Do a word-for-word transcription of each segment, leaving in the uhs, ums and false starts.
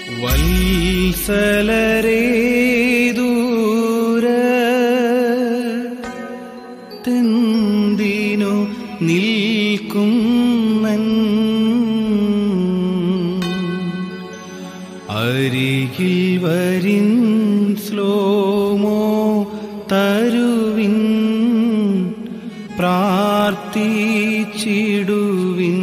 വത്സലരേ ദൂരത്തെന്തിനു നിൽക്കുന്നൻ അരികിൽ വരിൻ സ്ലോമോ തരുവിൻ പ്രാർത്ഥിച്ചിടുവിൻ.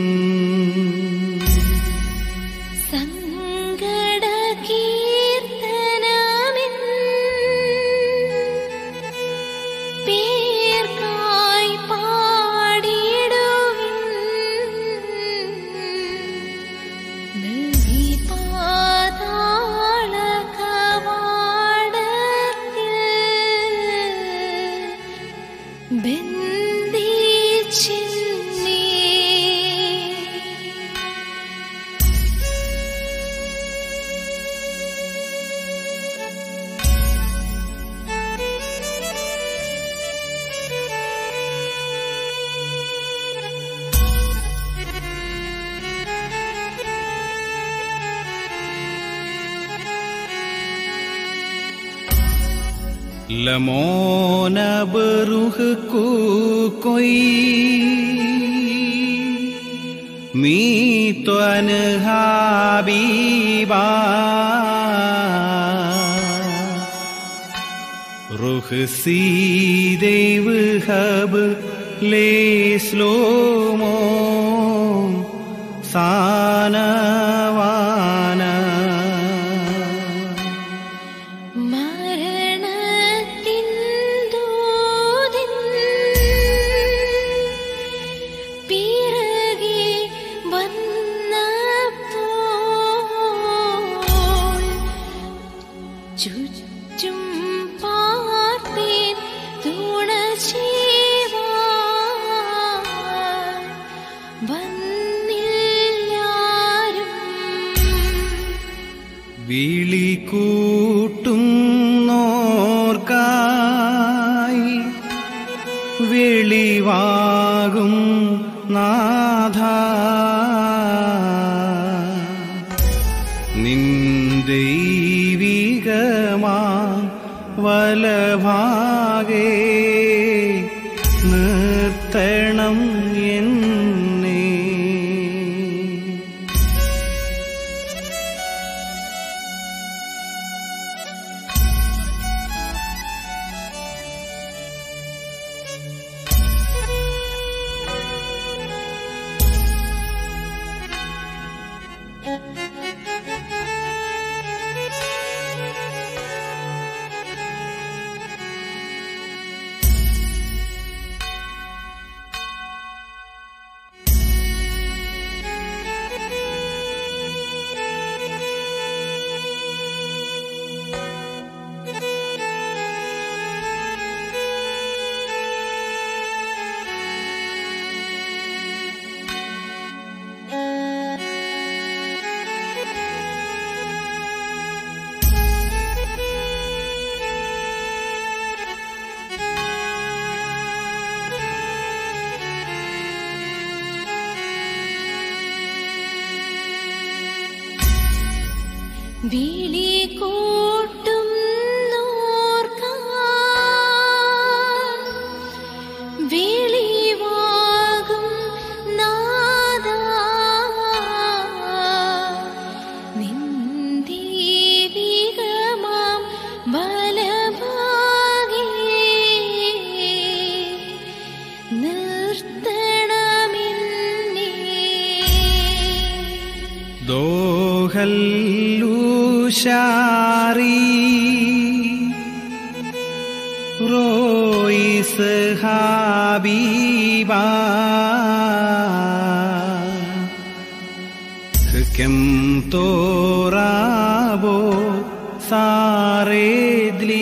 ലമോന ബറുഹ് കൂക്കൊയ് മീ ത്വൻ ഹബീബാ റുഹ് സീദേവ് ഹബ് ലേ സ്ലോമോ സാനവാന ചുറ്റും പാർത്തേൻ തുണച്ചേവാൻ വന്നില്ലാരും. വിളി കൂട്ടുന്നോർക്കായി വെളിവാകും നാഥ നിൻ ദൈവികമാ വലഭാഗേ നിർത്തണം എന്നെ. വിളി കൂട്ടുന്നോർക്കായി വെളിവാകും നാഥാ നിൻ ദൈവികമാം വലഭാഗേ നിർത്തണമെന്നേ. ദോഹല്ലൂശാരി റോയിസ് ഹബീബാ ഹ്കം തോറാബോ സാരേദ്ലി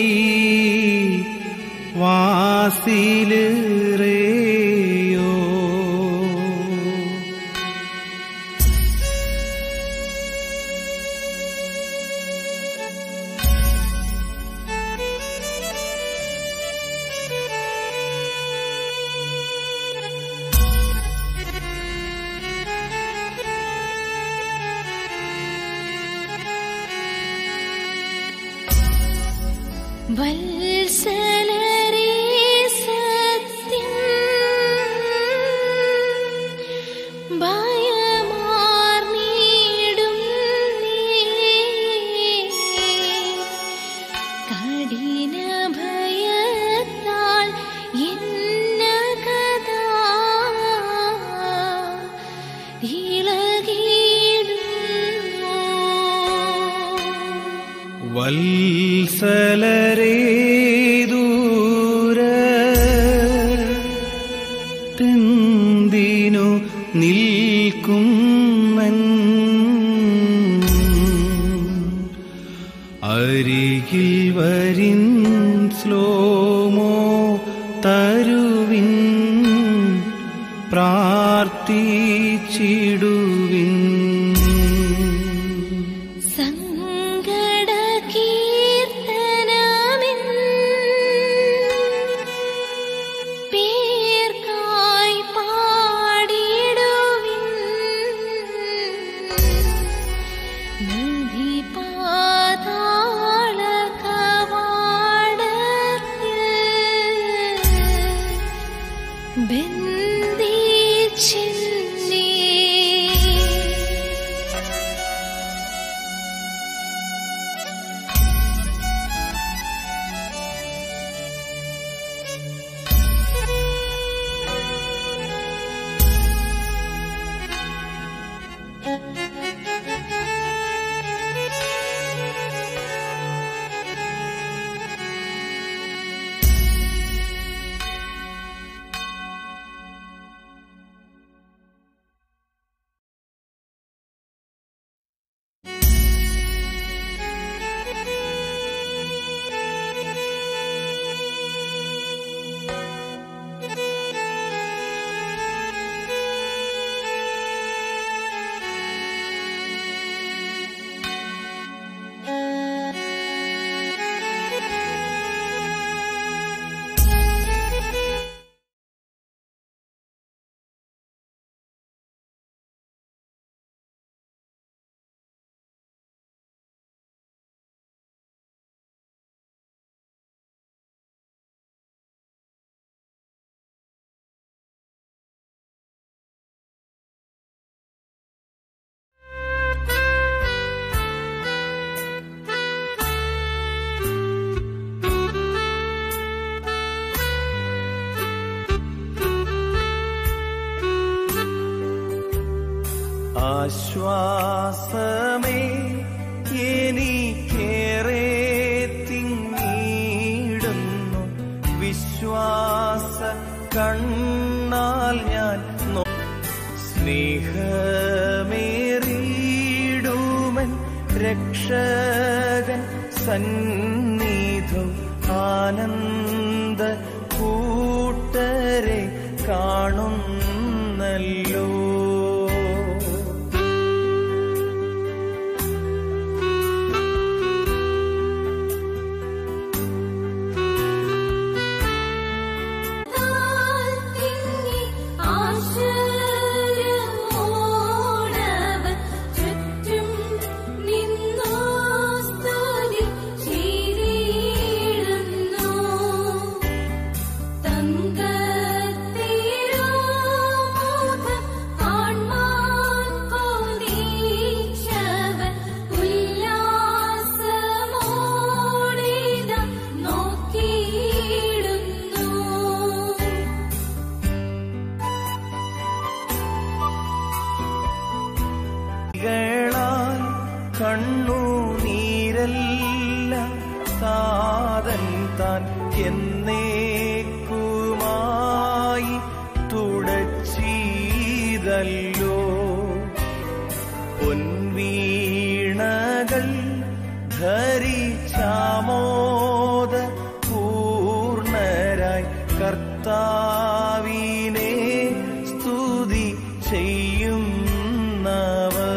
വാസിൽ റേയോ. വത്സലരേ സത്യം ഭയമാർന്നിടും നീ കഠിന ഭയത്താൽ എന്നകതാ ഇളകിടുന്നു. വത്സലരേ ദൂരത്തെന്തിനു നിൽക്കുന്നൻ അരികിൽ വരിൻ സ്ലോമോ തരുവിൻ പ്രാർത്ഥിച്ചിടുവിൻ. സങ്കട കീർത്തനമെൻ പേർക്കായി പാടിടുവിൻ. നദി പാതാള കവാടത്തിൽ ബന്ധിച്ചിന്നേ. ആശ്വാസമേ എനിക്കേറെ തിങ്ങിടുന്നു വിശ്വാസ കണ്ണാൽ ഞാൻ സ്നേഹമേറിയിടുമൻ രക്ഷകൻ സന്നിധു ആനന്ദ കൂട്ടരെ കാണുന്നല്ലോ. കണ്ണുനീരല്ല താതൻ താൻ എന്നേക്കുമായി തുടച്ചീതല്ലോ. പൊൻവീണകൾ ധരിച്ചാമോദ പൂർണരായി കർത്താവിനെ സ്തുതി ചെയ്യുന്നവർ.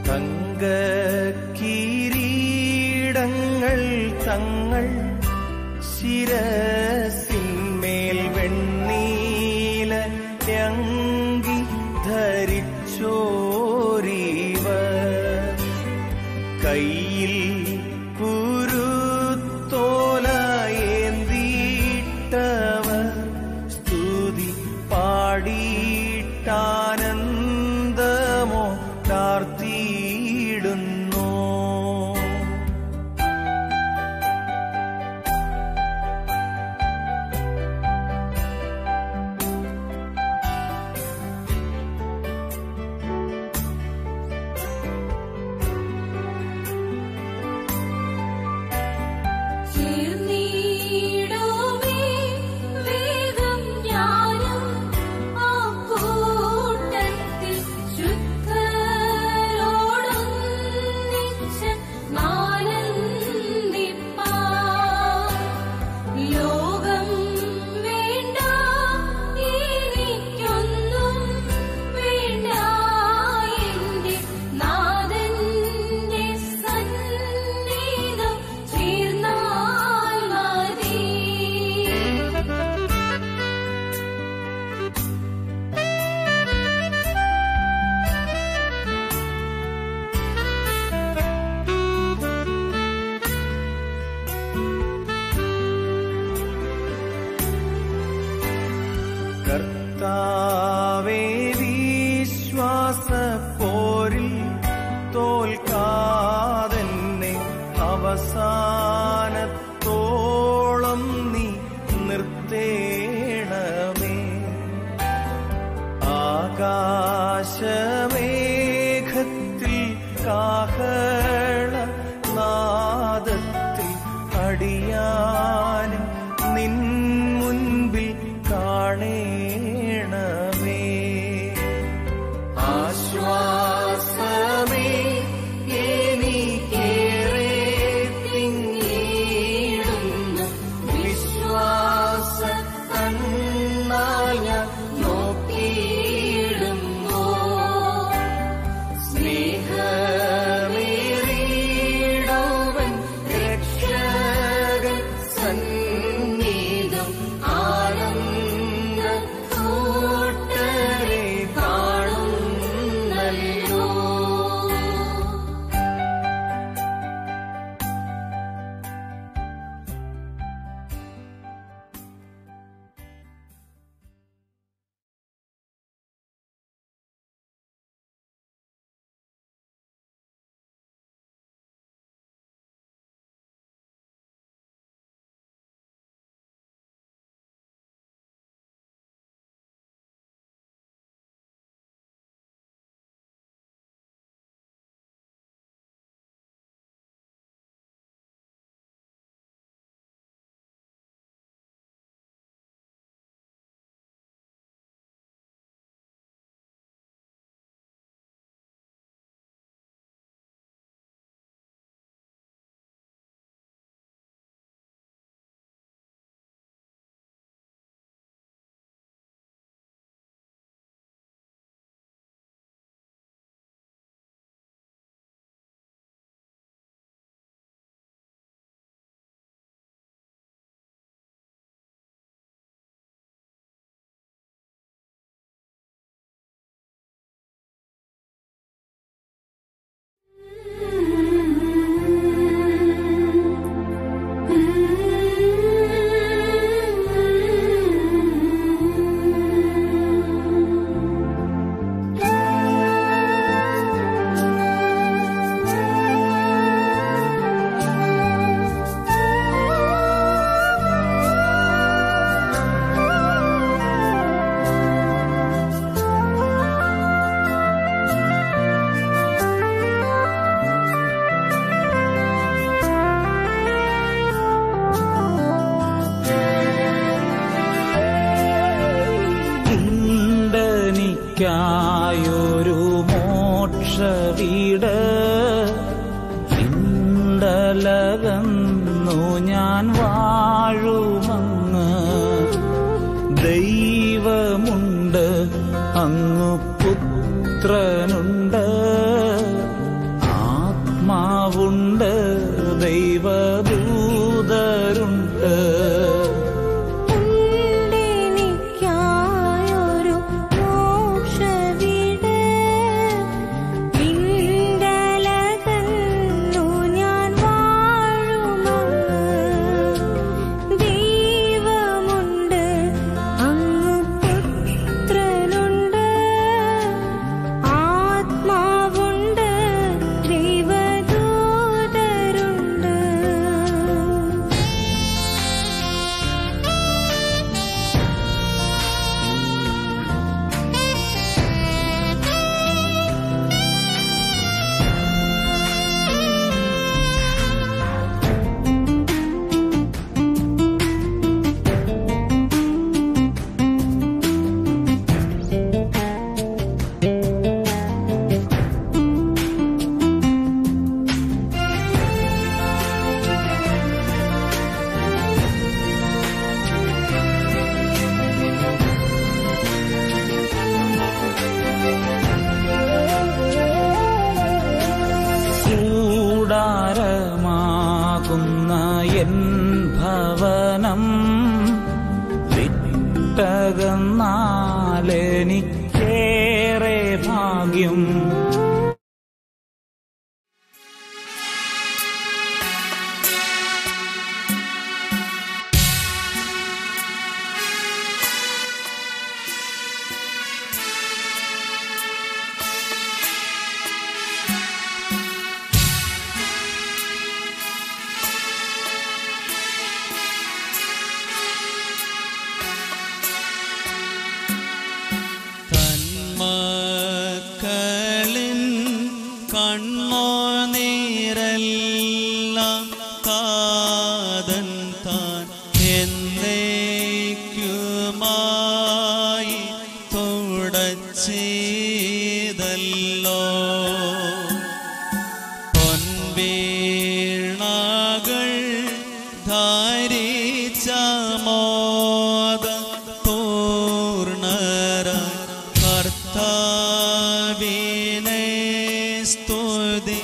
തങ്കക്കിരീടങ്ങൾ തങ്ങൾ ശിരസിന്മേൽ വെണ്ണീല അങ്കി ധരിച്ചോരീവർ കയ്യിൽ കുരുത്തോലയേന്തീട്ടവർ സ്തുതി പാടിയിട്ടാനന്ദമോ താർത്തിയിടുന്നു. കർത്താവേ വിശ്വാസപ്പോരിൽ തോൽക്കാതെന്നെ അവസാനത്തോളം നീ നിർത്തേണമേ. ആകാശമേഘത്തിൽ കാഹള നാദത്തിൽ അടിയാനും നിൻ മുൻപിൽ കാണേണമേ. ആശ്വാസമേ എനിക്കേറെ തിങ്ങിയിടുന്നു വിശ്വാസ കണ്ണാൽ ഞാൻ നോക്കിയിടുന്നു. സ്നേഹമേറിയിടവൻ രക്ഷകൻ സന്നിധം ആനന്ദ കൂട്ടരെ കാണുന്നല്ലോ. ൊരു മോക്ഷവീട് ചിന്തലകന്നു ഞാൻ വാഴുമങ്ങ്. ദൈവമുണ്ട് അങ്ങു പുത്രനുണ്ട് ദൈവദൂതരുണ്ട്. കൂടാരമാകുന്ന എൻ ഭവനം വിട്ടകന്നാലെനിക്കേറെ ഭാഗ്യം. മക്കളിൻ കണ്ണുനീരെല്ലാം കാതൻ താൻ എന്നേക്കുമായി തുടച്ചീതല്ലോ. പൊൻവീണകൾ ധാരിച്ച മോദ പൂർണ്ണരായി കർത്താവിനെ സ്തുതി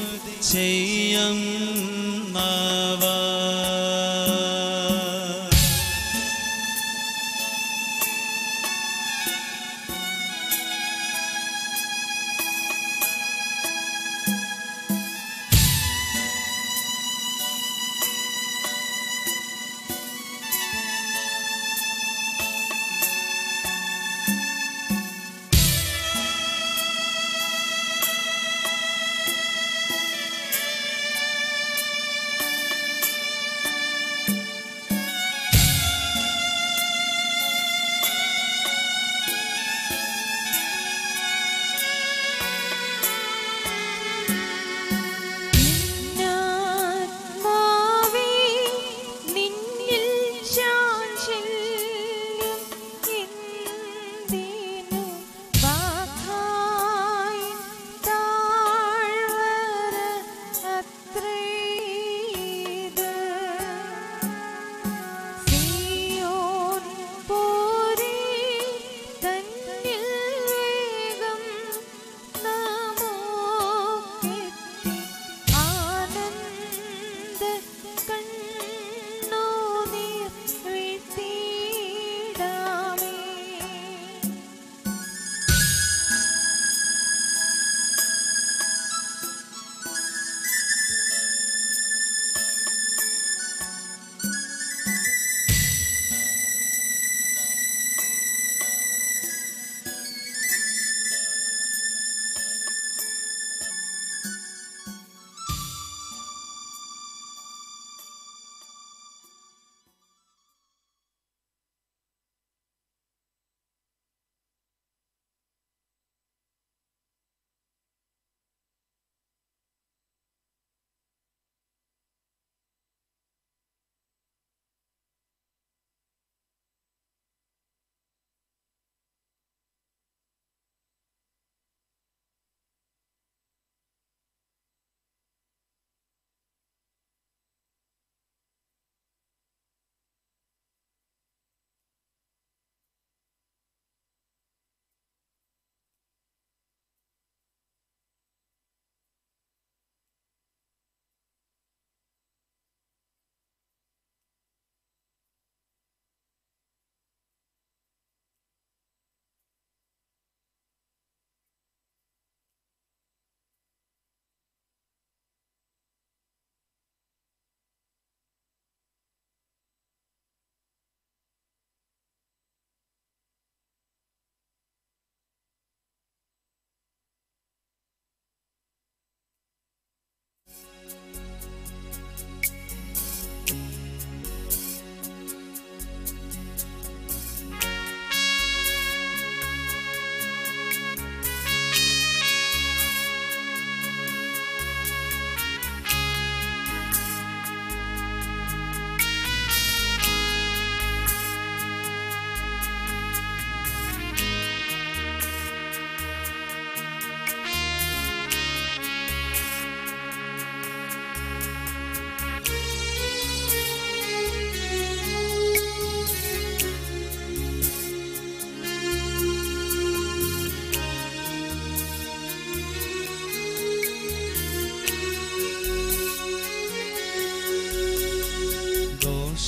ചെയ്യുന്നവർ.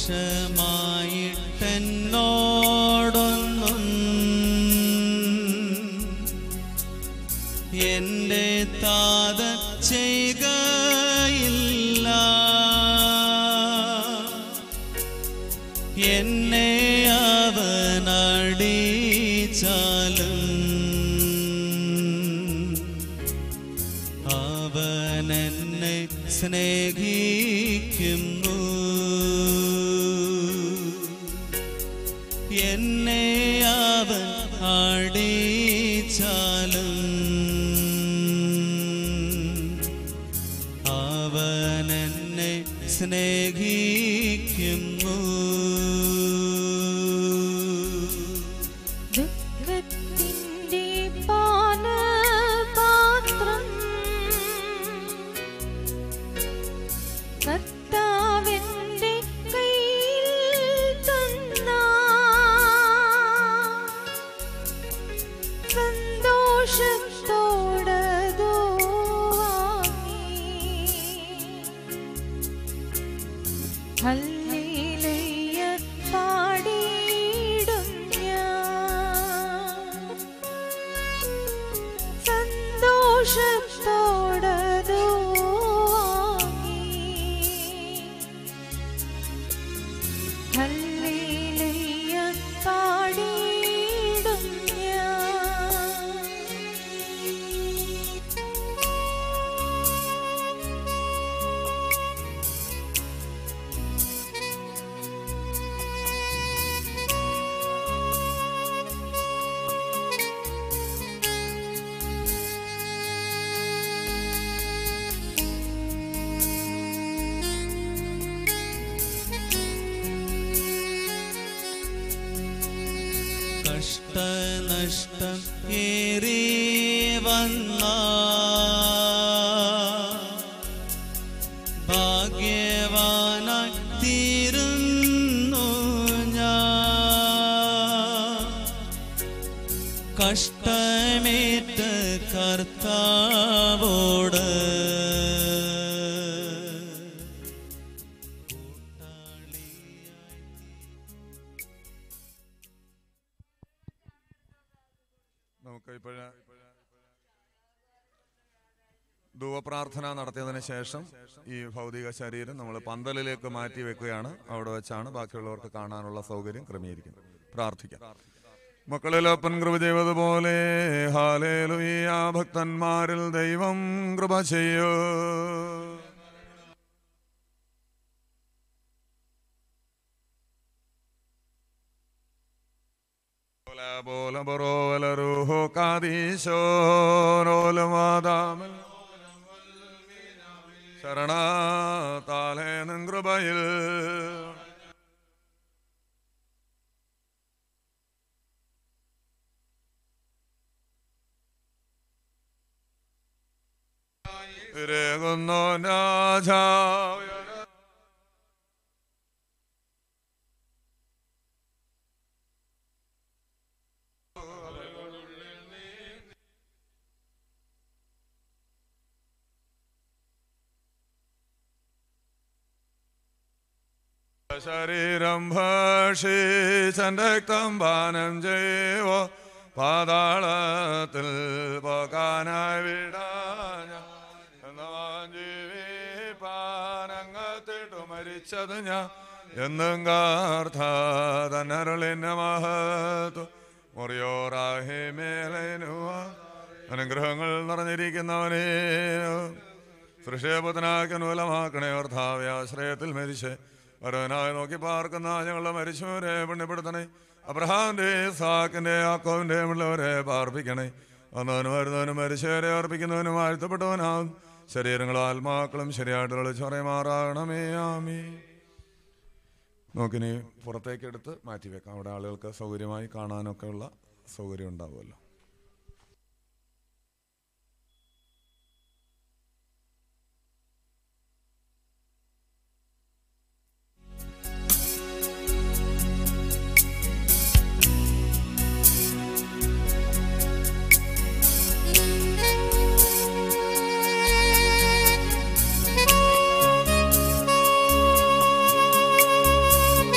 മോശമായിട്ടെന്നോടൊന്നും എൻ്റെ താതൻ ചെയ്യുകയില്ല. എന്നെ അവനടിച്ചാലും അവനെന്നെ സ്നേഹിക്കുന്നു. എന്നെ അവൻ അടിച്ചാലും അവനെന്നെ സ്നേഹിക്കുന്നു. ദുഃഖത്തിൻ്റെ പാനപാത്രം കർത്താവിൻ്റെ കയ്യിൽ തന്നാൽ സന്തോഷത്തോടതു വാങ്ങി ഹല്ലേലൂയ പാടിയിടും ഞാൻ. സന്തോഷത്തോടതു വാങ്ങി ഹല്ലേലൂയ പാടിയിടും ഞാൻ. കഷ്ടനഷ്ടം ഏറി വന്ന ഭാഗ്യവാനായി തീരുന്നു ഞാൻ. കഷ്ടമേറ്റ കർത്താവോട് നമുക്ക് ഇപ്പോഴ ധൂവപ്രാർത്ഥന നടത്തിയതിന് ശേഷം ഈ ഭൗതിക ശരീരം നമ്മൾ പന്തലിലേക്ക് മാറ്റി വെക്കുകയാണ്. അവിടെ വെച്ചാണ് ബാക്കിയുള്ളവർക്ക് കാണാനുള്ള സൗകര്യം ക്രമീകരിക്കുന്നത്. പ്രാർത്ഥിക്കാം. മക്കളിലപ്പൻ കൃപ ചെയ്തതുപോലെ ഹല്ലേലൂയ ഭക്തന്മാരിൽ ദൈവം കൃപ ചെയ്യൂ. Bola borola ruho kadisho rola madamel sharana tale nangrubayil regunno naja ശരീരം ഭക്ഷിച്ചൻ രക്തം പാനം ചെയ്വോ പാതാളത്തിൽ പോകാനായി വിടാഞ്ഞ ജീവിപ്പാനങ്ങത്തിട്ടു മരിച്ചത് ഞാൻ എന്നും കാർത്ത തന്നരുളിന്റെ മഹത്വ മുറിയോറാഹി മേലനുവ അനുഗ്രഹങ്ങൾ നിറഞ്ഞിരിക്കുന്നവനേ സൃഷ്ടിപുത്രനാക്കി നൂലമാക്കണേ ഓർത്താവ്യ ആശ്രയത്തിൽ മരിച്ച് വരവനായി നോക്കി പാർക്കുന്ന ഞങ്ങളുടെ മരിച്ചവരെ പുണ്യപ്പെടുത്തണേ. അബ്രഹാമിന്റെ ഇസ്ഹാക്കിന്റെ യാക്കോബിന്റെ ഉള്ളവരെ പാർപ്പിക്കണേ. വന്നവനും വരുന്നവനും മരിച്ചവരെ അർപ്പിക്കുന്നവനും വാഴ്ത്തപ്പെട്ടവനാകും. ശരീരങ്ങളും ആത്മാക്കളും ശരിയായിട്ട് വിളിച്ചറിയുമാറാകണമേ. ആമീൻ. നോക്കിനി പുറത്തേക്ക് എടുത്ത് മാറ്റിവെക്കാം. അവിടെ ആളുകൾക്ക് സൗകര്യമായി കാണാനൊക്കെ ഉള്ള സൗകര്യം ഉണ്ടാവുമല്ലോ. Thank you.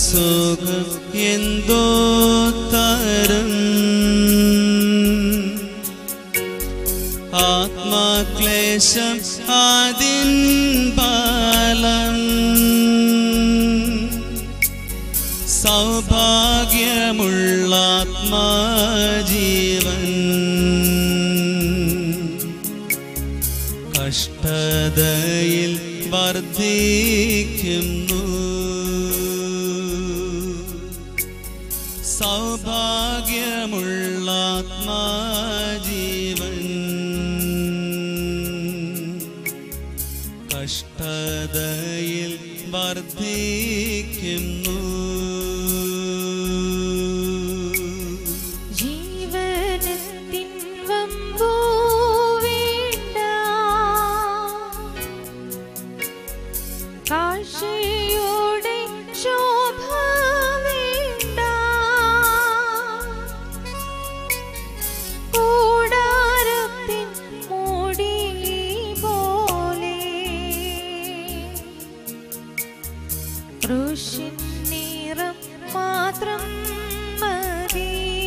സുഖം എന്തോ തരും ആത്മാക്ലേശം അതിൻ ഫലം സൗഭാഗ്യമുള്ള ആത്മാജീവൻ കഷ്ടതയിൽ വർദ്ധിക്കുന്നു സൗഭാഗ്യമുള്ള ആത്മാജീവൻ കഷ്ടതയിൽ വർദ്ധിക്കുന്നു ജീവനത്തിൻ വമ്പു വേണ്ട കാഴ്ചയുടെ ശോഭ വേണ്ട കൂടാരത്തിൻ മൂടി പോലെ ക്രൂശിൻ നിറം മാത്രം മതി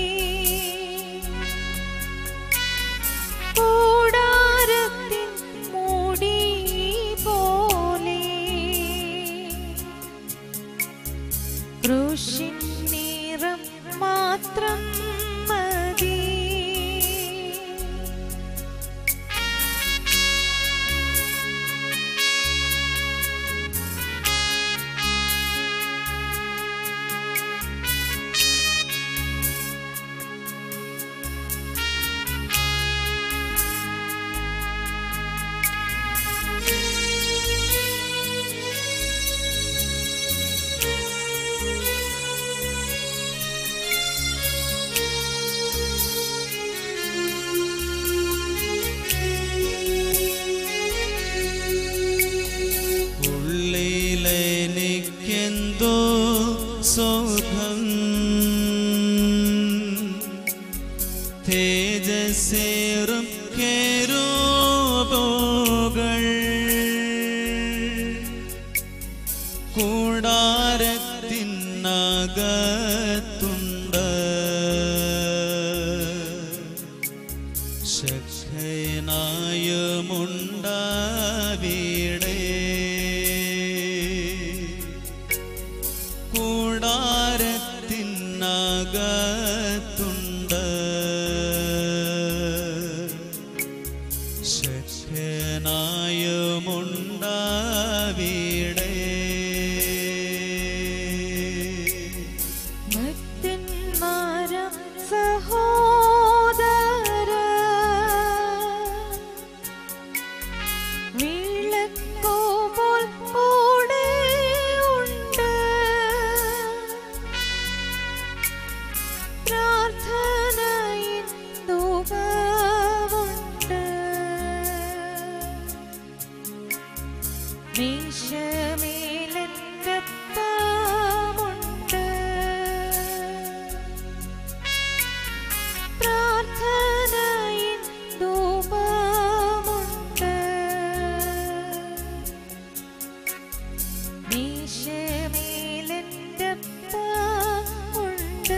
കൂടാരത്തിൻ മൂടി പോലെ ക്രൂശിൻ നിറം മാത്രം മതി ഉള്ളിലെനിക്കെന്തോ സുഖം തേജസ്സേറും കെരൂബുകൾ കൂടാരത്തിനകത്തുണ്ട് ശക്തനായുമുണ്ടവിടെ കൂടാരത്തിനകത്തുണ്ട് ശക്തനായുമുണ്ടവിടെ ഭക്തന്മാരാം സഹോദര വിളക്കുപോൽ കൂടെയുണ്ട് പ്രാർത്ഥനയിൽ ധൂപമുണ്ട് മേശമേലപ്പമുണ്ട് പ്രാർത്ഥനയിൽ ധൂപമുണ്ട് മേശമേലപ്പമുണ്ട്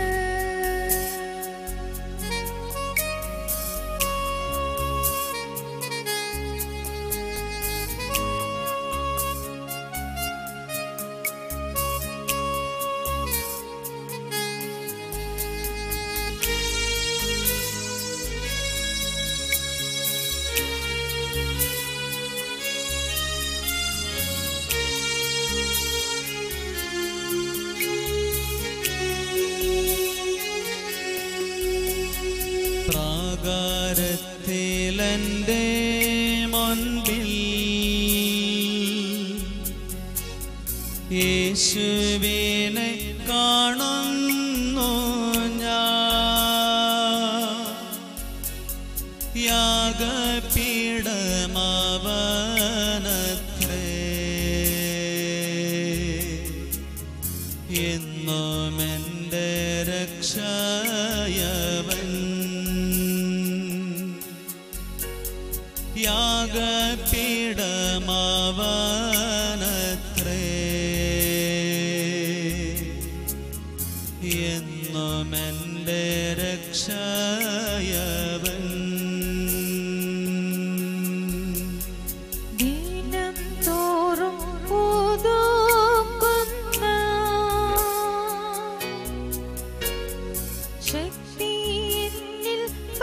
പ്രാകാരത്തിലെൻ്റെ മുൻപിൽ യേശുവിനെ കാണുന്നു ഞാൻ യാഗപീഠമവനത്രേ എന്നും എൻ്റെ രക്ഷയവൻ യാഗപീഠമവനത്രേ എന്നും എൻ്റെ രക്ഷയവൻ. ദിനം തോറും പുതുക്കുന്ന ശക്തി എന്നിൽ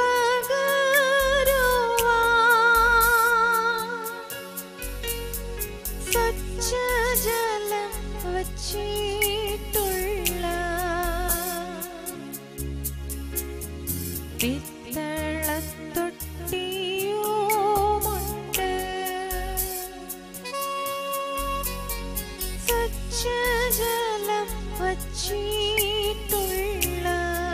പകരുവാൻ സ്വച്ഛജലം വച്ചിട്ടുള്ള പിത്തളത്തൊട്ടിയുമുണ്ട്. സ്വച്ഛജലം വച്ചിട്ടുള്ള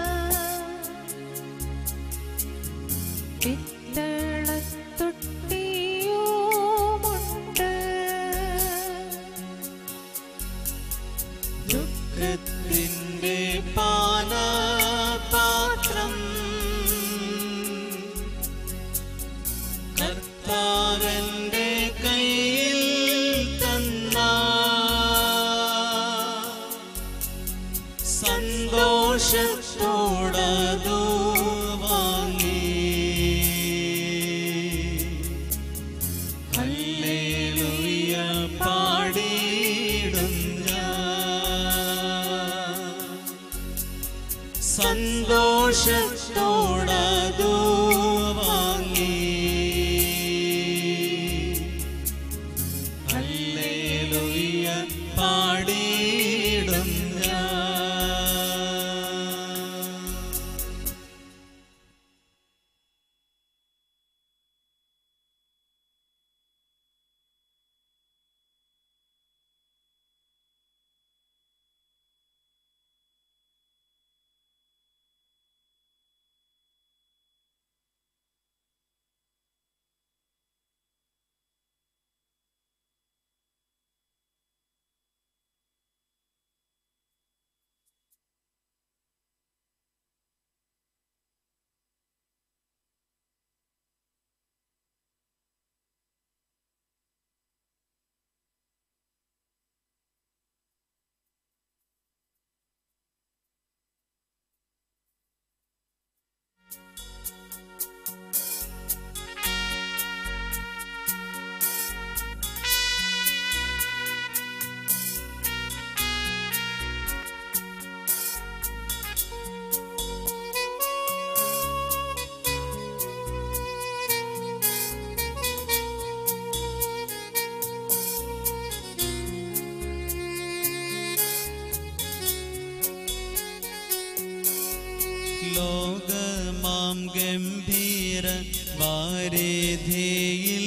പിത്തളത്തൊട്ടിയുമുണ്ട്. ദുഃഖത്തിൻ്റെ പാനപാത്രം കർത്താവെൻ്റെ കയ്യിൽ തന്ന സന്തോഷത്തോടതു വാങ്ങി ഹല്ലേലൂയ പാടിയിടും ഞാൻ. സന്തോഷത്തോടതു വാങ്ങി ഹല്ലേലൂയ പാടിയിടും ഞാൻ. ലോകമാം ഗംഭീര വാരിധിയിൽ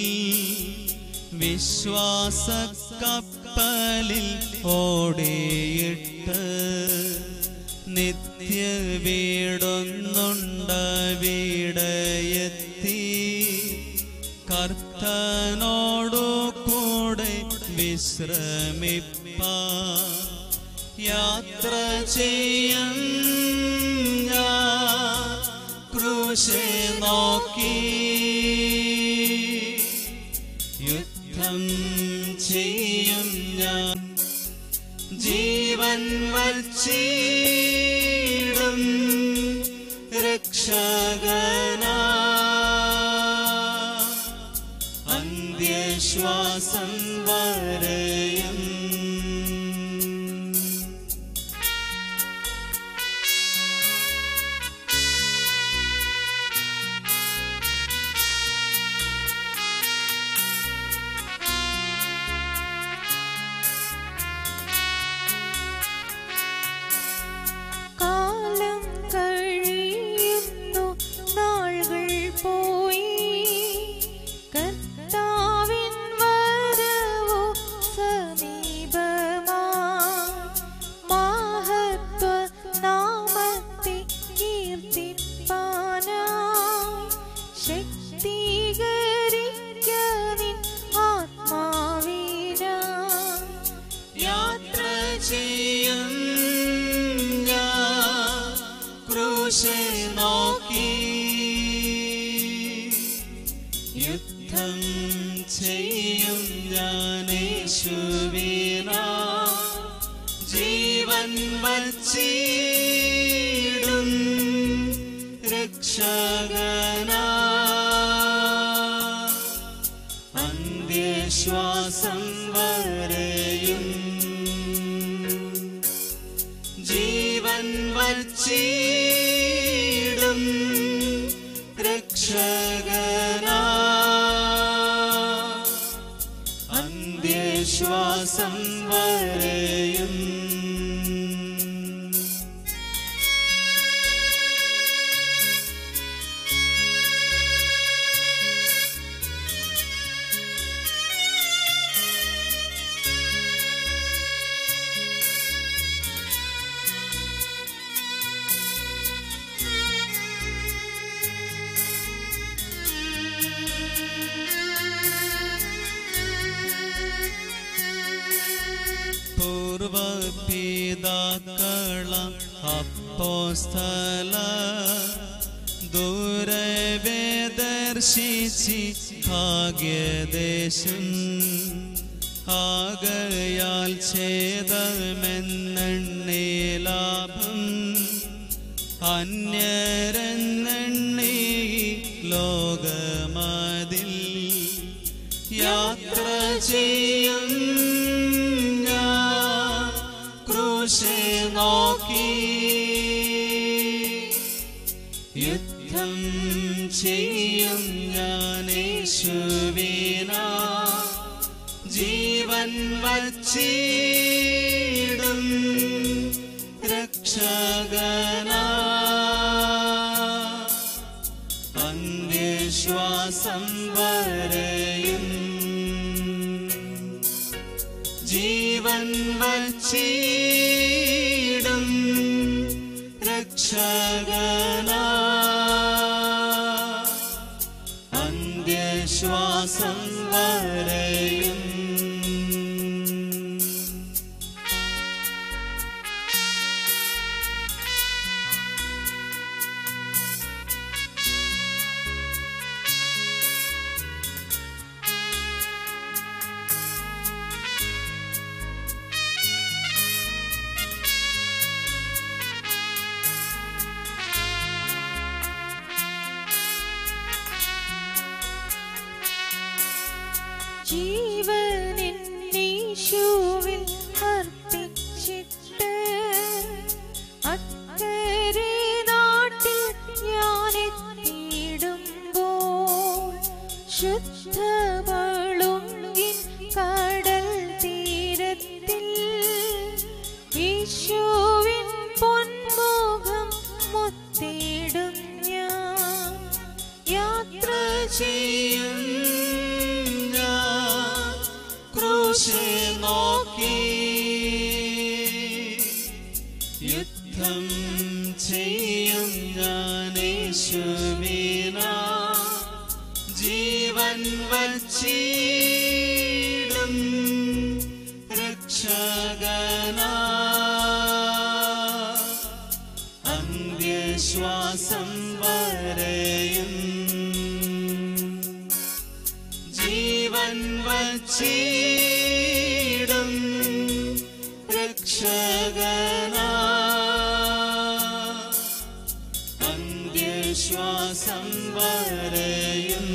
വിശ്വാസ കപ്പലിൽ ഓടിയിട്ട് നിത്യ വീടൊന്നുണ്ടവിടെയെത്തി കർത്തനോടു കൂടെ വിശ്രമിപ്പാൻ യാത്ര ചെയ്യും ഞാൻ ക്രൂശെ നോക്കി യുദ്ധം ചെയ്യും ഞാൻ ജീവൻ വച്ചിടും രക്ഷകനാ അന്ത്യശ്വാസം വരെയും യുദ്ധം ചെയ്യും ഞാനേശുവിനാ ജീവൻ വച്ചി രക്ഷകനാ അന്ത്യശ്വാസം വരെയും ജീവൻ വച്ചിടും രക്ഷകനാ അന്ത്യശ്വാസം വരെയും പൂർവപിതാക്കളം അപ്പോസ്തല ദൂരവേ ദർശിച്ചി ഭാഗ്യദേശം ആകയാൽ ഛേദമെന്നെണ്ണേ ലാഭം അന്യരെന്നെണ്ണേ ലോകമതിൽ യാത്ര ചെയ്യും ക്രൂശെ നോക്കി യുദ്ധം ചെയ്യും ഞാൻ യേശുവിനാ ജീവൻ വച്ചിടും രക്ഷകനാ അന്ത്യശ്വാസം വരെയും ജീവൻ വച്ചിടും രക്ഷകനാ അന്ത്യശ്വാസം വരെയും ജീവനെന്നീശുവിൽ അർപ്പിച്ചിട്ട് അക്കരെ നാട്ടിൽ ഞാനെത്തിയിടുമ്പോൾ ശുദ്ധവളുങ്കിൻ കടൽ തീരത്തിൽ യേശുവിൻ പൊന്മുഖം മുത്തിടും ഞാൻ യാത്ര ചെയ്യും ക്രൂശെ നോക്കി യുദ്ധം ചെയ്യും ഞാൻ യേശുവിനാ ജീവൻ വച്ചിടും രക്ഷകനാ അന്ത്യശ്വാസം വരെയും ജീവൻ വച്ചിടും രക്ഷകനാ അന്ത്യശ്വാസം വരെയും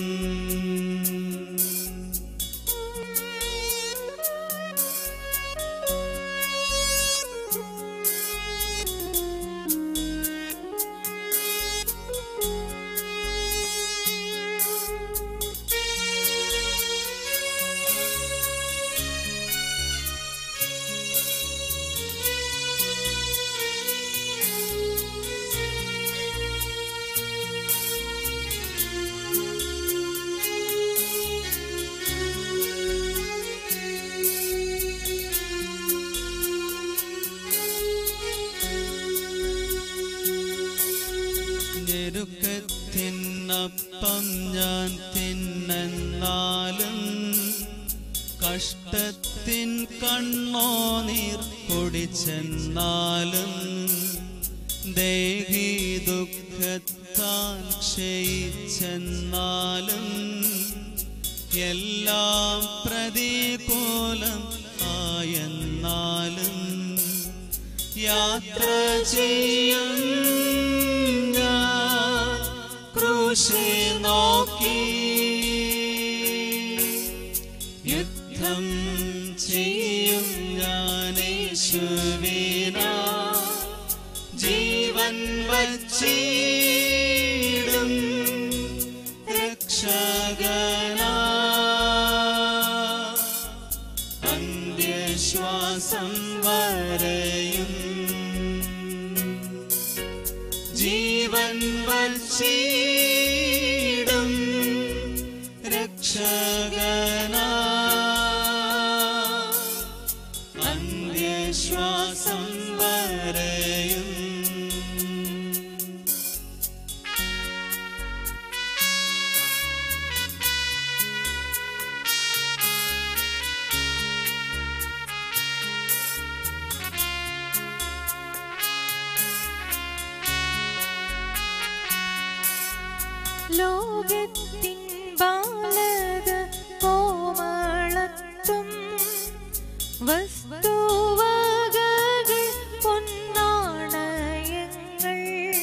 ഞെരുക്കത്തിനപ്പം ഞാൻ തിന്നെന്നാലും കഷ്ടത്തിൻ കണ്ണോ നീർ കുടിച്ചെന്നാലും ദേഹി ദുഃഖത്താൽ ക്ഷയിച്ചെന്നാലും എല്ലാം പ്രതികൂലം ആയെന്നാലും യാത്ര ചെയ്യും ഞാൻ ക്രൂശെ നോക്കി യുദ്ധം ചെയ്യും ഞാൻ യേശുവിനാ ജീവൻ വച്ചിടും രക്ഷകനാ അന്ത്യശ്വാസം വരെയും ജീവൻ വച്ചിടും രക്ഷകനാ അന്ത്യശ്വാസം വരെയും ലോകത്തിൻ ബാലക കോമളത്വം വസ്തുവകകൾ പൊന്നാണയങ്ങൾ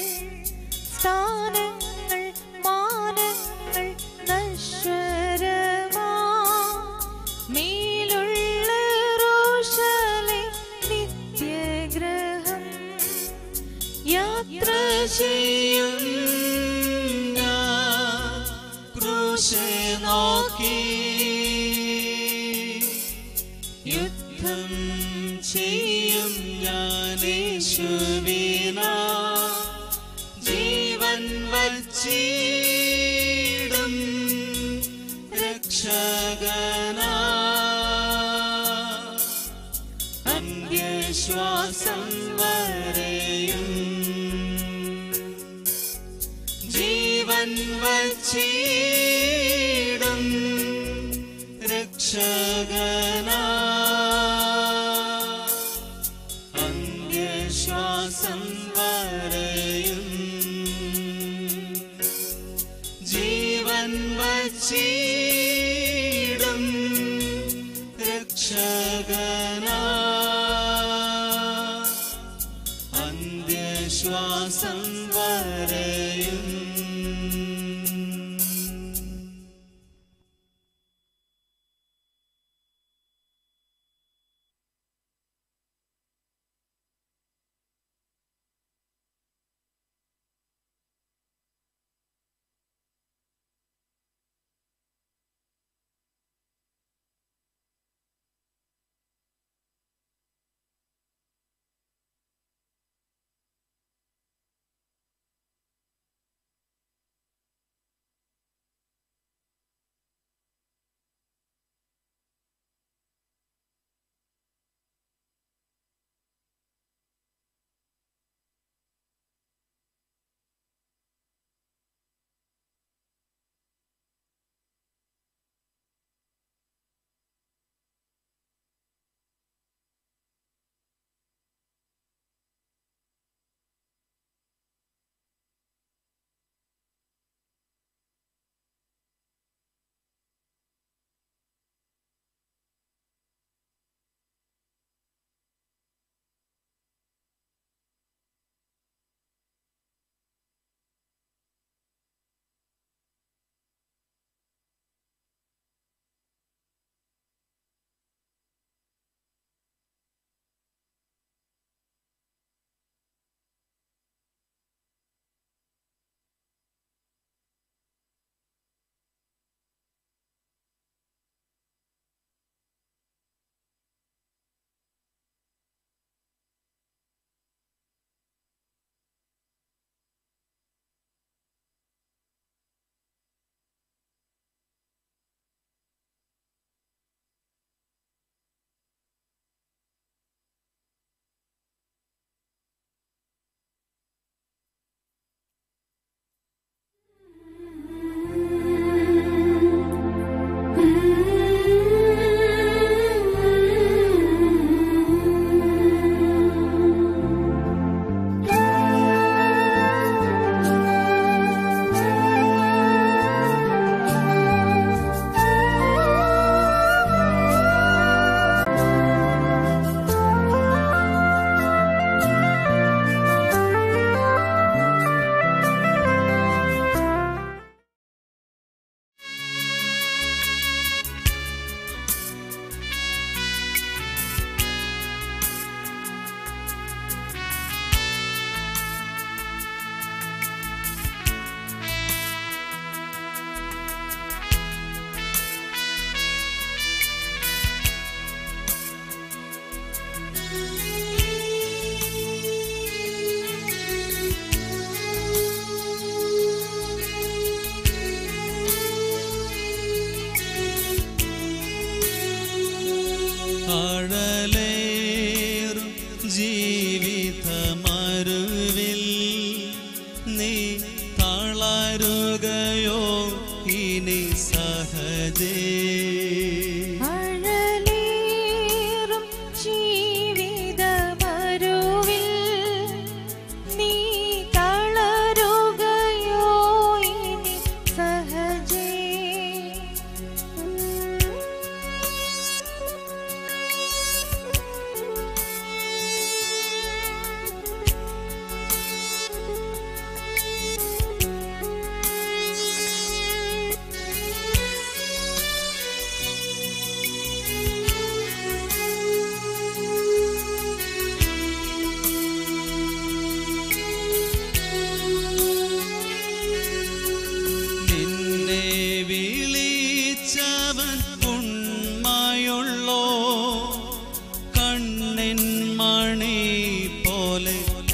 സ്ഥാനങ്ങൾ മാനങ്ങൾ നശ്വരമാ മേലുള്ള റോഷലെ നിത്യഗ്രഹം യാത്ര ചെയ്യും ക്രൂശെ നോക്കി യുദ്ധം ചെയ്യും ഞാൻ യേശുവിനാ ജീവൻ വച്ചിടും രക്ഷകനാ അന്ത്യശ്വാസം വരെയും ജീവൻ വച്ചിടും രക്ഷകനാ അന്ത്യശ്വാസം വരെയും ജീവൻ വച്ചിടും രക്ഷകനാ അന്ത്യശ്വാസം വരെയും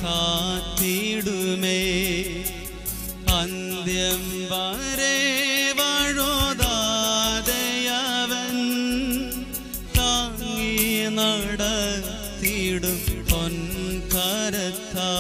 കാത്തിടുമേ അന്ത്യം വരെ വഴുതാതെയവൻ താങ്ങി നടത്തിടും പൊൻകരത്താ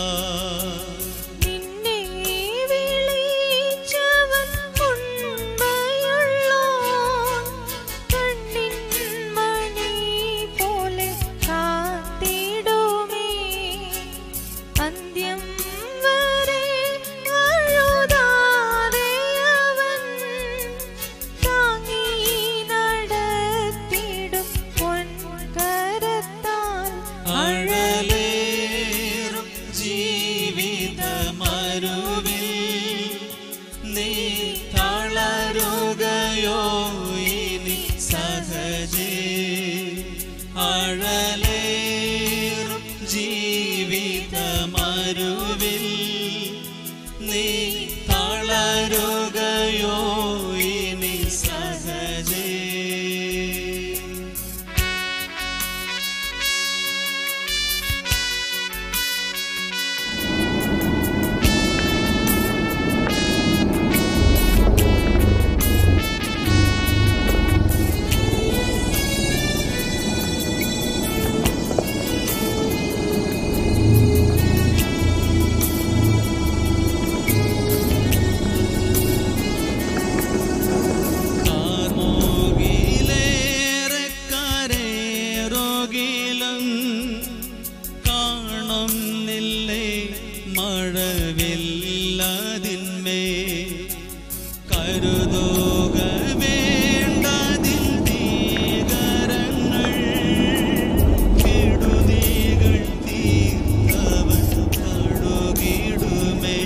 അഴലേറും ജീവിതമരുവിൽ നീ തളരുകയോ ഇനി സഹജേ മഴവില്ലതിന്മേ കരുതുക വേണ്ടതിൽ തീകരങ്ങൾ കെടുതികൾ തീർത്തവൻ കഴുകിടുമേ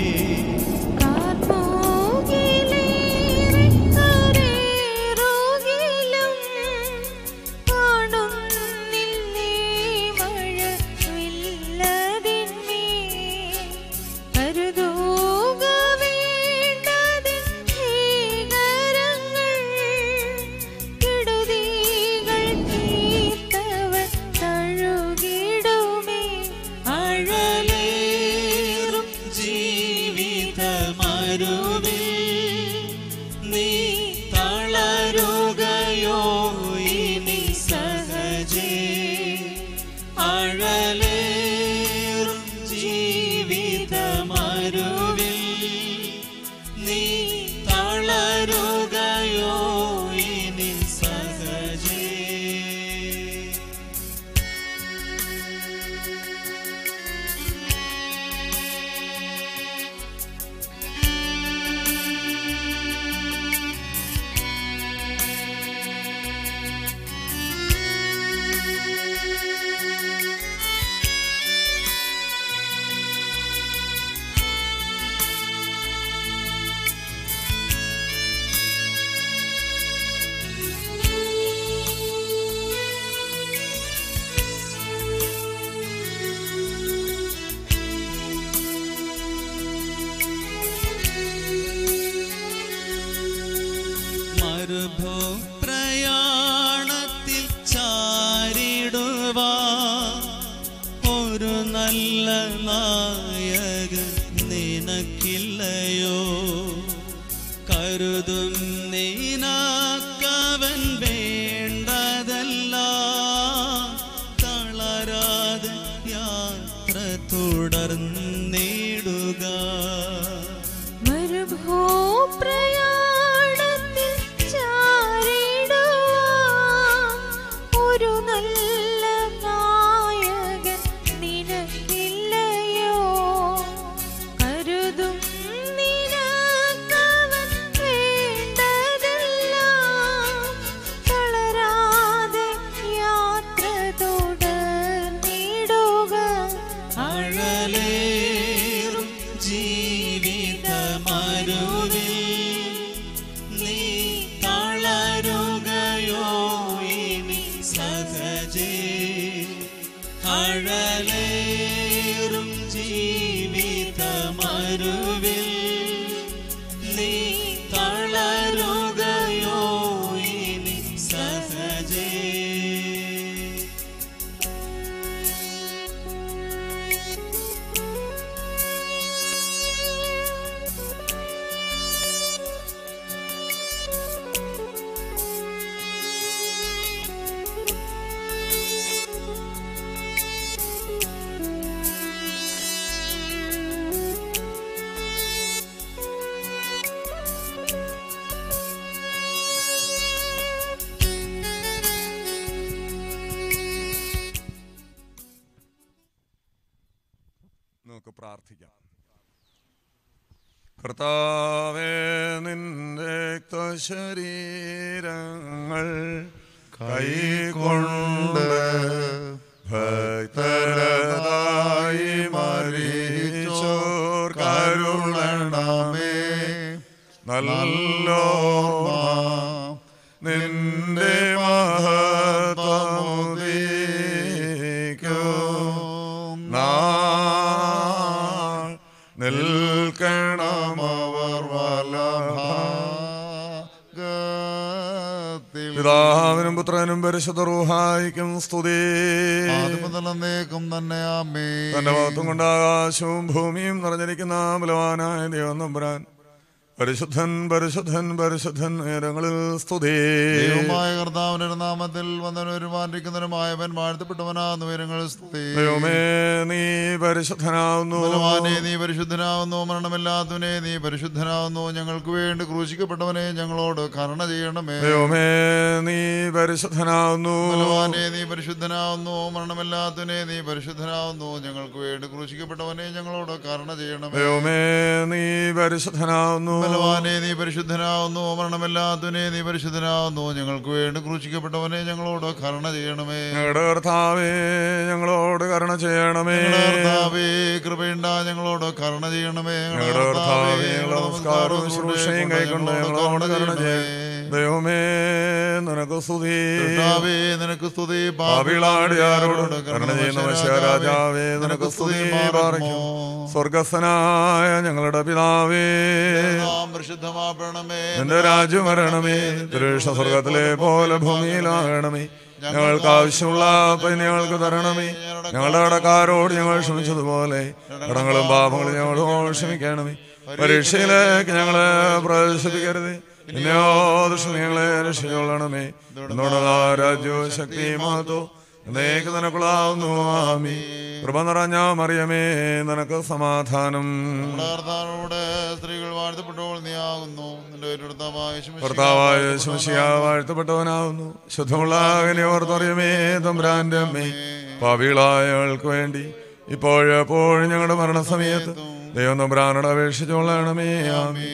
നീ തളരുകയോ ഇനി സഹജേ അഴലേറും ജീവിതമരുവിൽ നീ തളരുകയോ ഇനി സഹജേ മരുഭൂ പ്രയാണത്തിൽ ചാരിടുവാ ഒരു നല്ല നായകൻ നിനക്കില്ലയോ കരുതും നീനാക്കവൻ വേണ്ടതല്ല തളരാതെ യാത്ര തുടർന്നിടുക മരുഭൂ അഴലേറും ജീവിതമരുവിൽ നീ തളരുകയോ ഇനി സഹജേ നമുക്ക് പ്രാർത്ഥിക്കാം. കർത്താവേ, നിന്റെ ശരീരങ്ങൾ കൈകൊണ്ട് ഭക്തരായി മരിച്ചോർ കരുണമേ. നല്ലോർമ്മ നിന്റെ മഹത്വമുദീക്കും നാൾ നിൽക്കണമവർ വലഭാഗത്തിൽ. പിതാവിനും പുത്രനും പരിശുദ്ധ റൂഹായിക്കും സ്തുതി. ആദിമുതലേക്കും തന്നെ ആമേൻ. തന്റെ മഹത്വം കൊണ്ട് ആകാശവും ഭൂമിയും നിറഞ്ഞിരിക്കുന്ന ബലവാനായ ദൈവം തമ്പുരാൻ പരിശുദ്ധൻ പരിശുദ്ധൻ പരിശുദ്ധൻ നേരങ്ങളിൽ സ്തുതി. ദൈവമായ കർത്താവിന്റെ നാമത്തിൽ വന്നവരുമായിരിക്കുന്നവരുമായവൻ വാഴ്ത്തപ്പെട്ടവനാകുന്നു. ഉയരങ്ങളിൽ സ്തുതി. ദൈവമേ, നീ പരിശുദ്ധനാവുന്നു. ബലവാനേ, നീ പരിശുദ്ധനാവുന്നു. മരണമില്ലാത്തവനെ, നീ പരിശുദ്ധനാവുന്നു. ഞങ്ങൾക്ക് വേണ്ടി ക്രൂശിക്കപ്പെട്ടവനെ, ഞങ്ങളോട് കരുണ ചെയ്യണമേ. ദൈവമേ, നീ പരിശുദ്ധനാവുന്നു. ബലവാനേ, നീ പരിശുദ്ധനാവുന്നു. മരണമില്ലാത്തവനെ, നീ പരിശുദ്ധനാവുന്നു. ഞങ്ങൾക്ക് വേണ്ടി ക്രൂശിക്കപ്പെട്ടവനെ, ഞങ്ങളോട് കരുണ ചെയ്യണമേ. ദൈവമേ, നീ പരിശുദ്ധനാവുന്നു. ബലവാനേ, നീ പരിശുദ്ധനാവുന്നു. മരണമില്ലാത്തവനെ, നീ പരിശുദ്ധനാവുന്നു. ഞങ്ങൾക്ക് വേണ്ടി ക്രൂശിക്കപ്പെട്ടവനെ, ഞങ്ങളോട് കരുണ ചെയ്യണമേ. ഞങ്ങളുടെ കർത്താവേ, ഞങ്ങളോട് കരുണ ചെയ്യണമേ. കർത്താവേ, കൃപയുണ്ടാ ഞങ്ങളോട് കരുണ ചെയ്യണമേ. ഞങ്ങളുടെ കർത്താവേ, നമസ്കാരവും ശുശ്രൂഷയും കൈക്കൊണ്ട് ഞങ്ങളോട് കരുണ ചെയ്യണമേ. ദൈവമേ, നിനക്ക് സ്തുതി. കർത്താവേ, നിനക്ക് സ്തുതി. പാപികളാടിയാരോട് കരുണ ചെയ്യുന്ന മനുഷ്യ രാജാവേ, നിനക്ക് സ്തുതി. സ്വർഗസ്ഥനായ ഞങ്ങളുടെ പിതാവേ, പരിശുദ്ധമാപ്പെടണമേ. നിന്റെ രാജ്യം വരണമേ. തിരുവിഷ്ണ സ്വർഗത്തിലെ പോലെ ഭൂമിയിലാകണമേ. ഞങ്ങൾക്ക് ആവശ്യമുള്ള ഞങ്ങൾക്ക് തരണമേ. ഞങ്ങളുടെ കടക്കാരോട് ഞങ്ങൾ ക്ഷമിച്ചതുപോലെ കടങ്ങളും പാപങ്ങളും ഞങ്ങളോട് ക്ഷമിക്കണമേ. പരീക്ഷയിലേക്ക് ഞങ്ങളെ പ്രവേശിപ്പിക്കരുത്. പിന്നെയോ ദുഷ്ടൻ ഞങ്ങളെ രക്ഷിച്ചുകൊള്ളണമേ. എന്നോട് രാജ്യവും ശക്തിയും മഹത്വവും എന്നേക്ക് നിനക്കുള്ളാവുന്നു. ആമീൻ. കൃപ നിറഞ്ഞ മറിയമേ, നിനക്ക് സമാധാനം. സ്ത്രീകൾ വാഴ്ത്തപ്പെട്ടവൾ നീയാകുന്നു. കർത്താവായ യേശു മിശിഹ വാഴ്ത്തപ്പെട്ടവനാകുന്നു. ശുദ്ധമുള്ള കന്യകമറിയമേ, തമ്പുരാന്റെ അമ്മേ, പാപികളായവൾക്ക് വേണ്ടി ഇപ്പോഴെപ്പോഴും ഞങ്ങളുടെ മരണസമയത്ത് ദൈവം തമ്പുരാനോട് അപേക്ഷിച്ചുകൊള്ളണമേ. ആമീൻ.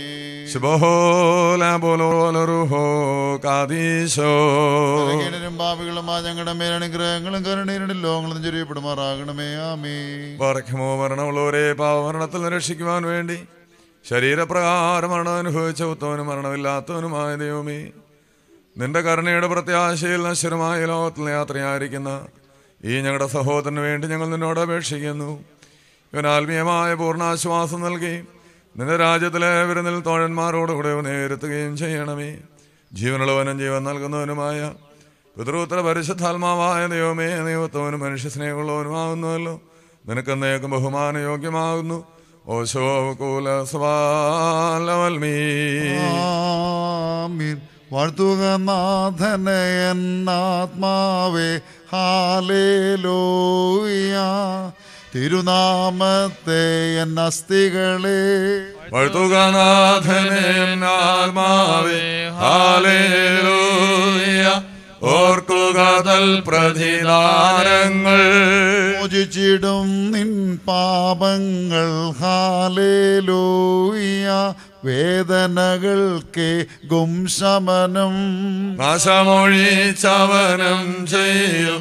പാപികളുമായ ഞങ്ങളുടെ മേലനുഗ്രഹങ്ങളും കരുണയും ലോകങ്ങളും ചെറിയപ്പെടുമാറാകണമേ. ആമീൻ. പറക്കുമോ മരണമുള്ളവരെ പാവമരണത്തിൽ രക്ഷിക്കുവാൻ വേണ്ടി ശരീരപ്രകാരം മരണം അനുഭവിച്ച ഉത്തമനും മരണമില്ലാത്തവനുമായ ദൈവമേ, നിന്റെ കരുണയുടെ പ്രത്യാശയിൽ നശ്വരമായ ലോകത്തിൽ യാത്രയായിരിക്കുന്ന ഈ ഞങ്ങളുടെ സഹോദരന് വേണ്ടി ഞങ്ങൾ നിന്നോട് അപേക്ഷിക്കുന്നു. ഇവൻ ആത്മീയമായ പൂർണ്ണാശ്വാസം നൽകി നിന്റെ രാജ്യത്തിലെ വിരുന്നിൽ തോഴന്മാരോടുകൂടെ നേരിടുകയും ചെയ്യണമേ. ജീവനുള്ളവനും ജീവൻ നൽകുന്നവനുമായ പിതൃപുത്ര പരിശുദ്ധാത്മാവായ ദൈവമേ, ദൈവത്വനും മനുഷ്യ സ്നേഹമുള്ളവനുമാകുന്നുവല്ലോ. നിനക്കെന്നേക്കും ബഹുമാന യോഗ്യമാകുന്നു. ഓശോ കൂല ആമീൻ. വാഴ്ത്തുക നാഥനെ എന്നാത്മാവേ, ഹാലേലൂയ. തിരുനാമത്തെ എന്നസ്തികളെ വാഴ്ത്തുക നാഥനെ എന്നാത്മാവേ, ഹാലേലൂയ. ഓർക്കുക തൽപ്രതിദാനങ്ങൾ മോചിച്ചിടും നിൻ പാപങ്ങൾ, ഹാലേലൂയ. വേദനകൾക്ക് ഗുംശമനം നാശമൊഴിച്ചവനം ചെയ്യും,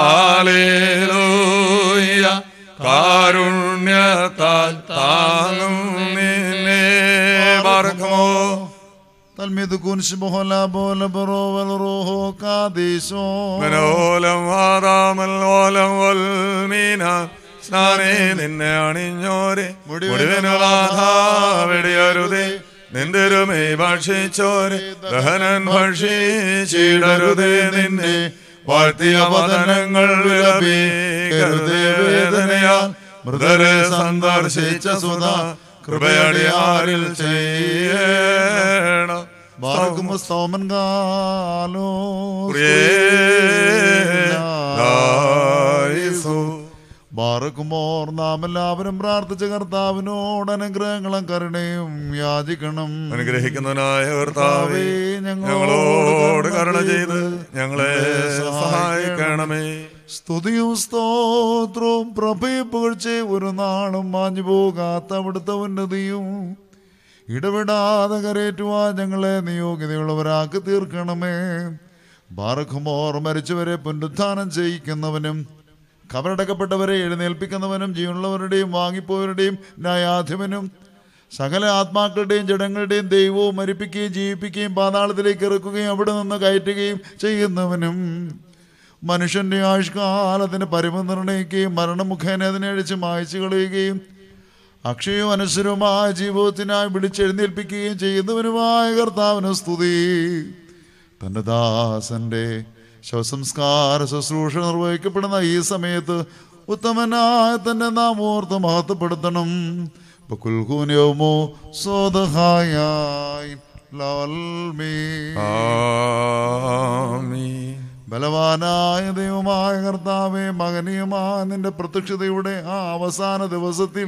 ഹാലേലൂയ. കാരുണ്യത്താൽ താങ്ങും നിന്നെ. പാർക്കുമോ തൽമിദ് കുൻശ് ബോല ബോല ബറോവൽ റോഹോ കാദീസോ മനോലം ആദാമൽ ഓലം വൽമീന സ്നാനേ. നിന്നെ അണിഞ്ഞോരെ മുടിവനുലാധാവിടയരുതേ. നിന്റെ രുമേ ഭക്ഷിച്ചോരെ ദഹനൻ ഭക്ഷിച്ചിടരുതേ. നിന്നെ വാഴ്ത്തിയ വദനങ്ങൾ വിലപിക്കരുതേ. വേദനയാൽ മൃതരെ സന്ദർശിച്ച സുധാ കൃപയടിയാരിൽ ചെയ്യണം. സോമൻ കാലോ ബാറക്കുമോർ. നാം എല്ലാവരും പ്രാർത്ഥിച്ച കർത്താവിനോട് അനുഗ്രഹങ്ങളും കരുണയും യാചിക്കണം. അനുഗ്രഹിക്കുന്നവനായ കർത്താവേ, ഞങ്ങളോട് കരുണ ചെയ്ത് ഞങ്ങളെ സഹായിക്കണമേ. സ്തുതിയും സ്തോത്രവും പ്രഭയും പുകഴ്ചയും ഒരു നാളും മാഞ്ഞു പോകാത്ത അവിടുത്തെ ഉന്നതിയും ഇടപെടാതെ കരയേറ്റുവാൻ ഞങ്ങളെ നിയോഗ്യതയുള്ളവരാക്കി തീർക്കണമേ. ബാറഖുമോർ മരിച്ചവരെ പുനരുത്ഥാനം ചെയ്യിക്കുന്നവനും കബറടക്കപ്പെട്ടവരെ എഴുന്നേൽപ്പിക്കുന്നവനും ജീവനുള്ളവരുടെയും വാങ്ങിപ്പോയവരുടെയും ന്യായാധിപനും സകല ആത്മാക്കളുടെയും ജഡങ്ങളുടെയും ദൈവവും മരിപ്പിക്കുകയും ജീവിപ്പിക്കുകയും പാതാളത്തിലേക്ക് ഇറക്കുകയും അവിടെ നിന്ന് കയറ്റുകയും ചെയ്യുന്നവനും മനുഷ്യൻ്റെ ആയുഷ്കാലത്തിന് പരിമ നിർണ്ണയിക്കുകയും മരണമുഖേന അതിനെ അഴിച്ച് മായ്ച്ചു കളയുകയും അക്ഷയവും അനശ്വരവുമായ ജീവിതത്തിനായി വിളിച്ചെഴുന്നേൽപ്പിക്കുകയും ചെയ്യുന്നവനുമായ കർത്താവിന് സ്തുതി. തൻ്റെ ദാസൻ്റെ ശവസംസ്കാര ശുശ്രൂഷ നിർവഹിക്കപ്പെടുന്ന ഈ സമയത്ത് ഉത്തമനായ തന്നെ നാം ഓർത്ത് മഹത്വപ്പെടുത്തണം. ബലവാനായ ദൈവമായ കർത്താവേ, മകനീയമായ നിന്റെ പ്രത്യക്ഷതയുടെ ആ അവസാന ദിവസത്തിൽ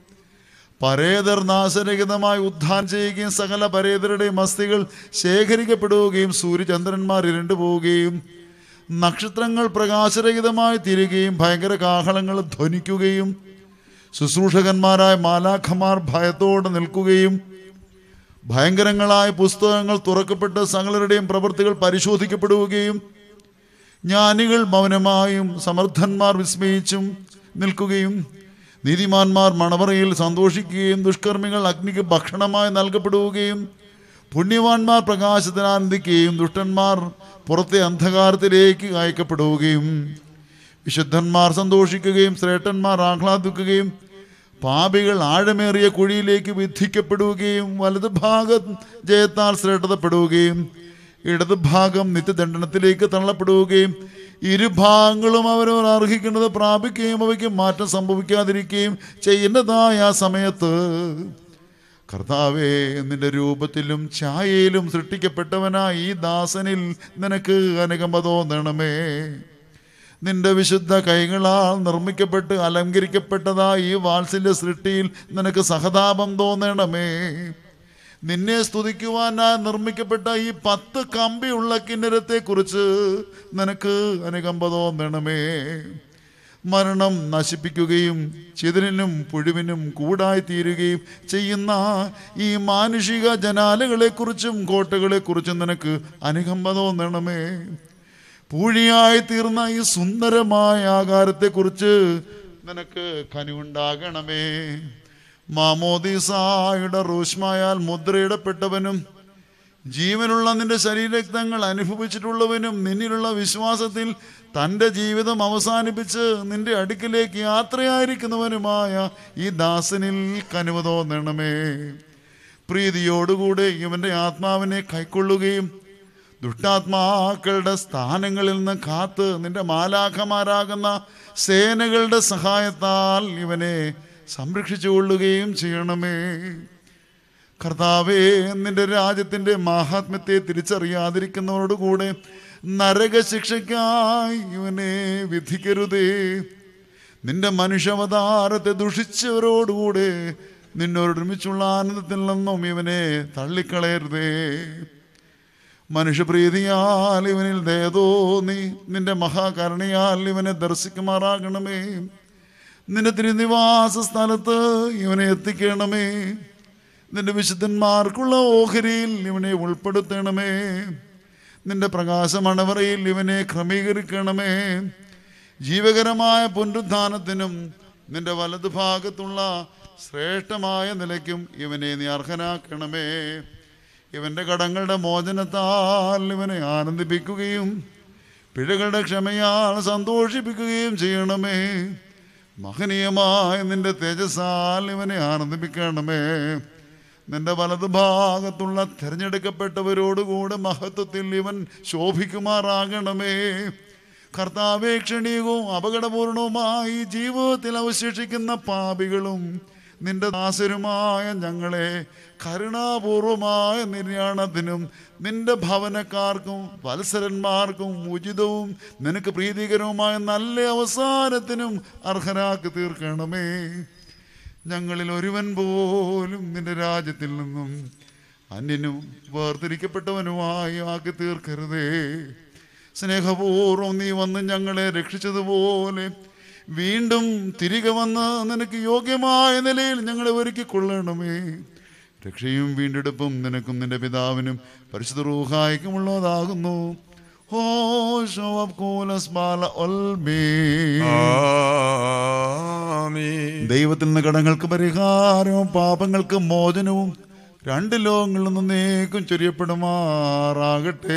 പരേതർ നാശരഹിതമായി ഉദ്ധാനം ചെയ്യുകയും സകല പരേതരുടെയും അസ്ഥികൾ ശേഖരിക്കപ്പെടുകയും സൂര്യചന്ദ്രന്മാർ ഇരുണ്ടു പോവുകയും നക്ഷത്രങ്ങൾ പ്രകാശരഹിതമായി തീരുകയും ഭയങ്കര കാഹളങ്ങൾ ധ്വനിക്കുകയും ശുശ്രൂഷകന്മാരായ മാലാഖമാർ ഭയത്തോടെ നിൽക്കുകയും ഭയങ്കരങ്ങളായ പുസ്തകങ്ങൾ തുറക്കപ്പെട്ട് സകലരുടെയും പ്രവൃത്തികൾ പരിശോധിക്കപ്പെടുകയും ജ്ഞാനികൾ മൗനമായും സമർത്ഥന്മാർ വിസ്മയിച്ചും നിൽക്കുകയും നീതിമാന്മാർ മണവറയിൽ സന്തോഷിക്കുകയും ദുഷ്കർമ്മികൾ അഗ്നിക്ക് ഭക്ഷണമായി നൽകപ്പെടുകയും പുണ്യവാന്മാർ പ്രകാശത്തിൽ ആനന്ദിക്കുകയും ദുഷ്ടന്മാർ പുറത്തെ അന്ധകാരത്തിലേക്ക് അയക്കപ്പെടുകയും വിശുദ്ധന്മാർ സന്തോഷിക്കുകയും ശ്രേഷ്ഠന്മാർ ആഹ്ലാദിക്കുകയും പാപികൾ ആഴമേറിയ കുഴിയിലേക്ക് വിധിക്കപ്പെടുകയും വലതുഭാഗം ജയത്താൽ ശ്രേഷ്ഠതപ്പെടുകയും ഇടതുഭാഗം നിത്യദണ്ഡനത്തിലേക്ക് തള്ളപ്പെടുകയും ഇരുഭാഗങ്ങളും അവരവർ അർഹിക്കുന്നത് പ്രാപിക്കുകയും അവയ്ക്ക് മാറ്റം സംഭവിക്കാതിരിക്കുകയും ചെയ്യുന്നതായ ആ സമയത്ത് കർത്താവേ, നിന്റെ രൂപത്തിലും ഛായയിലും സൃഷ്ടിക്കപ്പെട്ടവനായി ഈ ദാസനിൽ നിനക്ക് അനുകമ്പ തോന്നണമേ. നിന്റെ വിശുദ്ധ കൈകളാൽ നിർമ്മിക്കപ്പെട്ട് അലങ്കരിക്കപ്പെട്ടതായി ഈ വാത്സല്യ സൃഷ്ടിയിൽ നിനക്ക് സഹതാപം തോന്നണമേ. നിന്നെ സ്തുതിക്കുവാനായി നിർമ്മിക്കപ്പെട്ട ഈ പത്ത് കമ്പിയുള്ള കിന്നരത്തെക്കുറിച്ച് നിനക്ക് അനുകമ്പ തോന്നണമേ. മരണം നശിപ്പിക്കുകയും ചിതലിനും പുഴുവിനും കൂടായിത്തീരുകയും ചെയ്യുന്ന ഈ മാനുഷിക ജനാലകളെക്കുറിച്ചും കോട്ടകളെക്കുറിച്ചും നിനക്ക് അനുകമ്പ തോന്നണമേ. പൂഴിയായി തീർന്ന ഈ സുന്ദരമായ ആകാരത്തെക്കുറിച്ച് നിനക്ക് കനിവുണ്ടാകണമേ. മാമോദീസായുടെ റൂഷ്മായാൽ മുദ്രയിടപ്പെട്ടവനും ജീവനുള്ള നിന്റെ ശരീരരക്തങ്ങൾ അനുഭവിച്ചിട്ടുള്ളവനും നിന്നിലുള്ള വിശ്വാസത്തിൽ തൻ്റെ ജീവിതം അവസാനിപ്പിച്ച് നിന്റെ അടുക്കിലേക്ക് യാത്രയായിരിക്കുന്നവനുമായ ഈ ദാസനിൽ കനിവ് തോന്നണമേ. പ്രീതിയോടുകൂടെ ഇവൻ്റെ ആത്മാവിനെ കൈക്കൊള്ളുകയും ദുഷ്ടാത്മാക്കളുടെ സ്ഥാനങ്ങളിൽ നിന്ന് കാത്ത് നിന്റെ മാലാഖമാരാകുന്ന സേനകളുടെ സഹായത്താൽ ഇവനെ സംരക്ഷിച്ചു കൊള്ളുകയും ചെയ്യണമേ. കർത്താവേ, നിന്റെ രാജ്യത്തിൻ്റെ മാഹാത്മ്യത്തെ തിരിച്ചറിയാതിരിക്കുന്നവരോടുകൂടെ നരകശിക്ഷയ്ക്കായി ഇവനെ വിധിക്കരുതേ. നിന്റെ മനുഷ്യാവതാരത്തെ ദുഷിച്ചവരോടുകൂടെ നിന്നോടൊരുമിച്ചുള്ള ആനന്ദത്തിൽ നിന്നും ഇവനെ തള്ളിക്കളയരുതേ. മനുഷ്യപ്രീതിയാൽ ഇവനിൽ ദയതോന്നി നിന്റെ മഹാകരുണയാൽ ഇവനെ ദർശിക്കുമാറാകണമേ. നിന്റെ തിരുനിവാസ സ്ഥലത്ത് ഇവനെ എത്തിക്കണമേ. നിന്റെ വിശുദ്ധന്മാർക്കുള്ള ഓഹരിയിൽ ഇവനെ ഉൾപ്പെടുത്തണമേ. നിന്റെ പ്രകാശമണവറയിൽ ഇവനെ ക്രമീകരിക്കണമേ. ജീവകരമായ പുനരുത്ഥാനത്തിനും നിന്റെ വലതുഭാഗത്തുള്ള ശ്രേഷ്ഠമായ നിലയ്ക്കും ഇവനെ നീ അർഹനാക്കണമേ. ഇവൻ്റെ കടങ്ങളുടെ മോചനത്താൽ ഇവനെ ആനന്ദിപ്പിക്കുകയും പിഴകളുടെ ക്ഷമയാൽ സന്തോഷിപ്പിക്കുകയും ചെയ്യണമേ. മഹനീയമായ നിന്റെ തേജസ്സാൽ ഇവനെ ആനന്ദിപ്പിക്കണമേ. നിന്റെ വലതുഭാഗത്തുള്ള തിരഞ്ഞെടുക്കപ്പെട്ടവരോടുകൂടെ മഹത്വത്തിൽ ഇവൻ ശോഭിക്കുമാറാകണമേ. കർത്താവേക്ഷണീയവും അപകടപൂർണവുമായി ജീവിതത്തിൽ അവശേഷിക്കുന്ന പാപികളും നിന്റെ ദാസരുമായ ഞങ്ങളെ കരുണാപൂർവമായ നിര്യാണത്തിനും നിന്റെ ഭവനക്കാർക്കും വത്സരന്മാർക്കും ഉചിതവും നിനക്ക് പ്രീതികരവുമായ നല്ല അവസാനത്തിനും അർഹരാക്കി തീർക്കണമേ. ഞങ്ങളിൽ ഒരുവൻ പോലും നിന്റെ രാജ്യത്തിൽ നിന്നും അന്യനും വേർതിരിക്കപ്പെട്ടവനുമായി ആക്കി തീർക്കരുതേ. സ്നേഹപൂർവ്വം നീ വന്ന് ഞങ്ങളെ രക്ഷിച്ചതുപോലെ വീണ്ടും തിരികെ വന്ന് നിനക്ക് യോഗ്യമായ നിലയിൽ ഞങ്ങളെ ഒരുക്കിക്കൊള്ളണമേ. രക്ഷയും വീണ്ടെടുപ്പും നിനക്കും നിന്റെ പിതാവിനും പരിശുദ്ധ റൂഹായിക്കുമുള്ളതാകുന്നു. ദൈവത്തിൽ നിന്ന് കടങ്ങൾക്ക് പരിഹാരവും പാപങ്ങൾക്ക് മോചനവും രണ്ട് ലോകങ്ങളിൽ നിന്ന് നീക്കും ചൊരിയപ്പെടുമാറാകട്ടെ.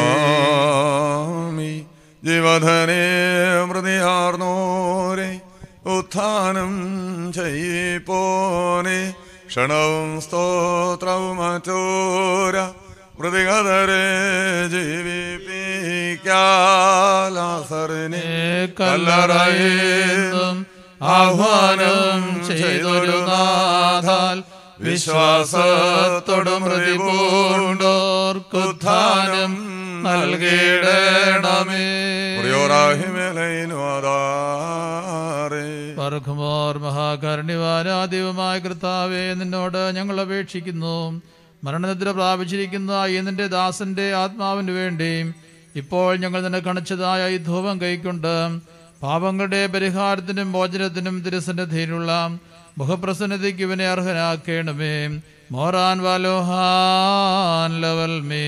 ജീവധനേ മൃതിയാർന്നോരെ ഉത്ഥാനം ചെയ്യിപ്പോനെ ക്ഷണവും സ്തോത്രവും മറ്റോര മൃതികതരെ ജീവിപ്പിക്കാലാസറിനെ കല്ലറയും ആഹ്വാനം ചെയ്തൊരു നാഥാൽ വിശ്വാസത്തോട് മൃതി പൂണ്ടോർക്കുത്ഥാനം നൽകിയിടണമേ. പറക്കുമോർ മഹാകരുണ്യവാനാദിവുമായ കർത്താവേ, നിന്നോട് ഞങ്ങൾ അപേക്ഷിക്കുന്നു. മരണനിദ്ര പ്രാപിച്ചിരിക്കുന്ന ഈ നിന്റെ ദാസന്റെ ആത്മാവിന് വേണ്ടി ഇപ്പോൾ ഞങ്ങൾ നിന്നെ കണിച്ചതായ ഈ ധൂപം കൈക്കൊണ്ട് പാപങ്ങളുടെ പരിഹാരത്തിനും മോചനത്തിനും തിരുസന്നിധിയിലുള്ള മുഖപ്രസന്നതയ്ക്ക് ഇവനെ അർഹനാക്കേണമേ. മോറാൻ വാലോഹാൻ ലവൽ മേ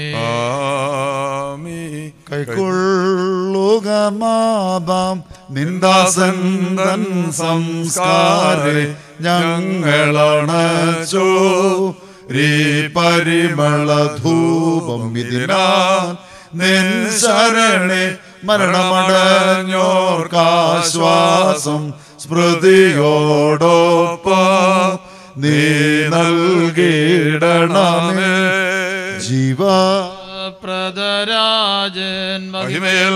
കൈക്കൊള്ളുക നാദാം നിന്ദാസന്തൻ സംസ്കാരെ ഞങ്ങളണച്ചോ രീ പരിമള ധൂപം ഇതിനാൽ നിൻ ശരണേ മരണമടഞ്ഞോർക്കാശ്വാസം സ്മൃതിയോടൊപ്പം നീ നൽകിയിടണമേ. ജീവപ്രദരാജൻ മഹിമേൽ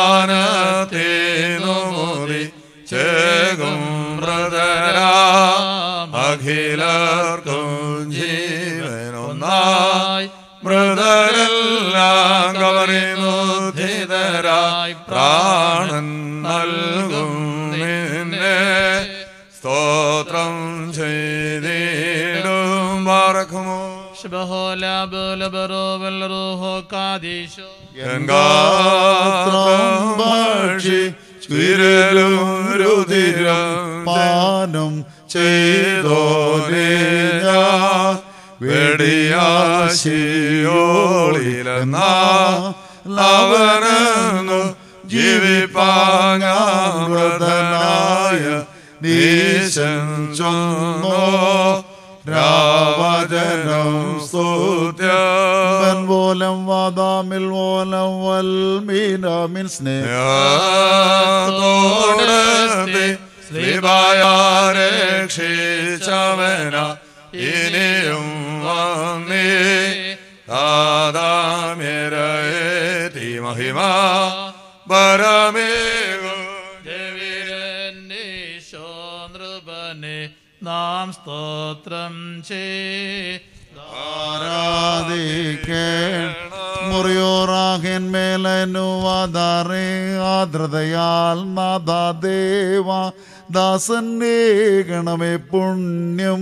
വാനത്തേനുമോദി ചേകും ബ്രദരാം അഖിലർക്കും ജീവനൊന്നായി മൃതരെല്ലാം കവറിനുദ്ധിതരായി പ്രാണൻ നൽകും നിന്നെ സ്തോത്രം ചെയ്തിടും. ബാറക്കുമോ ും പാനം ചെയ്തോരേ വെടിയാശിയോളിലെന്നു ജീവിപ്പാങ്ങാമൃതനായ നീശൻ ചൊന്നോ രാവചനം സ്തുത്യൻ പോലം വാദാമിൽ പോലം വൽമീനമിൻ സ്നേഹത്തോടെ ശ്രീവായാരക്ഷിച്ചവന ഇനിയും വന്നേ താതാമ്യരേതി മഹിമ പരമേകോ നൃപനെ നാം സ്തോത്രം ചെയ്രാധിക്കേ മുറിയോറാഹിൻ മേലനുവാദാറേ ആദ്രതയാൽ നാദാദേവ ദാസന്റെ ഗണമേ പുണ്യം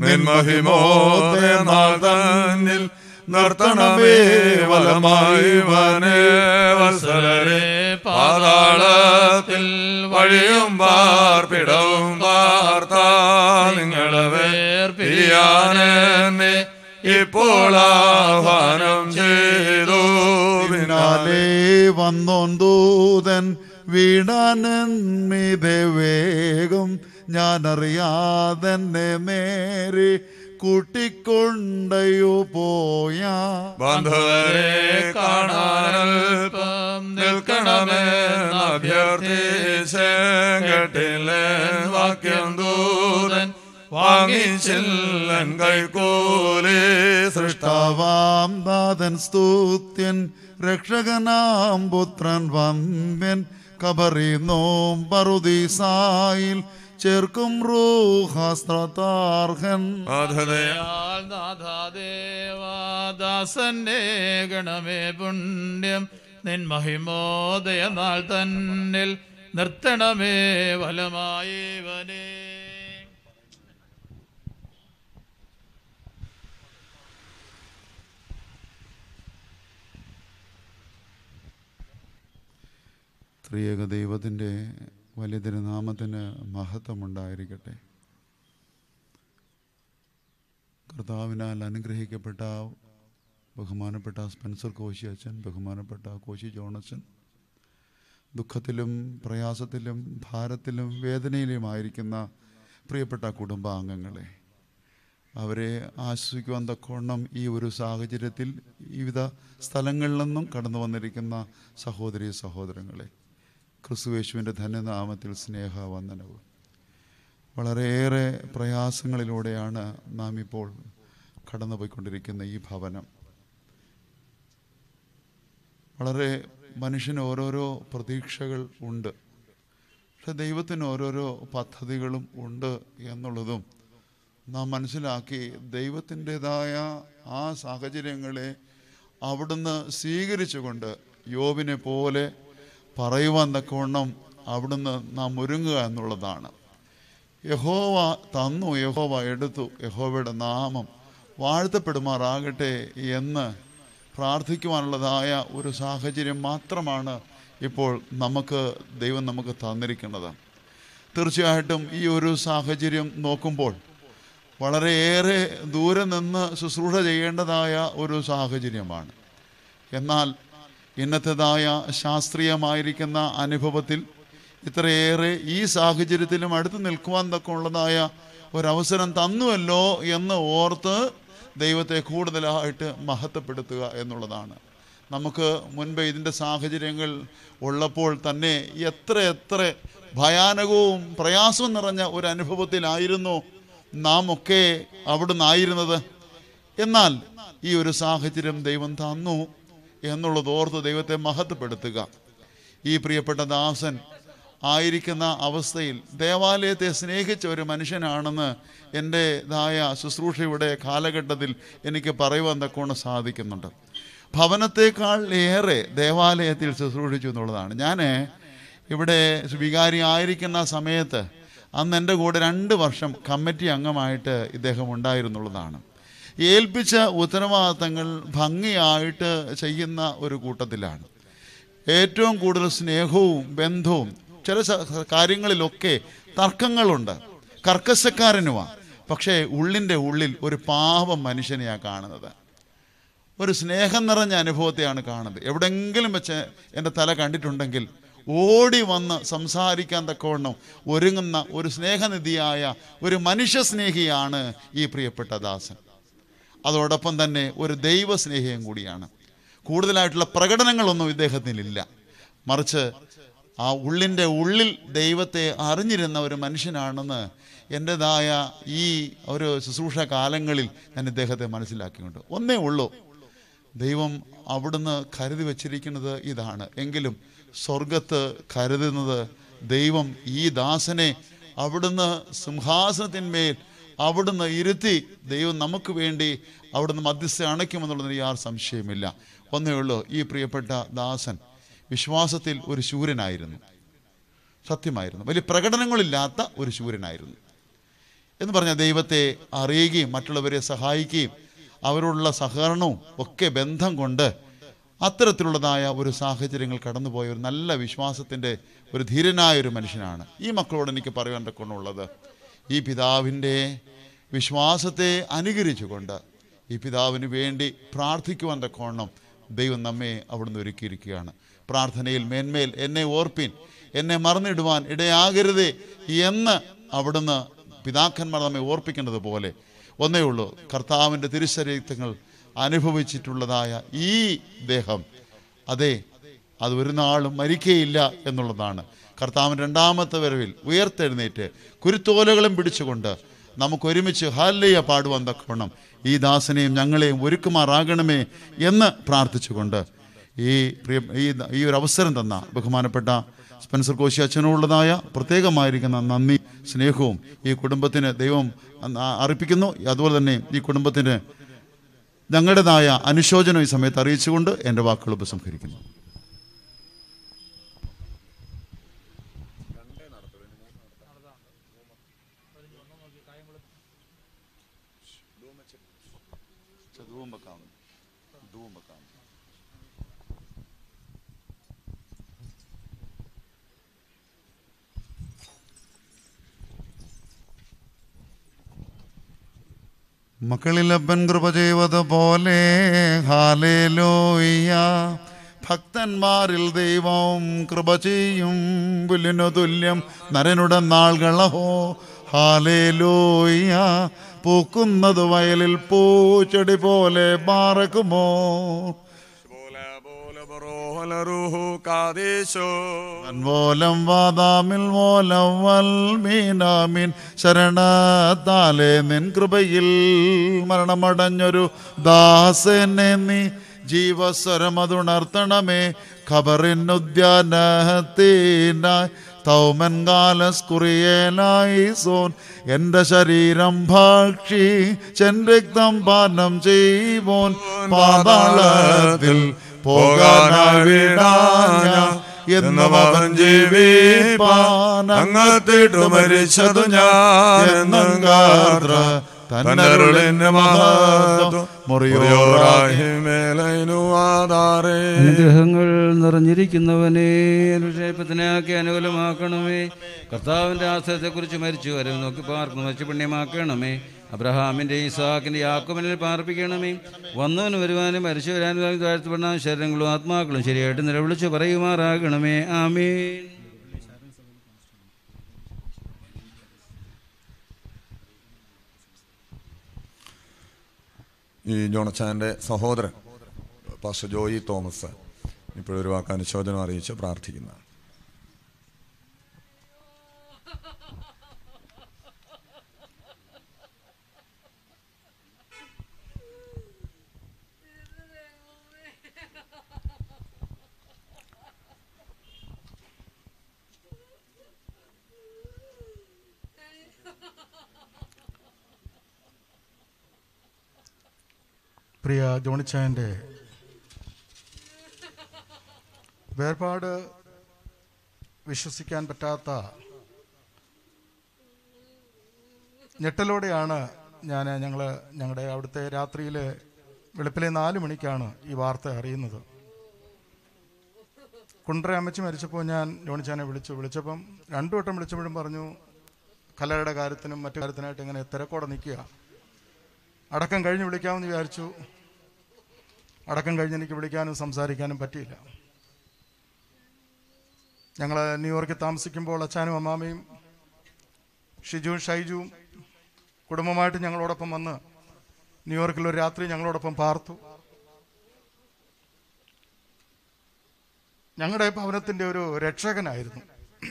നിൻമഹിമോദയനാഥനിൽ നിർത്തണമേ വലമായി വനേ വത്സലരെ പാതാളത്തിൽ വഴിയും പാർപ്പിടവും പാർത്താ നിങ്ങളെ വേർപിരിയാനെന്നെ ഇപ്പോൾ ആഹ്വാനം ചെയ്തു. പിന്നാലെ വന്നോൻ ദൂതൻ വീടാനന്മിതേ വേഗം ഞാനറിയാതെന്നെ നേരെ കൂട്ടിക്കൊണ്ടയോ പോയ ബന്ധുവരെ കാണാനൽപ്പം നിൽക്കണമെന്നഭ്യർത്ഥിച്ചെങ്കിലെ വാക്യം ദൂതൻ വാങ്ങിച്ചില്ലൻ കൈക്കൂലി സൃഷ്ടാവാം നാഥൻ സ്തുത്യൻ രക്ഷകനാം പുത്രൻ വന്യൻ കബറിനോം പറുദീസായിൽ ചേർക്കും റൂഹാസ്ത്രതാർഹൻ നാഥാദേവാദാസന്റെ ഗണമേ പുണ്യം നിൻ മഹിമോദയനാൾ തന്നിൽ നിർത്തണമേ വലമായവനേ. ത്രിയേക ദൈവത്തിൻ്റെ വലിയ തിരുനാമത്തിന് മഹത്വമുണ്ടായിരിക്കട്ടെ. കർത്താവിനാൽ അനുഗ്രഹിക്കപ്പെട്ട ബഹുമാനപ്പെട്ട സ്പെൻസർ കോശി അച്ഛൻ, ബഹുമാനപ്പെട്ട കോശി ജോണച്ചൻ, ദുഃഖത്തിലും പ്രയാസത്തിലും ഭാരത്തിലും വേദനയിലുമായിരിക്കുന്ന പ്രിയപ്പെട്ട കുടുംബാംഗങ്ങളെ, അവരെ ആശ്വസിക്കുവാൻ തക്കവണ്ണം ഈ ഒരു സാഹചര്യത്തിൽ വിവിധ സ്ഥലങ്ങളിൽ നിന്നും കടന്നു വന്നിരിക്കുന്ന സഹോദരി സഹോദരങ്ങളെ, ക്രിസ്തുയേശുവിൻ്റെ ധന്യനാമത്തിൽ സ്നേഹവന്ദനവും. വളരെയേറെ പ്രയാസങ്ങളിലൂടെയാണ് നാം ഇപ്പോൾ കടന്നുപോയിക്കൊണ്ടിരിക്കുന്ന ഈ ഭവനം. വളരെ മനുഷ്യന് ഓരോരോ പ്രതീക്ഷകൾ ഉണ്ട്, പക്ഷെ ദൈവത്തിന് ഓരോരോ പദ്ധതികളും ഉണ്ട് എന്നുള്ളതും നാം മനസ്സിലാക്കി ദൈവത്തിൻ്റെതായ ആ സാഹചര്യങ്ങളെ അവിടുന്ന് സ്വീകരിച്ചുകൊണ്ട് യോബിനെ പോലെ പറയുവാൻ തക്കവണ്ണം അവിടുന്ന് നാം ഒരുങ്ങുക എന്നുള്ളതാണ്. യഹോവ തന്നു, യഹോവ എടുത്തു, യഹോവയുടെ നാമം വാഴ്ത്തപ്പെടുമാറാകട്ടെ എന്ന് പ്രാർത്ഥിക്കുവാനുള്ളതായ ഒരു സാഹചര്യം മാത്രമാണ് ഇപ്പോൾ നമുക്ക് ദൈവം നമുക്ക് തന്നിരിക്കുന്നത്. തീർച്ചയായിട്ടും ഈ ഒരു സാഹചര്യം നോക്കുമ്പോൾ വളരെയേറെ ദൂരെ നിന്ന് ശുശ്രൂഷ ചെയ്യേണ്ടതായ ഒരു സാഹചര്യമാണ്. എന്നാൽ ഇന്നത്തേതായ ശാസ്ത്രീയമായിരിക്കുന്ന അനുഭവത്തിൽ ഇത്രയേറെ ഈ സാഹചര്യത്തിലും അടുത്ത് നിൽക്കുവാൻ തക്കമുള്ളതായ ഒരവസരം തന്നുവല്ലോ എന്ന് ഓർത്ത് ദൈവത്തെ കൂടുതലായിട്ട് മഹത്വപ്പെടുത്തുക എന്നുള്ളതാണ്. നമുക്ക് മുൻപ് ഇതിൻ്റെ സാഹചര്യങ്ങൾ ഉള്ളപ്പോൾ തന്നെ എത്ര എത്ര ഭയാനകവും പ്രയാസവും നിറഞ്ഞ ഒരു അനുഭവത്തിലായിരുന്നു നാം ഒക്കെ അവിടുന്ന് ആയിരുന്നത്. എന്നാൽ ഈ ഒരു സാഹചര്യം ദൈവം തന്നു എന്നുള്ളത് ഓർത്ത് ദൈവത്തെ മഹത്വപ്പെടുത്തുക. ഈ പ്രിയപ്പെട്ട ദാസൻ ആയിരിക്കുന്ന അവസ്ഥയിൽ ദേവാലയത്തെ സ്നേഹിച്ച ഒരു മനുഷ്യനാണെന്ന് എൻ്റെതായ ശുശ്രൂഷയുടെ കാലഘട്ടത്തിൽ എനിക്ക് പറയുവാൻ തക്കവണ്ണം സാധിക്കുന്നുണ്ട്. ഭവനത്തേക്കാൾ ഏറെ ദേവാലയത്തിൽ ശുശ്രൂഷിച്ചു എന്നുള്ളതാണ്. ഞാൻ ഇവിടെ വികാരി ആയിരിക്കുന്ന സമയത്ത് അന്ന് എൻ്റെ കൂടെ രണ്ട് വർഷം കമ്മിറ്റി അംഗമായിട്ട് ഇദ്ദേഹം ഉണ്ടായിരുന്നുള്ളതാണ്. ഏൽപ്പിച്ച ഉത്തരവാദിത്തങ്ങൾ ഭംഗിയായിട്ട് ചെയ്യുന്ന ഒരു കൂട്ടത്തിലാണ്. ഏറ്റവും കൂടുതൽ സ്നേഹവും ബന്ധവും, ചില കാര്യങ്ങളിലൊക്കെ തർക്കങ്ങളുണ്ട്, കർക്കശക്കാരനുമാണ്. പക്ഷേ ഉള്ളിൻ്റെ ഉള്ളിൽ ഒരു പാവം മനുഷ്യനെയാണ് കാണുന്നത്. ഒരു സ്നേഹം നിറഞ്ഞ അനുഭവത്തെയാണ് കാണുന്നത്. എവിടെയെങ്കിലും വെച്ച് എൻ്റെ തല കണ്ടിട്ടുണ്ടെങ്കിൽ ഓടി വന്ന് സംസാരിക്കാൻ തക്കവണ്ണം ഒരുങ്ങുന്ന ഒരു സ്നേഹനിധിയായ ഒരു മനുഷ്യസ്നേഹിയാണ് ഈ പ്രിയപ്പെട്ട ദാസൻ. അതോടൊപ്പം തന്നെ ഒരു ദൈവസ്നേഹിയും കൂടിയാണ്. കൂടുതലായിട്ടുള്ള പ്രകടനങ്ങളൊന്നും ഇദ്ദേഹത്തിനില്ല, മറിച്ച് ആ ഉള്ളിൻ്റെ ഉള്ളിൽ ദൈവത്തെ അറിഞ്ഞിരുന്ന ഒരു മനുഷ്യനാണെന്ന് എൻ്റെതായ ഈ ഒരു ശുശ്രൂഷ കാലങ്ങളിൽ ഞാൻ ഇദ്ദേഹത്തെ മനസ്സിലാക്കിയിട്ടുണ്ട്. ഒന്നേ ഉള്ളൂ, ദൈവം അവിടുന്ന് കരുതി വച്ചിരിക്കുന്നത് ഇതാണ്. എങ്കിലും സ്വർഗത്ത് കരുതുന്നത് ദൈവം ഈ ദാസനെ അവിടുന്ന് സിംഹാസനത്തിന്മേൽ അവിടുന്ന് ഇരുത്തി ദൈവം നമുക്ക് വേണ്ടി അവിടുന്ന് മധ്യസ്ഥ അണയ്ക്കുമെന്നുള്ളതിന് യാതൊരു സംശയമില്ല. ഒന്നേ ഉള്ളൂ, ഈ പ്രിയപ്പെട്ട ദാസൻ വിശ്വാസത്തിൽ ഒരു ശൂരനായിരുന്നു, സത്യമായിരുന്നു. വലിയ പ്രകടനങ്ങളില്ലാത്ത ഒരു ശൂരനായിരുന്നു എന്ന് പറഞ്ഞാൽ ദൈവത്തെ അറിയുകയും മറ്റുള്ളവരെ സഹായിക്കുകയും അവരോടുള്ള സഹകരണവും ഒക്കെ ബന്ധം കൊണ്ട് അത്തരത്തിലുള്ളതായ ഒരു സാഹചര്യങ്ങൾ കടന്നുപോയ ഒരു നല്ല വിശ്വാസത്തിൻ്റെ ഒരു ധീരനായ ഒരു മനുഷ്യനാണ്. ഈ മക്കളോട് എനിക്ക് പറയാൻ തക്കവണ്ണമുള്ളത്, ഈ പിതാവിൻ്റെ വിശ്വാസത്തെ അനുകരിച്ചുകൊണ്ട് ഈ പിതാവിന് വേണ്ടി പ്രാർത്ഥിക്കുവാൻ തക്കവണ്ണം ദൈവം നമ്മെ അവിടുന്ന് ഒരുക്കിയിരിക്കുകയാണ്. പ്രാർത്ഥനയിൽ മേന്മേൽ എന്നെ ഓർപ്പിൻ, എന്നെ മറന്നിടുവാൻ ഇടയാകരുതേ എന്ന് അവിടുന്ന് പിതാക്കന്മാർ നമ്മെ ഓർപ്പിക്കേണ്ടത് പോലെ ഒന്നേ ഉള്ളൂ, കർത്താവിൻ്റെ തിരുശരീരങ്ങൾ അനുഭവിച്ചിട്ടുള്ളതായ ഈ ദേഹം, അതെ, അത് ഒരു നാളും മരിക്കയില്ല എന്നുള്ളതാണ്. കർത്താവിൻ്റെ രണ്ടാമത്തെ വരവിൽ ഉയർത്തെഴുന്നേറ്റ് കുരുത്തോലകളും പിടിച്ചുകൊണ്ട് നമുക്കൊരുമിച്ച് ഹല്ലേലൂയ പാടുവാൻ തക്കവണ്ണം ഈ ദാസനെയും ഞങ്ങളെയും ഒരുക്കുമാറാകണമേ എന്ന് പ്രാർത്ഥിച്ചുകൊണ്ട് ഈ പ്രിയ ഈ ഈ ഒരു അവസരം തന്ന ബഹുമാനപ്പെട്ട സ്പെൻസർ കോശി അച്ഛനോടുള്ളതായ പ്രത്യേകമായിരിക്കുന്ന നന്ദി സ്നേഹവും ഈ കുടുംബത്തിന് ദൈവം അർപ്പിക്കുന്നു. അതുപോലെ തന്നെ ഈ കുടുംബത്തിന് ഞങ്ങളുടേതായ അനുശോചനം ഈ സമയത്ത് അറിയിച്ചുകൊണ്ട് എൻ്റെ വാക്കുകൾ ഉപസംഹരിക്കുന്നു. മക്കളിലപ്പൻ കൃപ ചെയ്വതുപോലെ ഹാലേലൂയ. ഭക്തന്മാരിൽ ദൈവം കൃപ ചെയ്യും, പുല്ലിനു തുല്യം നരനുടെ നാൾകളഹോ. ഹാലേലൂയ. പൂക്കുന്നത് വയലിൽ പൂച്ചെടി പോലെ പാറക്കുമോ. മൂലം വാദാമിൽ മൂലം വൽമീനാമിൻ ശരണത്താലെ നിൻ കൃപയിൽ മരണമടഞ്ഞൊരു ദാസനെ നീ ജീവസ്വരമതുണർത്തണമേ. ഖബറിനുദ്യാനത്തിനായി തൗമൻ കാലസ് കുറിയേലായി സോൻ. എൻ്റെ ശരീരം ഭക്ഷി ചെൻ രക്തം പാനം ചെയ്വോൻ. പാതാളത്തിൽ പോകാനാവിടാഞ്ഞ എന്നും അവൻ ജീവിപ്പാൻ അങ്ങത്തിട്ടു മരിച്ചതു ഞാൻ എന്നും ഗാത്ര തന്നരുളിന്റെ മഹത്വം അനുഗ്രഹങ്ങൾ നിറഞ്ഞിരിക്കുന്നവനെ അനുക്ഷേപത്തിനാക്കി അനുകൂലമാക്കണമേ. കർത്താവിൻ്റെ ആശ്രയത്തെക്കുറിച്ച് മരിച്ചു വരും നോക്കി പാർക്കുന്നു വെച്ച് പുണ്യമാക്കണമേ. അബ്രഹാമിൻ്റെ ഇസാക്കിൻ്റെ യാക്കോബിനെ പാർപ്പിക്കണമേ. വന്നവന് വരുവാനും മരിച്ചു വരാനും താഴ്ത്തപ്പെടാൻ ശരീരങ്ങളും ആത്മാക്കളും ശരിയായിട്ട് നിലവിളിച്ച് പറയുമാറാകണമേ. ആമേൻ. ഈ ജോണച്ചാൻ്റെ സഹോദരൻ പാസ്റ്റർ ജോയി തോമസ് ഇപ്പോഴൊരു വാക്ക് അനുശോചനം അറിയിച്ച് പ്രാർത്ഥിക്കുന്നതാണ്. പ്രിയ ജോണിച്ചായൻ്റെ വേർപാട് വിശ്വസിക്കാൻ പറ്റാത്ത ഞെട്ടലോടെയാണ് ഞാൻ ഞങ്ങൾ ഞങ്ങളുടെ അവിടുത്തെ രാത്രിയിൽ വെളുപ്പിലെ നാല് മണിക്കാണ് ഈ വാർത്ത അറിയുന്നത്. കുണ്ട്ര അമ്മച്ചി മരിച്ചപ്പോൾ ഞാൻ ജോണിച്ചാനെ വിളിച്ചു. വിളിച്ചപ്പം രണ്ടു വട്ടം വിളിച്ചപ്പോഴും പറഞ്ഞു കല്ലറയുടെ കാര്യത്തിനും മറ്റു കാര്യത്തിനായിട്ട് ഇങ്ങനെ തിരക്കോടെ നിൽക്കുക. അടക്കം കഴിഞ്ഞ് വിളിക്കാമെന്ന് വിചാരിച്ചു. അടക്കം കഴിഞ്ഞ് എനിക്ക് വിളിക്കാനും സംസാരിക്കാനും പറ്റിയില്ല. ഞങ്ങൾ ന്യൂയോർക്കിൽ താമസിക്കുമ്പോൾ അച്ഛനും അമ്മാമയും ഷിജുവും ഷൈജുവും കുടുംബമായിട്ട് ഞങ്ങളോടൊപ്പം വന്ന് ന്യൂയോർക്കിൽ ഒരു രാത്രി ഞങ്ങളോടൊപ്പം പാർത്തു. ഞങ്ങളുടെ ഭവനത്തിൻ്റെ ഒരു രക്ഷകനായിരുന്നു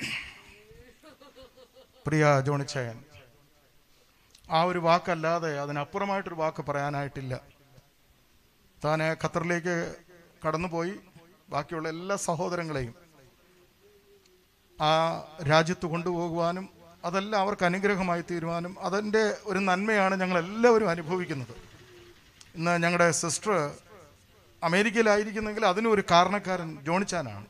പ്രിയ ജോണിച്ചായൻ. ആ ഒരു വാക്കല്ലാതെ അതിനപ്പുറമായിട്ടൊരു വാക്ക് പറയാനായിട്ടില്ല. താൻ ഖത്തറിലേക്ക് കടന്നുപോയി ബാക്കിയുള്ള എല്ലാ സഹോദരങ്ങളെയും ആ രാജ്യത്ത് കൊണ്ടുപോകുവാനും അതെല്ലാം അവർക്ക് അനുഗ്രഹമായി തീരുവാനും അതിൻ്റെ ഒരു നന്മയാണ് ഞങ്ങളെല്ലാവരും അനുഭവിക്കുന്നത്. ഇന്ന് ഞങ്ങളുടെ സിസ്റ്റർ അമേരിക്കയിലായിരിക്കുന്നെങ്കിൽ അതിനൊരു കാരണക്കാരൻ ജോണിച്ചാനാണ്.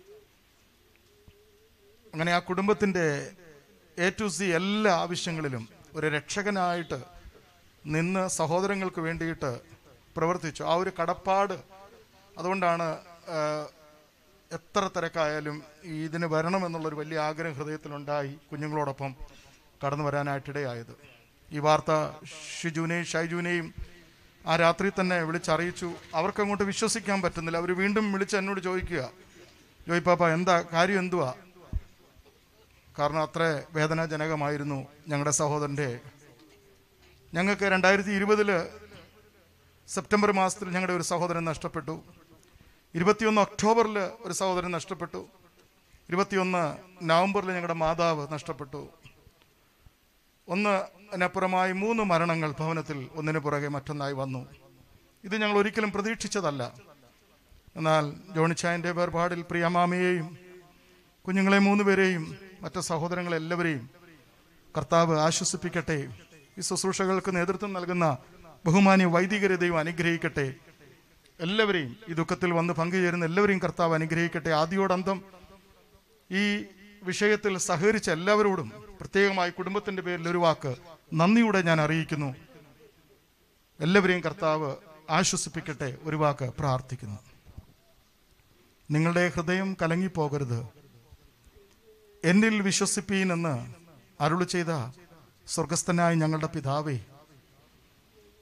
അങ്ങനെ ആ കുടുംബത്തിൻ്റെ എ ടു സി എല്ലാ ആവശ്യങ്ങളിലും ഒരു രക്ഷകനായിട്ട് നിന്ന് സഹോദരങ്ങൾക്ക് വേണ്ടിയിട്ട് പ്രവർത്തിച്ചു. ആ ഒരു കടപ്പാട് അതുകൊണ്ടാണ് എത്ര തിരക്കായാലും ഇതിന് വരണമെന്നുള്ളൊരു വലിയ ആഗ്രഹം ഹൃദയത്തിലുണ്ടായി കുഞ്ഞുങ്ങളോടൊപ്പം കടന്നു വരാനായിട്ടിടയായത്. ഈ വാർത്ത ഷിജുവിനെയും ഷൈജുവിനെയും ആ രാത്രി തന്നെ വിളിച്ചറിയിച്ചു. അവർക്കങ്ങോട്ട് വിശ്വസിക്കാൻ പറ്റുന്നില്ല. അവർ വീണ്ടും വിളിച്ച് എന്നോട് ചോദിക്കുക, ജോയ് പാപ്പ എന്താ കാര്യം, എന്തുവാ? കാരണം അത്ര വേദനാജനകമായിരുന്നു ഞങ്ങളുടെ സഹോദരൻ്റെ. ഞങ്ങൾക്ക് രണ്ടായിരത്തി ഇരുപതില് സെപ്റ്റംബർ മാസത്തിൽ ഞങ്ങളുടെ ഒരു സഹോദരൻ നഷ്ടപ്പെട്ടു. ഇരുപത്തിയൊന്ന് ഒക്ടോബറിൽ ഒരു സഹോദരൻ നഷ്ടപ്പെട്ടു. ഇരുപത്തിയൊന്ന് നവംബറിൽ ഞങ്ങളുടെ മാതാവ് നഷ്ടപ്പെട്ടു. ഒന്ന് അതിനപ്പുറമായി മൂന്ന് മരണങ്ങൾ ഭവനത്തിൽ ഒന്നിനു പുറകെ മറ്റൊന്നായി വന്നു. ഇത് ഞങ്ങൾ ഒരിക്കലും പ്രതീക്ഷിച്ചതല്ല. എന്നാൽ ജോണിച്ചായൻ്റെ വേർപാടിൽ പ്രിയമാമയെയും കുഞ്ഞുങ്ങളെ മൂന്ന് പേരെയും മറ്റു സഹോദരങ്ങളെല്ലാവരെയും കർത്താവ് ആശ്വസിപ്പിക്കട്ടെ. ഈ ശുശ്രൂഷകൾക്ക് നേതൃത്വം നൽകുന്ന ബഹുമാന്യ വൈദികരെ ദൈവം അനുഗ്രഹിക്കട്ടെ. എല്ലാവരെയും ഈ ദുഃഖത്തിൽ വന്ന് പങ്കുചേരുന്ന എല്ലാവരെയും കർത്താവ് അനുഗ്രഹിക്കട്ടെ. ആദ്യോടന്തം ഈ വിഷയത്തിൽ സഹകരിച്ച എല്ലാവരോടും പ്രത്യേകമായി കുടുംബത്തിൻ്റെ പേരിൽ ഒരു വാക്ക് നന്ദിയോടെ ഞാൻ അറിയിക്കുന്നു. എല്ലാവരെയും കർത്താവ് ആശ്വസിപ്പിക്കട്ടെ. ഒരു വാക്ക് പ്രാർത്ഥിക്കുന്നു. നിങ്ങളുടെ ഹൃദയം കലങ്ങിപ്പോകരുത്, എന്നിൽ വിശ്വസിപ്പീൻ എന്ന് അരുളി ചെയ്ത സ്വർഗസ്ഥനായ ഞങ്ങളുടെ പിതാവേ,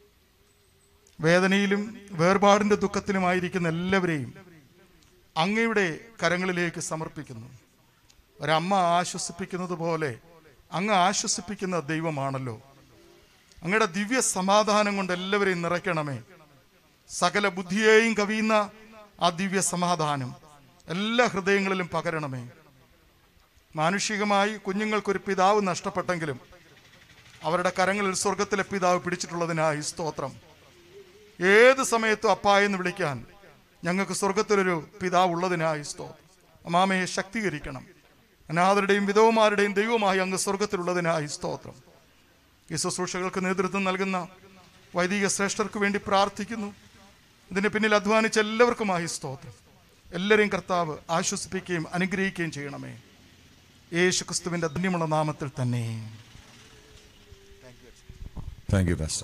വേദനയിലും വേർപാടിൻ്റെ ദുഃഖത്തിലുമായിരിക്കുന്ന എല്ലാവരെയും അങ്ങയുടെ കരങ്ങളിലേക്ക് സമർപ്പിക്കുന്നു. ഒരമ്മ ആശ്വസിപ്പിക്കുന്നത് പോലെ അങ്ങ് ആശ്വസിപ്പിക്കുന്ന ദൈവമാണല്ലോ. അങ്ങയുടെ ദിവ്യ സമാധാനം കൊണ്ട് എല്ലാവരെയും നിറയ്ക്കണമേ. സകല ബുദ്ധിയെയും കവിയുന്ന ആ ദിവ്യ സമാധാനം എല്ലാ ഹൃദയങ്ങളിലും പകരണമേ. മാനുഷികമായി കുഞ്ഞുങ്ങൾക്കൊരു പിതാവ് നഷ്ടപ്പെട്ടെങ്കിലും അവരുടെ കരങ്ങളിൽ സ്വർഗത്തിലെ പിതാവ് പിടിച്ചിട്ടുള്ളതിനായി സ്തോത്രം. ഏത് സമയത്തും അപ്പ എന്ന് വിളിക്കാൻ ഞങ്ങൾക്ക് സ്വർഗത്തിലൊരു പിതാവ് ഉള്ളതിനായി സ്തോത്രം. അമ്മാമയെ ശക്തീകരിക്കണം. അനാഥരുടെയും വിധവമാരുടെയും ദൈവമായി അങ്ങ് സ്വർഗത്തിലുള്ളതിനായി സ്തോത്രം. ഈ ശുശ്രൂഷകൾക്ക് നേതൃത്വം നൽകുന്ന വൈദിക ശ്രേഷ്ഠർക്ക് വേണ്ടി പ്രാർത്ഥിക്കുന്നു. ഇതിന് പിന്നിൽ അധ്വാനിച്ച എല്ലാവർക്കുമായി സ്തോത്രം. എല്ലാവരെയും കർത്താവ് ആശ്വസിപ്പിക്കുകയും അനുഗ്രഹിക്കുകയും ചെയ്യണമേ. യേശു ക്രിസ്തുവിന്റെ ധന്യമുള്ള നാമത്തിൽ തന്നെ. Thank you pastor.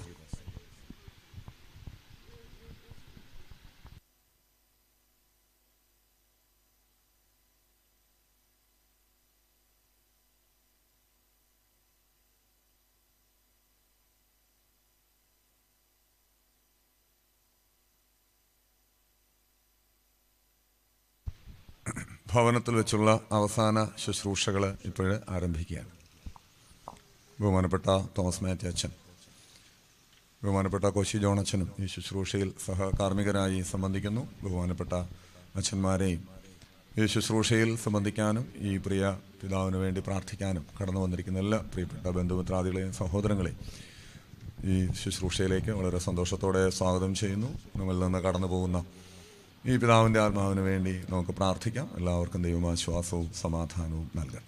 ഭവനത്തിൽ വെച്ചുള്ള അവസാന ശുശ്രൂഷകൾ ഇപ്പോൾ ആരംഭിക്കുകയാണ്. ബഹുമാനപ്പെട്ട തോമസ് മാത്യു അച്ഛൻ, ബഹുമാനപ്പെട്ട കോശി ജോൺ അച്ഛനും ഈ ശുശ്രൂഷയിൽ സഹകാർമ്മികരായി സംബന്ധിക്കുന്നു. ബഹുമാനപ്പെട്ട അച്ഛന്മാരെയും ഈ ശുശ്രൂഷയിൽ സംബന്ധിക്കാനും ഈ പ്രിയ പിതാവിന് വേണ്ടി പ്രാർത്ഥിക്കാനും കടന്നു വന്നിരിക്കുന്ന എല്ലാ പ്രിയപ്പെട്ട ബന്ധുമിത്രാദികളെയും സഹോദരങ്ങളെയും ഈ ശുശ്രൂഷയിലേക്ക് വളരെ സന്തോഷത്തോടെ സ്വാഗതം ചെയ്യുന്നു. നമ്മിൽ നിന്ന് കടന്നു പോകുന്ന ഈ പിതാവിൻ്റെ ആത്മാവിന് വേണ്ടി നമുക്ക് പ്രാർത്ഥിക്കാം. എല്ലാവർക്കും ദൈവമാശ്വാസവും സമാധാനവും നൽകട്ടെ.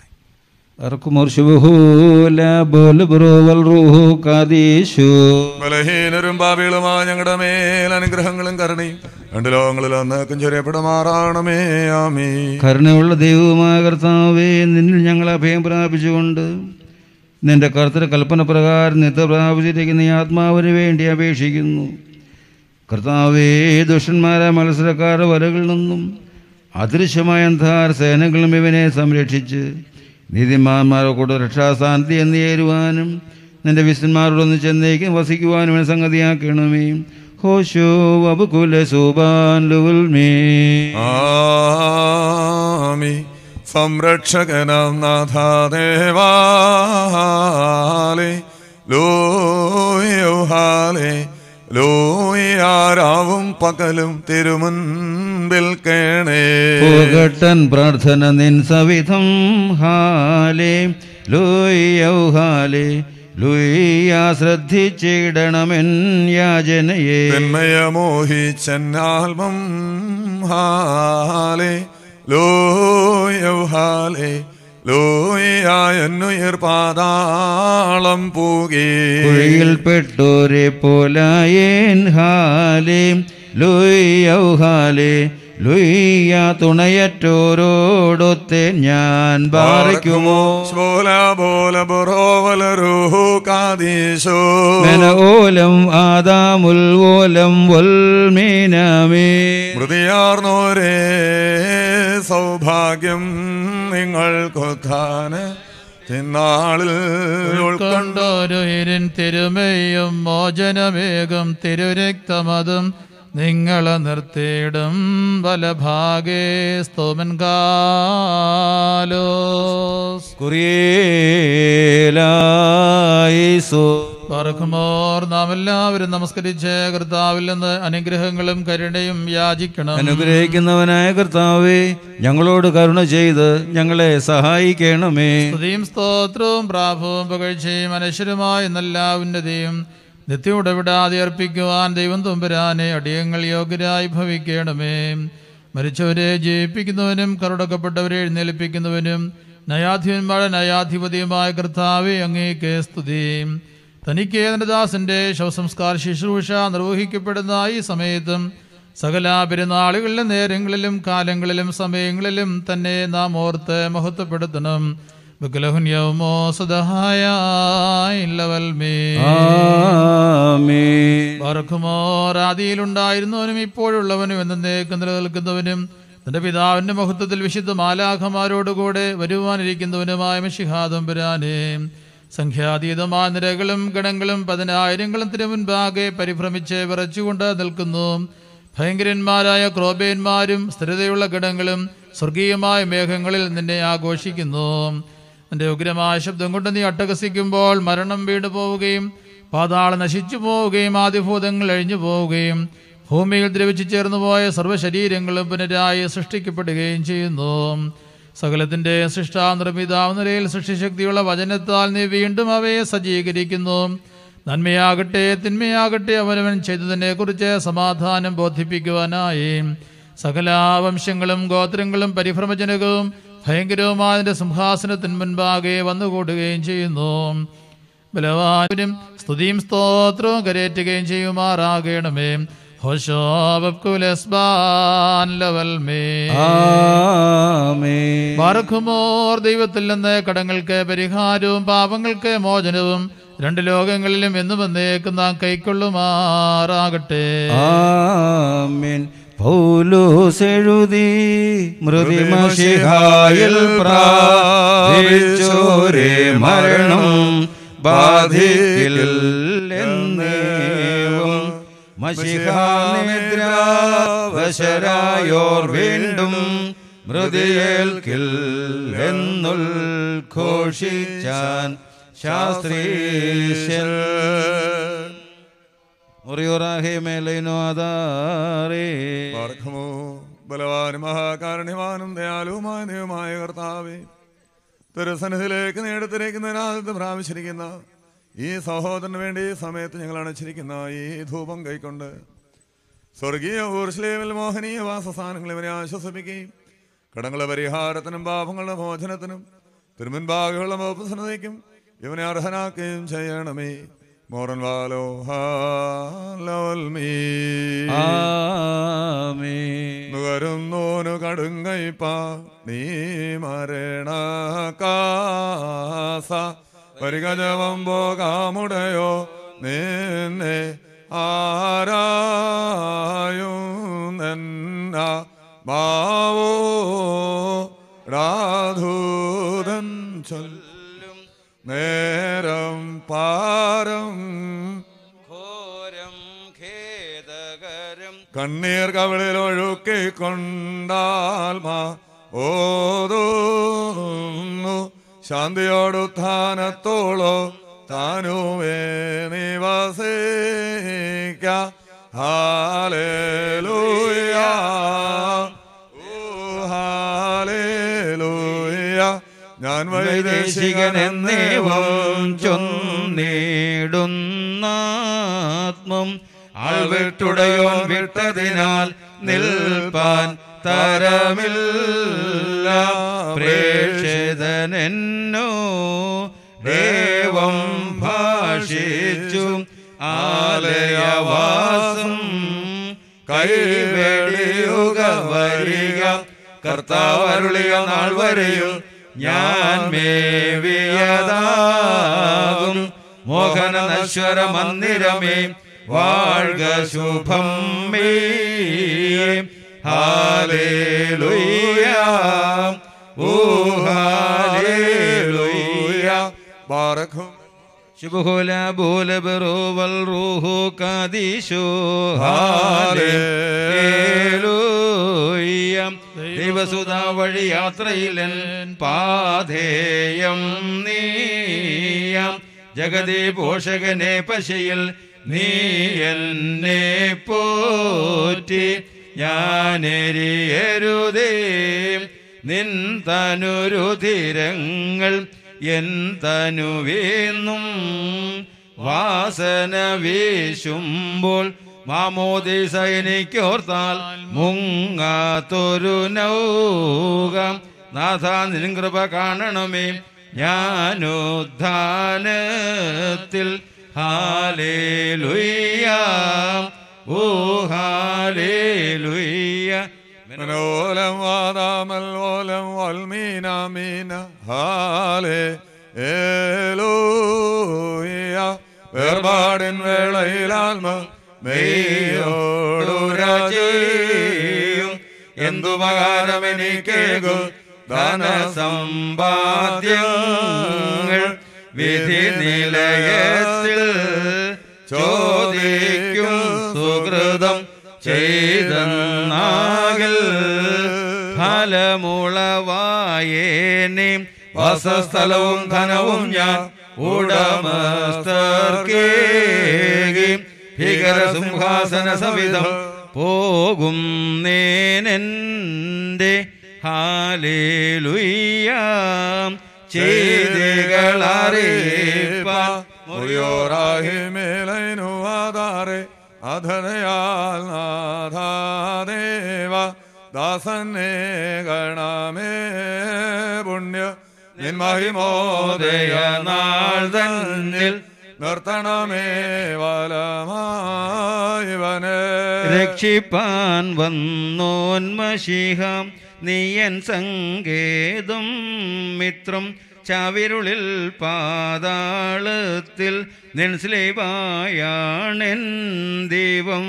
ബലഹീനരും പാപികളുമായ ഞങ്ങളുടെ മേൽ അനുഗ്രഹങ്ങളും കരുണയും രണ്ട് ലോകങ്ങളിൽ ഒന്നേക്കും ചെറിയപ്പെടുമാറാണമേ. ആമേൻ. കരുണയുള്ള ദൈവമായ കർത്താവേ, നിന്നിൽ ഞങ്ങൾ അഭയം പ്രാപിച്ചുകൊണ്ട് നിന്റെ കർത്തൃ കൽപ്പന പ്രകാരം നിത്യ പ്രാപിച്ചിരിക്കുന്ന ഈ ആത്മാവിന് വേണ്ടി അപേക്ഷിക്കുന്നു. കർത്താവേ, ദുഷ്ടന്മാരായ മത്സരക്കാരുടെ വലകളിൽ നിന്നും അദൃശ്യമായ അന്ധാര സേനകളും ഇവനെ സംരക്ഷിച്ച് നീതിമാന്മാരെ കൂടെ രക്ഷാസ്ഥാനത്ത് എന്നേരുവാനും നിന്റെ വിശുദ്ധന്മാരോടൊന്ന് ചെന്നേക്കും വസിക്കുവാനും ഇവനെ സംഗതിയാക്കണമേ. ഹോശോ വബുകുല സൂബാൻ ലുൽമേ. ആമേൻ. സംരക്ഷകനാം നാഥാദേവാലേ ലോഹാലേ ലോയാരാവും പകലും തിരുമുൻപിൽ കേണേ. പുകട്ടൻ പ്രാർത്ഥന നിൻ സവിധം ഹാലേ ലൂയ്യൗ ഹാലേ ലൂയ്യ ശ്രദ്ധിച്ചിടണമെൻ യാചനയെ. തന്മയമോഹിച്ചെന്നാൽമം ഹാലേ ലോയൗ ഹാലേ ലോയായെന്നുയിർ പാതാളം പൂകി. കുഴിയിൽപ്പെട്ടോരെ പോലായേൻ ഹാലേ ലൂയ്യൗ ഹാലേ ലൂയ്യ തുണയറ്റോരോടൊത്തെ ഞാൻ ബാറിക്കുമോ. ഓലം ആദാമുൽ ഓലം വൽമീനാമേ. മൃതിയാർന്നോരേ സൗഭാഗ്യം നിങ്ങൾക്കൊത്താന് തിന്നാളിൽ ഉൾക്കൊണ്ടോരുയിരിൻ തിരുമയും മോചനവേഗം തിരുരക്തമതും നിങ്ങളെ നിർത്തിയിടും വലഭാഗേ സ്തോമൻ കാലോസ്. കുറിയേലായിസോ പറക്കുമോർ നാം എല്ലാവരും നമസ്കരിച്ച് കർത്താവിൽ നിന്ന് അനുഗ്രഹങ്ങളും കരുണയും യാചിക്കണം. അനുഗ്രഹിക്കുന്നവനായ കർത്താവേ, ഞങ്ങളോട് കരുണ ചെയ്ത് ഞങ്ങളെ സഹായിക്കണമേ. സ്തുതിയും സ്തോത്രവും പ്രാഭവും പുകഴ്ചയും അനശ്വരമായ നല്ല ഉന്നതിയും നിത്യവിടാതെ അർപ്പിക്കുവാൻ ദൈവം തമ്പുരാനെ അടിയങ്ങൾ യോഗ്യരായി ഭവിക്കണമേ. മരിച്ചവരെ ജയിപ്പിക്കുന്നവനും കറുടക്കപ്പെട്ടവരെ എഴുന്നേൽപ്പിക്കുന്നവനും നയാധിപന്മാരുടെ നയാധിപതിയുമായ കർത്താവേ, അങ്ങേക്ക് സ്തുതി. തനിക്ക് തന്റെ ദാസന്റെ ശവസംസ്കാര ശുശ്രൂഷ നിർവഹിക്കപ്പെടുന്ന ഈ സമയത്തും സകല പെരുന്നാളുകളിലും നേരങ്ങളിലും കാലങ്ങളിലും സമയങ്ങളിലും തന്നെ നാം ഓർത്ത് മഹത്വപ്പെടുത്തണം. ആദിയിലുണ്ടായിരുന്നവനും ഇപ്പോഴുള്ളവനും എന്നേക്കും നിലനിൽക്കുന്നവനും തന്റെ പിതാവിന്റെ മഹത്വത്തിൽ വിശുദ്ധ മാലാഖമാരോടുകൂടെ വരുവാനിരിക്കുന്നവനുമായ മിശിഹാ തമ്പുരാനെ, സംഖ്യാതീതമായ നിരകളും ഗണങ്ങളും പതിനായിരങ്ങളും തിരുമുൻപാകെ പരിഭ്രമിച്ച് വിറച്ചുകൊണ്ട് നിൽക്കുന്നു. ഭയങ്കരന്മാരായ ക്രോബേന്മാരും സ്ഥിരതയുള്ള ഗണങ്ങളും സ്വർഗീയമായ മേഘങ്ങളിൽ നിന്നെ ആഘോഷിക്കുന്നു. നിന്റെ ഉഗ്രമായ ശബ്ദം കൊണ്ട് നീ അട്ടഹസിക്കുമ്പോൾ മരണം വീണു പോവുകയും പാതാളം നശിച്ചു പോവുകയും ആദിഭൂതങ്ങൾ അഴിഞ്ഞു പോവുകയും ഭൂമിയിൽ ദ്രവിച്ചു ചേർന്നു പോയ സർവ്വശരീരങ്ങളും പുനരായി സൃഷ്ടിക്കപ്പെടുകയും ചെയ്യുന്നു. സകലത്തിൻ്റെ സൃഷ്ടാനിർമ്മിതാവ് നിലയിൽ സൃഷ്ടിശക്തിയുള്ള വചനത്താൽ നീ വീണ്ടും അവയെ സജ്ജീകരിക്കുന്നു. നന്മയാകട്ടെ തിന്മയാകട്ടെ അവനവൻ ചെയ്തതിനെ കുറിച്ച് സമാധാനം ബോധിപ്പിക്കുവാനായി സകല വംശങ്ങളും ഗോത്രങ്ങളും പരിഭ്രമജനകവും ഭയങ്കരവുമായ സിംഹാസനത്തിന് മുൻപാകെ വന്നുകൂടുകയും ചെയ്യുന്നു. ബലവാനും സ്തുതിയും സ്തോത്രവും കരേറ്റുകയും ചെയ്യുമാറാകണമേ. ബാറഖുമോർ ദൈവത്തിൽ നിന്ന് കടങ്ങൾക്ക് പരിഹാരവും പാപങ്ങൾക്ക് മോചനവും രണ്ട് ലോകങ്ങളിലും എന്നും വന്നേക്കും നാം കൈക്കൊള്ളുമാറാകട്ടെ. ആമേൻ. പൗലോസ് എഴുതി മൃതിമശിഹായിൽ പ്രാപിച്ചോരേ മരണം ബാധിക്കില്ലെന്നേവും മശിഹാനിദ്രാവശരായോർ വീണ്ടും മൃതിയേൽക്കില്ലെന്നുദ്ഘോഷിച്ചാൻ ശാസ്ത്രീശൻ. ബലവാനും മഹാകാരുണ്യവാനും ദയാലുവുമായ ദൈവമായ കർത്താവേ, തിരുസന്നിധിയിലേക്ക് നേടിത്തിരിക്കുന്നതിനാദ്യത്തെ പ്രാപിച്ചിരിക്കുന്ന ഈ സഹോദരന് വേണ്ടി ഈ സമയത്ത് ഞങ്ങൾ അണച്ചിരിക്കുന്ന ഈ ധൂപം കൈക്കൊണ്ട് സ്വർഗീയ ഊർശ്ലേവിൽ മോഹനീയ വാസസ്ഥാനങ്ങൾ ഇവരെ ആശ്വസിപ്പിക്കുകയും കടങ്ങളുടെ പരിഹാരത്തിനും പാപങ്ങളുടെ മോചനത്തിനും തിരുമുൻപാകെയുള്ള മോപസനതയ്ക്കും ഇവനെ അർഹനാക്കുകയും ചെയ്യണമേ. മോറൻ വാലോ നുകരുന്നോനു കടുങ്കൈപ്പ നീ മരണ കാസ പരിഗജവം പോകാമുടയോ നിന്നെ ആരായുന്ന മാവോ രാധൂതൻ ചൊല്ലും നേരം പാരം ഘോരം ഖേദകരം കണ്ണീർ കവിളിൽ ഒഴുക്കിക്കൊണ്ടാൽ മാ ഓതുന്നു ശാന്തിയോടുത്ഥാനത്തോളോ താനുവേ നിവസിക്ക. Hallelujah hallelujah. ഞാൻ വൈദേശികനെന്നേവം ചൊന്നിടുന്നാത്മം ആൾവിട്ടുടയോൻ വിട്ടതിനാൽ നിൽപ്പാൻ തരമില്ല. പ്രേക്ഷിതനെന്നോ ദേവം ഭാഷിച്ചു ആലയവാസം കൈവെടിയുക വരിക. കർത്താവരുളിയ നാൾ വരെയും ഞാൻ മേവിയതാകും. മോഹന നശ്വര മന്ദിരമേ വാഴ്ക ശുഭം മേ. ഹാലേലൂയ ഓ ഹാലേലൂയ. ബാറഖും ശുഭഹോല ബോല ബറോവൽ റൂഹു കാദീശോ. ഹാലേലൂയ. ദൈവസുത വഴി യാത്രയിലൻ പാധേയം നീയാം. ജഗതി പോഷകനെ പശയിൽ നീ എന്നെ പോറ്റി. ഞാനെരിയരുതേ നിൻ തനുരുധിരങ്ങൾ എൻ തനുവേന്നും. വാസന വീശുമ്പോൾ മാമോദീസ എനിക്കോർത്താൽ മുങ്ങാത്തൊരു നൗക. നാഥ നിൻ കൃപ കാണണമേ ഞാനുദ്ധാനത്തിൽ. ഹാലേലൂയ ഓ ഹാലേലൂയ. മനോലം വാദാമൽ ഓലം വൽമീനാമീന ഹാലേലൂയ. വേർപാടിൻ വേളയിലാൽമ മെയ്യോടുരചയും എന്തുപകാരമെനിക്കേകു ധനസമ്പാദ്യങ്ങൾ. വിധി നിലയത്തിൽ ചോദിക്കും സുഹൃതം ചെയ്തെന്നാകിൽ ഫലമുളവായേനെ വാസസ്ഥലവും ധനവും ഞാൻ ഉടമസ്ഥർക്കേകി ഭീകര സിംഹാസന സവിധം പോകും നേനെൻ്റെ ഹാലേലുയ്യ ചെയ്തികളറിയിപ്പാൻ മുറിയോറാഹിമേലൈനുവാദാറെ അധനയാൽ നാഥാദേവ ദാസന്നെ ഗണമേ പുണ്യ നിന്മഹിമോദയ നാൾ തന്നിൽ നിർത്തണമേ വലമായവനെ രക്ഷിപ്പാൻ വന്നോന്മശിഹം നീയൻ സങ്കേതം മിത്രം ചാവിരുളിൽ പാതാളത്തിൽ നിൻസ്ലേവായാണെൻ ദൈവം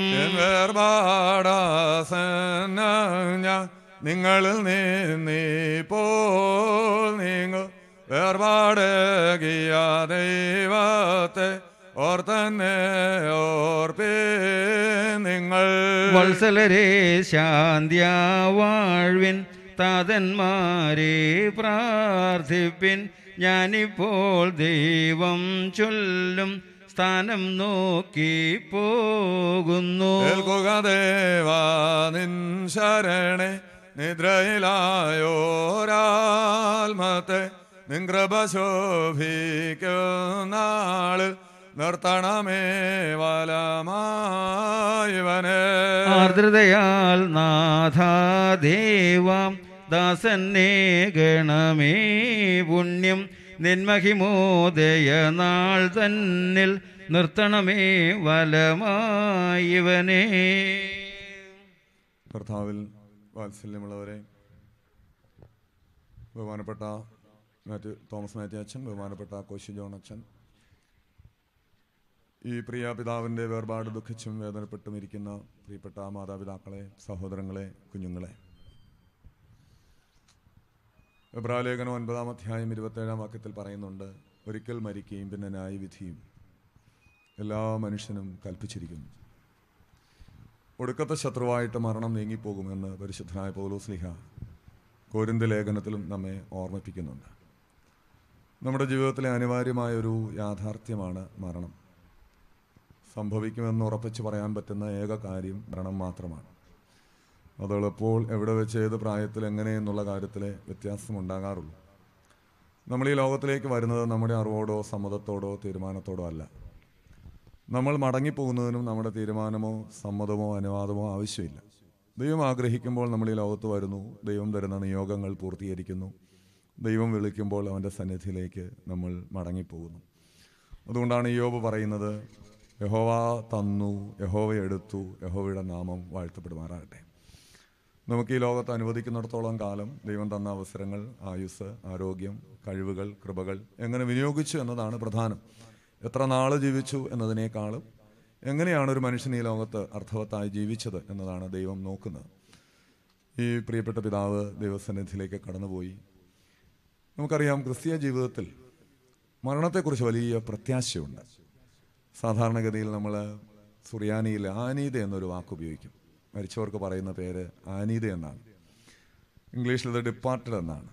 വേർപാടാസന ഞാൻ നിങ്ങളിൽ നീ പോൽ നിങ്ങൾ വേർപാടകിയ ദൈവത്തെ ഓർത്തന്നെ ഓർപ്പേ നിങ്ങൾ വത്സലരെ ശാന്തിയാ വാഴ്വിൻ താതന്മാരെ പ്രാർത്ഥിപ്പിൻ ഞാനിപ്പോൾ ദൈവം ചൊല്ലും സ്ഥാനം നോക്കി പോകുന്നു കേൾക്കുക ദേവാ നിൻ ശരണേ നിദ്രയിലായോരാത്മത്തെ നിൻകൃപ ശോഭിക്കുന്നാളിൽ നിർത്തണമേ വലമായവനെ ആർദ്രതയാൽ നാഥാദേവാം ദാസന്നെ ഗണമേ പുണ്യം നിന്മഹിമോദയ നാൾ തന്നിൽ നിർത്തണമേ വലമായവനെ. കർത്താവിൽ വാത്സല്യമുള്ളവരെ, ബഹുമാനപ്പെട്ട മാത്യു തോമസ് മാത്യു അച്ഛൻ, ബഹുമാനപ്പെട്ട കോശി ജോൺ അച്ഛൻ, ഈ പ്രിയ പിതാവിൻ്റെ വേർപാട് ദുഃഖിച്ചും വേദനപ്പെട്ടും ഇരിക്കുന്ന പ്രിയപ്പെട്ട മാതാപിതാക്കളെ, സഹോദരങ്ങളെ, കുഞ്ഞുങ്ങളെ, എബ്രായലേഖനം ഒൻപതാം അധ്യായം ഇരുപത്തേഴാം വാക്യത്തിൽ പറയുന്നുണ്ട്, ഒരിക്കൽ മരിക്കുകയും പിന്നെ ന്യായവിധിയും എല്ലാ മനുഷ്യനും കൽപ്പിച്ചിരിക്കുന്നു. ഒടുക്കത്തെ ശത്രുവായിട്ട് മരണം നീങ്ങിപ്പോകുമെന്ന് പരിശുദ്ധനായ പൗലോസ്ലീഹ കോരിന്ഥ ലേഖനത്തിലും നമ്മെ ഓർമ്മിപ്പിക്കുന്നുണ്ട്. നമ്മുടെ ജീവിതത്തിലെ അനിവാര്യമായൊരു യാഥാർത്ഥ്യമാണ് മരണം. സംഭവിക്കുമെന്ന് ഉറപ്പിച്ച് പറയാൻ പറ്റുന്ന ഏക കാര്യം മരണം മാത്രമാണ്. അത് എളുപ്പോൾ എവിടെ വെച്ച് ഏത് പ്രായത്തിൽ എങ്ങനെയെന്നുള്ള കാര്യത്തിൽ വ്യത്യാസമുണ്ടാകാറുള്ളൂ. നമ്മൾ ഈ ലോകത്തിലേക്ക് വരുന്നത് നമ്മുടെ അറിവോടോ സമ്മതത്തോടോ തീരുമാനത്തോടോ അല്ല. നമ്മൾ മടങ്ങിപ്പോകുന്നതിനും നമ്മുടെ തീരുമാനമോ സമ്മതമോ അനുവാദമോ ആവശ്യമില്ല. ദൈവം ആഗ്രഹിക്കുമ്പോൾ നമ്മൾ ഈ ലോകത്ത് വരുന്നു, ദൈവം തരുന്ന നിയോഗങ്ങൾ പൂർത്തീകരിക്കുന്നു, ദൈവം വിളിക്കുമ്പോൾ അവൻ്റെ സന്നിധിയിലേക്ക് നമ്മൾ മടങ്ങിപ്പോകുന്നു. അതുകൊണ്ടാണ് യോബ് പറയുന്നത്, യഹോവ തന്നു, യഹോവ എടുത്തു, യഹോവയുടെ നാമം വാഴ്ത്തപ്പെടുമാറാകട്ടെ. നമുക്ക് ഈ ലോകത്ത് അനുവദിക്കുന്നിടത്തോളം കാലം ദൈവം തന്ന അവസരങ്ങൾ, ആയുസ്, ആരോഗ്യം, കഴിവുകൾ, കൃപകൾ എങ്ങനെ വിനിയോഗിച്ചു എന്നതാണ് പ്രധാനം. എത്ര നാൾ ജീവിച്ചു എന്നതിനേക്കാളും എങ്ങനെയാണ് ഒരു മനുഷ്യൻ ഈ ലോകത്ത് അർത്ഥവത്തായി ജീവിച്ചത് എന്നതാണ് ദൈവം നോക്കുന്നത്. ഈ പ്രിയപ്പെട്ട പിതാവ് ദൈവസന്നിധിയിലേക്ക് കടന്നുപോയി. നമുക്കറിയാം, ക്രിസ്തീയ ജീവിതത്തിൽ മരണത്തെക്കുറിച്ച് വലിയ പ്രത്യാശയുണ്ട്. സാധാരണഗതിയിൽ നമ്മൾ സുറിയാനിയിൽ ആനീത എന്നൊരു വാക്ക് ഉപയോഗിക്കും. മരിച്ചവർക്ക് പറയുന്ന പേര് ആനീത എന്നാണ്. ഇംഗ്ലീഷിൽ ഇത് ഡിപ്പാർട്ടഡ് എന്നാണ്.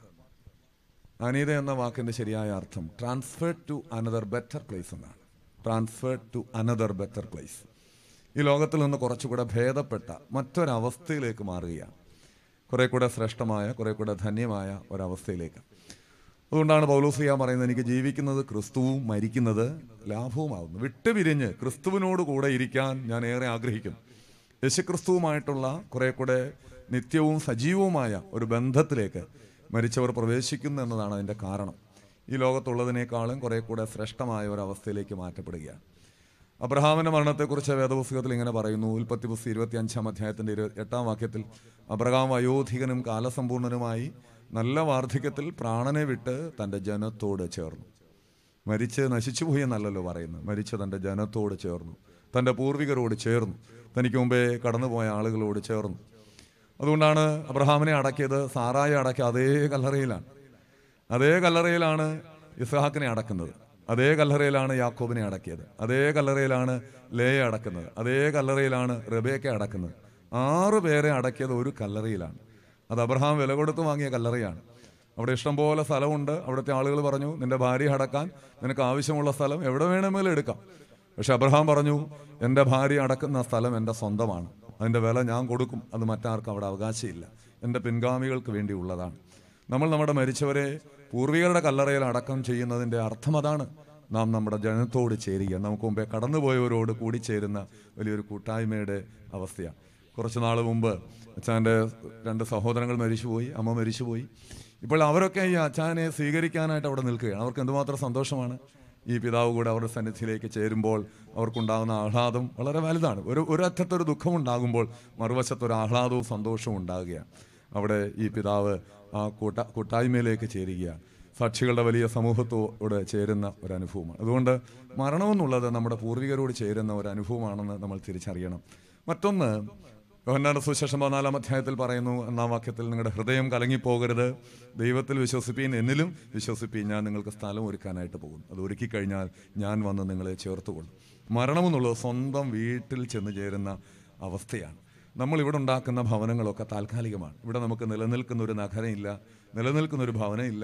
ആനീത എന്ന വാക്കിൻ്റെ ശരിയായ അർത്ഥം transferred to another better place എന്നാണ്. Transferred to another better place. ഈ ലോകത്തിൽ നിന്ന് കുറച്ചുകൂടെ ഭേദപ്പെട്ട മറ്റൊരവസ്ഥയിലേക്ക് മാറുകയാണ്. കുറെ കൂടെ ശ്രേഷ്ഠമായ, കുറെ കൂടെ ധന്യമായ ഒരവസ്ഥയിലേക്ക്. അതുകൊണ്ടാണ് പൗലോസ്ലീഹ പറയുന്നത്, എനിക്ക് ജീവിക്കുന്നത് ക്രിസ്തുവും മരിക്കുന്നത് ലാഭവുമാകുന്നു. വിട്ടുപിരിഞ്ഞ് ക്രിസ്തുവിനോട് കൂടെ ഇരിക്കാൻ ഞാൻ ഏറെ ആഗ്രഹിക്കുന്നു. യേശുക്രിസ്തുവുമായിട്ടുള്ള കുറെ കൂടെ നിത്യവും സജീവവുമായ ഒരു ബന്ധത്തിലേക്ക് മരിച്ചവർ പ്രവേശിക്കുന്നു എന്നതാണ് അതിൻ്റെ കാരണം. ഈ ലോകത്തുള്ളതിനേക്കാളും കുറെ കൂടെ ശ്രേഷ്ഠമായ ഒരവസ്ഥയിലേക്ക് മാറ്റപ്പെടുകയാണ്. അബ്രഹാമിൻ്റെ മരണത്തെക്കുറിച്ച് വേദപുസ്തകത്തിൽ ഇങ്ങനെ പറയുന്നു. ഉൽപ്പത്തി പുസ്തകം ഇരുപത്തി അഞ്ചാം അധ്യായത്തിൻ്റെ ഇരു എട്ടാം വാക്യത്തിൽ, അബ്രഹാം വയോധികനും കാലസമ്പൂർണനുമായി നല്ല വാർദ്ധക്യത്തിൽ പ്രാണനെ വിട്ട് തൻ്റെ ജനത്തോട് ചേർന്നു. മരിച്ച് നശിച്ചുപോയി എന്നല്ലല്ലോ പറയുന്നത്, മരിച്ച് തൻ്റെ ജനത്തോട് ചേർന്നു, തൻ്റെ പൂർവികരോട് ചേർന്നു, തനിക്ക് മുമ്പേ കടന്നുപോയ ആളുകളോട് ചേർന്നു. അതുകൊണ്ടാണ് അബ്രഹാമിനെ അടക്കിയത് സാറായെ അടക്കിയ അതേ കല്ലറയിലാണ്. അതേ കല്ലറയിലാണ് ഇസ്ഹാക്കിനെ അടക്കുന്നത്. അതേ കല്ലറയിലാണ് യാക്കോബിനെ അടക്കിയത്, അതേ കല്ലറയിലാണ് ലേയെ അടക്കുന്നത്, അതേ കല്ലറയിലാണ് റെബേക്ക അടക്കുന്നത്. ആറ് പേരെ അടക്കിയത് ഒരു കല്ലറയിലാണ്. അത് അബ്രഹാം വില കൊടുത്ത് വാങ്ങിയ കല്ലറയാണ്. അവിടെ ഇഷ്ടംപോലെ സ്ഥലമുണ്ട്. അവിടുത്തെ ആളുകൾ പറഞ്ഞു, നിന്റെ ഭാര്യ അടക്കാൻ നിനക്ക് ആവശ്യമുള്ള സ്ഥലം എവിടെ വേണമെങ്കിലും എടുക്കാം. പക്ഷെ അബ്രഹാം പറഞ്ഞു, എൻ്റെ ഭാര്യ അടക്കുന്ന സ്ഥലം എൻ്റെ സ്വന്തമാണ്, അതിൻ്റെ വില ഞാൻ കൊടുക്കും, അത് മറ്റാർക്കും അവിടെ അവകാശമില്ല, എൻ്റെ പിൻഗാമികൾക്ക് വേണ്ടി ഉള്ളതാണ്. നമ്മൾ നമ്മുടെ മരിച്ചവരെ പൂർവികരുടെ കല്ലറയിൽ അടക്കം ചെയ്യുന്നതിൻ്റെ അർത്ഥം അതാണ്. നാം നമ്മുടെ ജനത്തോട് ചേരുക, നമുക്ക് മുമ്പേ കടന്നുപോയവരോട് കൂടിച്ചേരുന്ന വലിയൊരു കൂട്ടായ്മയുടെ അവസ്ഥയാണ്. കുറച്ച് നാൾ മുമ്പ് അച്ഛൻ്റെ രണ്ട് സഹോദരങ്ങൾ മരിച്ചുപോയി, അമ്മ മരിച്ചുപോയി. ഇപ്പോൾ അവരൊക്കെ ഈ അച്ഛനെ സ്വീകരിക്കാനായിട്ട് അവിടെ നിൽക്കുകയാണ്. അവർക്ക് എന്തുമാത്രം സന്തോഷമാണ്. ഈ പിതാവ് കൂടെ അവരുടെ സന്നിധിയിലേക്ക് ചേരുമ്പോൾ അവർക്കുണ്ടാകുന്ന ആഹ്ലാദം വളരെ വലുതാണ്. ഒരു ഒരറ്റത്തൊരു ദുഃഖമുണ്ടാകുമ്പോൾ മറുവശത്തൊരു ആഹ്ലാദവും സന്തോഷവും ഉണ്ടാകുകയാണ്. അവിടെ ഈ പിതാവ് ആ കൂട്ട കൂട്ടായ്മയിലേക്ക് ചേരുകയാണ്. സാക്ഷികളുടെ വലിയ സമൂഹത്തോട് ചേരുന്ന ഒരു അനുഭവമാണ്. അതുകൊണ്ട് മരണമെന്നുള്ളത് നമ്മുടെ പൂർവികരോട് ചേരുന്ന ഒരു അനുഭവമാണെന്ന് നമ്മൾ തിരിച്ചറിയണം. മറ്റൊന്ന്, യോഹന്നാന്റെ സുവിശേഷം പതിനാലാം അധ്യായത്തിൽ പറയുന്നു, ഒന്നാം വാക്യത്തിൽ, നിങ്ങളുടെ ഹൃദയം കലങ്ങിപ്പോകരുത്, ദൈവത്തിൽ വിശ്വസിപ്പീൻ, എന്നിലും വിശ്വസിപ്പീൻ, ഞാൻ നിങ്ങൾക്ക് സ്ഥലം ഒരുക്കാനായിട്ട് പോകും, അത് ഒരുക്കി കഴിഞ്ഞാൽ ഞാൻ വന്ന് നിങ്ങളെ ചേർത്തുകൊള്ളും. മരണമെന്നുള്ളത് സ്വന്തം വീട്ടിൽ ചെന്ന് ചേരുന്ന അവസ്ഥയാണ്. നമ്മളിവിടെ ഉണ്ടാക്കുന്ന ഭവനങ്ങളൊക്കെ താൽക്കാലികമാണ്. ഇവിടെ നമുക്ക് നിലനിൽക്കുന്ന ഒരു നഗരമില്ല, നിലനിൽക്കുന്ന ഒരു ഭവനമില്ല.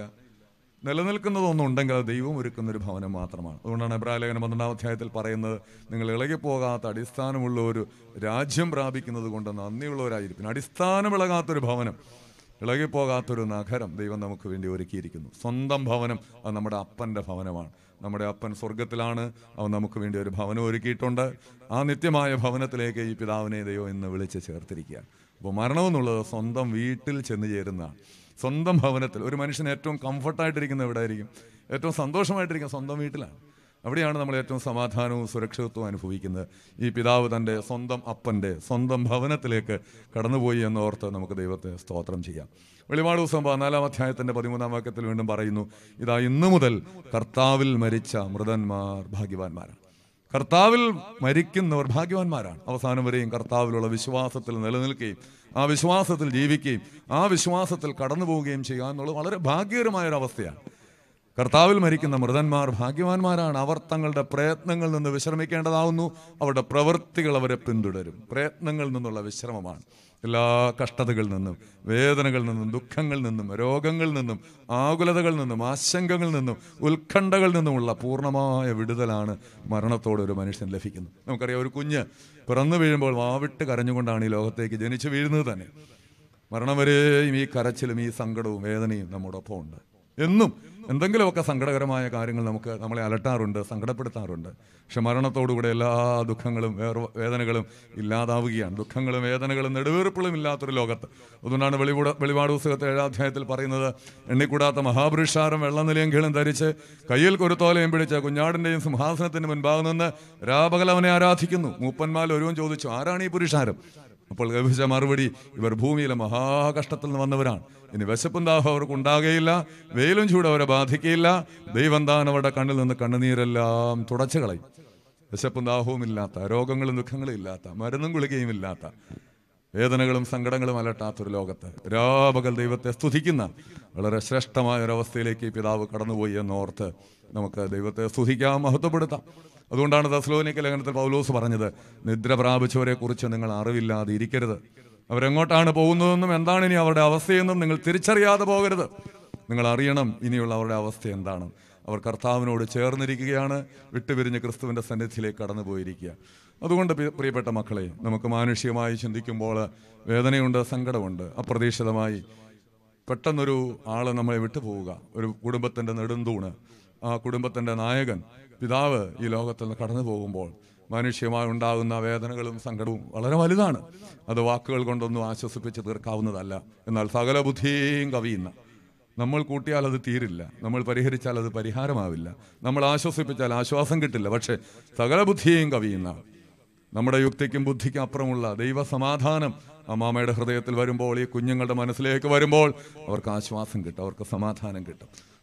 നിലനിൽക്കുന്നതൊന്നുണ്ടെങ്കിൽ അത് ദൈവം ഒരുക്കുന്നൊരു ഭവനം മാത്രമാണ്. അതുകൊണ്ടാണ് എബ്രായ ലേഖനം പന്ത്രണ്ടാം അധ്യായത്തിൽ പറയുന്നത്, നിങ്ങൾ ഇളകിപ്പോകാത്ത അടിസ്ഥാനമുള്ള ഒരു രാജ്യം പ്രാപിക്കുന്നത് കൊണ്ട് നന്ദിയുള്ളവരായിരിക്കും. അടിസ്ഥാനമിളകാത്തൊരു ഭവനം, ഇളകിപ്പോകാത്തൊരു നഗരം ദൈവം നമുക്ക് വേണ്ടി ഒരുക്കിയിരിക്കുന്നു. സ്വന്തം ഭവനം അത് നമ്മുടെ അപ്പൻ്റെ ഭവനമാണ്. നമ്മുടെ അപ്പൻ സ്വർഗത്തിലാണ്, അവൻ നമുക്ക് വേണ്ടി ഒരു ഭവനം ഒരുക്കിയിട്ടുണ്ട്. ആ നിത്യമായ ഭവനത്തിലേക്ക് ഈ പിതാവിനെ ദൈവം ഇന്ന് വിളിച്ച് ചേർത്തിരിക്കുകയാണ്. അപ്പോൾ മരണമെന്നുള്ളത് സ്വന്തം വീട്ടിൽ ചെന്ന് ചേരുന്നതാണ്. സ്വന്തം ഭവനത്തിൽ ഒരു മനുഷ്യന് ഏറ്റവും കംഫർട്ടായിട്ടിരിക്കുന്നത് എവിടെ ആയിരിക്കും? ഏറ്റവും സന്തോഷമായിട്ടിരിക്കുന്നത് സ്വന്തം വീട്ടിലാണ്. അവിടെയാണ് നമ്മൾ ഏറ്റവും സമാധാനവും സുരക്ഷിതത്വവും അനുഭവിക്കുന്നത്. ഈ പിതാവ് തൻ്റെ സ്വന്തം അപ്പൻ്റെ സ്വന്തം ഭവനത്തിലേക്ക് കടന്നുപോയി എന്നോർത്ത് നമുക്ക് ദൈവത്തെ സ്തോത്രം ചെയ്യാം. വെളിപാട് ദിവസം പതിനാലാം അധ്യായത്തിൻ്റെ പതിമൂന്നാം വാക്യത്തിൽ വീണ്ടും പറയുന്നു, ഇതാ ഇന്നു മുതൽ കർത്താവിൽ മരിച്ച മൃതന്മാർ ഭാഗ്യവാന്മാരാണ്. കർത്താവിൽ മരിക്കുന്നവർ ഭാഗ്യവാന്മാരാണ്. അവസാനം വരെയും കർത്താവിലുള്ള വിശ്വാസത്തിൽ നിലനിൽക്കുകയും ആ വിശ്വാസത്തിൽ ജീവിക്കുകയും ആ വിശ്വാസത്തിൽ കടന്നു പോവുകയും ചെയ്യുക എന്നുള്ളത് വളരെ ഭാഗ്യകരമായൊരവസ്ഥയാണ്. കർത്താവിൽ മരിക്കുന്ന മൃതന്മാർ ഭാഗ്യവാന്മാരാണ്. അവർ തങ്ങളുടെ പ്രയത്നങ്ങളിൽ നിന്ന് വിശ്രമിക്കേണ്ടതാവുന്നു, അവരുടെ പ്രവൃത്തികൾ അവരെ പിന്തുടരും. പ്രയത്നങ്ങളിൽ നിന്നുള്ള വിശ്രമമാണ്. എല്ലാ കഷ്ടതകളിൽ നിന്നും, വേദനകളിൽ നിന്നും, ദുഃഖങ്ങളിൽ നിന്നും, രോഗങ്ങളിൽ നിന്നും, ആകുലതകളിൽ നിന്നും, ആശങ്കകളിൽ നിന്നും, ഉത്കണ്ഠകളിൽ നിന്നുമുള്ള പൂർണ്ണമായ വിടുതലാണ് മരണത്തോടെ ഒരു മനുഷ്യൻ ലഭിക്കുന്നത്. നമുക്കറിയാം, ഒരു കുഞ്ഞ് പിറന്നു വീഴുമ്പോൾ വാവിട്ട് കരഞ്ഞുകൊണ്ടാണ് ഈ ലോകത്തേക്ക് ജനിച്ചു വീഴുന്നത് തന്നെ. മരണം വരെയും ഈ കരച്ചിലും ഈ സങ്കടവും വേദനയും നമ്മോടൊപ്പം ഉണ്ട്. എന്നും എന്തെങ്കിലുമൊക്കെ സങ്കടകരമായ കാര്യങ്ങൾ നമുക്ക് നമ്മളെ അലട്ടാറുണ്ട്, സങ്കടപ്പെടുത്താറുണ്ട്. പക്ഷെ മരണത്തോടുകൂടെ എല്ലാ ദുഃഖങ്ങളും വേദനകളും ഇല്ലാതാവുകയാണ്. ദുഃഖങ്ങളും വേദനകളും നെടുവീർപ്പുകളും ഇല്ലാത്തൊരു ലോകത്ത്. അതുകൊണ്ടാണ് വെളിപാട് വെളിപാട് പുസ്തകത്തെ ഏഴാം അധ്യായത്തിൽ പറയുന്നത്, എണ്ണിക്കൂടാത്ത മഹാപുരുഷാരം വെള്ളനിലയെങ്കിലും ധരിച്ച് കയ്യിൽ കുരുത്തോലയും പിടിച്ച് കുഞ്ഞാടിൻ്റെയും സിംഹാസനത്തിന് മുൻപാകെ നിന്ന് രാപകൽ അവനെ ആരാധിക്കുന്നു. മൂപ്പന്മാരിൽ ഒരുവൻ ചോദിച്ചു, ആരാണ് ഈ പുരുഷാരം? അപ്പോൾ ലഭിച്ച മറുപടി, ഇവർ ഭൂമിയിലെ മഹാകഷ്ടത്തിൽ നിന്ന് വന്നവരാണ്. ഇനി വിശപ്പും ദാഹം അവർക്ക് ഉണ്ടാകുകയില്ല, വെയിലും ചൂട് അവരെ ബാധിക്കുകയില്ല. ദൈവം താൻ അവരുടെ കണ്ണിൽ നിന്ന് കണ്ണുനീരെല്ലാം തുടച്ചു കളയും. വിശപ്പും ദാഹവും ഇല്ലാത്ത, രോഗങ്ങളും ദുഃഖങ്ങളും ഇല്ലാത്ത, മരുന്നും ഗുളികയും ഇല്ലാത്ത, വേദനകളും സങ്കടങ്ങളും അലട്ടാത്തൊരു ലോകത്ത് രാപകൽ ദൈവത്തെ സ്തുതിക്കുന്ന വളരെ ശ്രേഷ്ഠമായ ഒരവസ്ഥയിലേക്ക് ഈ പിതാവ് കടന്നുപോയി എന്നോർത്ത് നമുക്ക് ദൈവത്തെ സ്തുതിക്കാം, മഹത്വപ്പെടുത്താം. അതുകൊണ്ടാണ് തെസ്സലോനിക്ക ലേഖനത്തിൽ പൗലോസ് പറഞ്ഞത്, നിദ്ര പ്രാപിച്ചവരെ കുറിച്ച് നിങ്ങൾ അറിവില്ലാതെ ഇരിക്കരുത്. അവരെങ്ങോട്ടാണ് പോകുന്നതെന്നും എന്താണ് ഇനി അവരുടെ അവസ്ഥയെന്നും നിങ്ങൾ തിരിച്ചറിയാതെ പോകരുത്. നിങ്ങൾ അറിയണം ഇനിയുള്ള അവരുടെ അവസ്ഥ എന്താണ്. അവർ കർത്താവിനോട് ചേർന്നിരിക്കുകയാണ്, വിട്ടുപിരിഞ്ഞ് ക്രിസ്തുവിൻ്റെ സന്നിധിയിലേക്ക് കടന്നു പോയിരിക്കുക. അതുകൊണ്ട് പ്രിയപ്പെട്ട മക്കളെ, നമുക്ക് മാനുഷികമായി ചിന്തിക്കുമ്പോൾ വേദനയുണ്ട്, സങ്കടമുണ്ട്. അപ്രതീക്ഷിതമായി പെട്ടെന്നൊരു ആൾ നമ്മളെ വിട്ടുപോവുക, ഒരു കുടുംബത്തിൻ്റെ നെടുന്തൂണ്, ആ കുടുംബത്തിൻ്റെ നായകൻ, പിതാവ് ഈ ലോകത്തിൽ നിന്ന് കടന്നു പോകുമ്പോൾ മാനുഷ്യമായി ഉണ്ടാകുന്ന വേദനകളും സങ്കടവും വളരെ വലുതാണ്. അത് വാക്കുകൾ കൊണ്ടൊന്നും ആശ്വസിപ്പിച്ച് തീർക്കാവുന്നതല്ല. എന്നാൽ സകല ബുദ്ധിയും കവിയുന്ന, നമ്മൾ കൂട്ടിയാൽ അത് തീരില്ല, നമ്മൾ പരിഹരിച്ചാൽ അത് പരിഹാരമാവില്ല, നമ്മൾ ആശ്വസിപ്പിച്ചാൽ ആശ്വാസം കിട്ടില്ല. പക്ഷേ സകല ബുദ്ധിയെയും കവിയുന്ന, നമ്മുടെ യുക്തിക്കും ബുദ്ധിക്കും അപ്പുറമുള്ള ദൈവസമാധാനം അമ്മാമ്മയുടെ ഹൃദയത്തിൽ വരുമ്പോൾ, ഈ കുഞ്ഞുങ്ങളുടെ മനസ്സിലേക്ക് വരുമ്പോൾ അവർക്ക് ആശ്വാസം കിട്ടും, അവർക്ക് സമാധാനം കിട്ടും.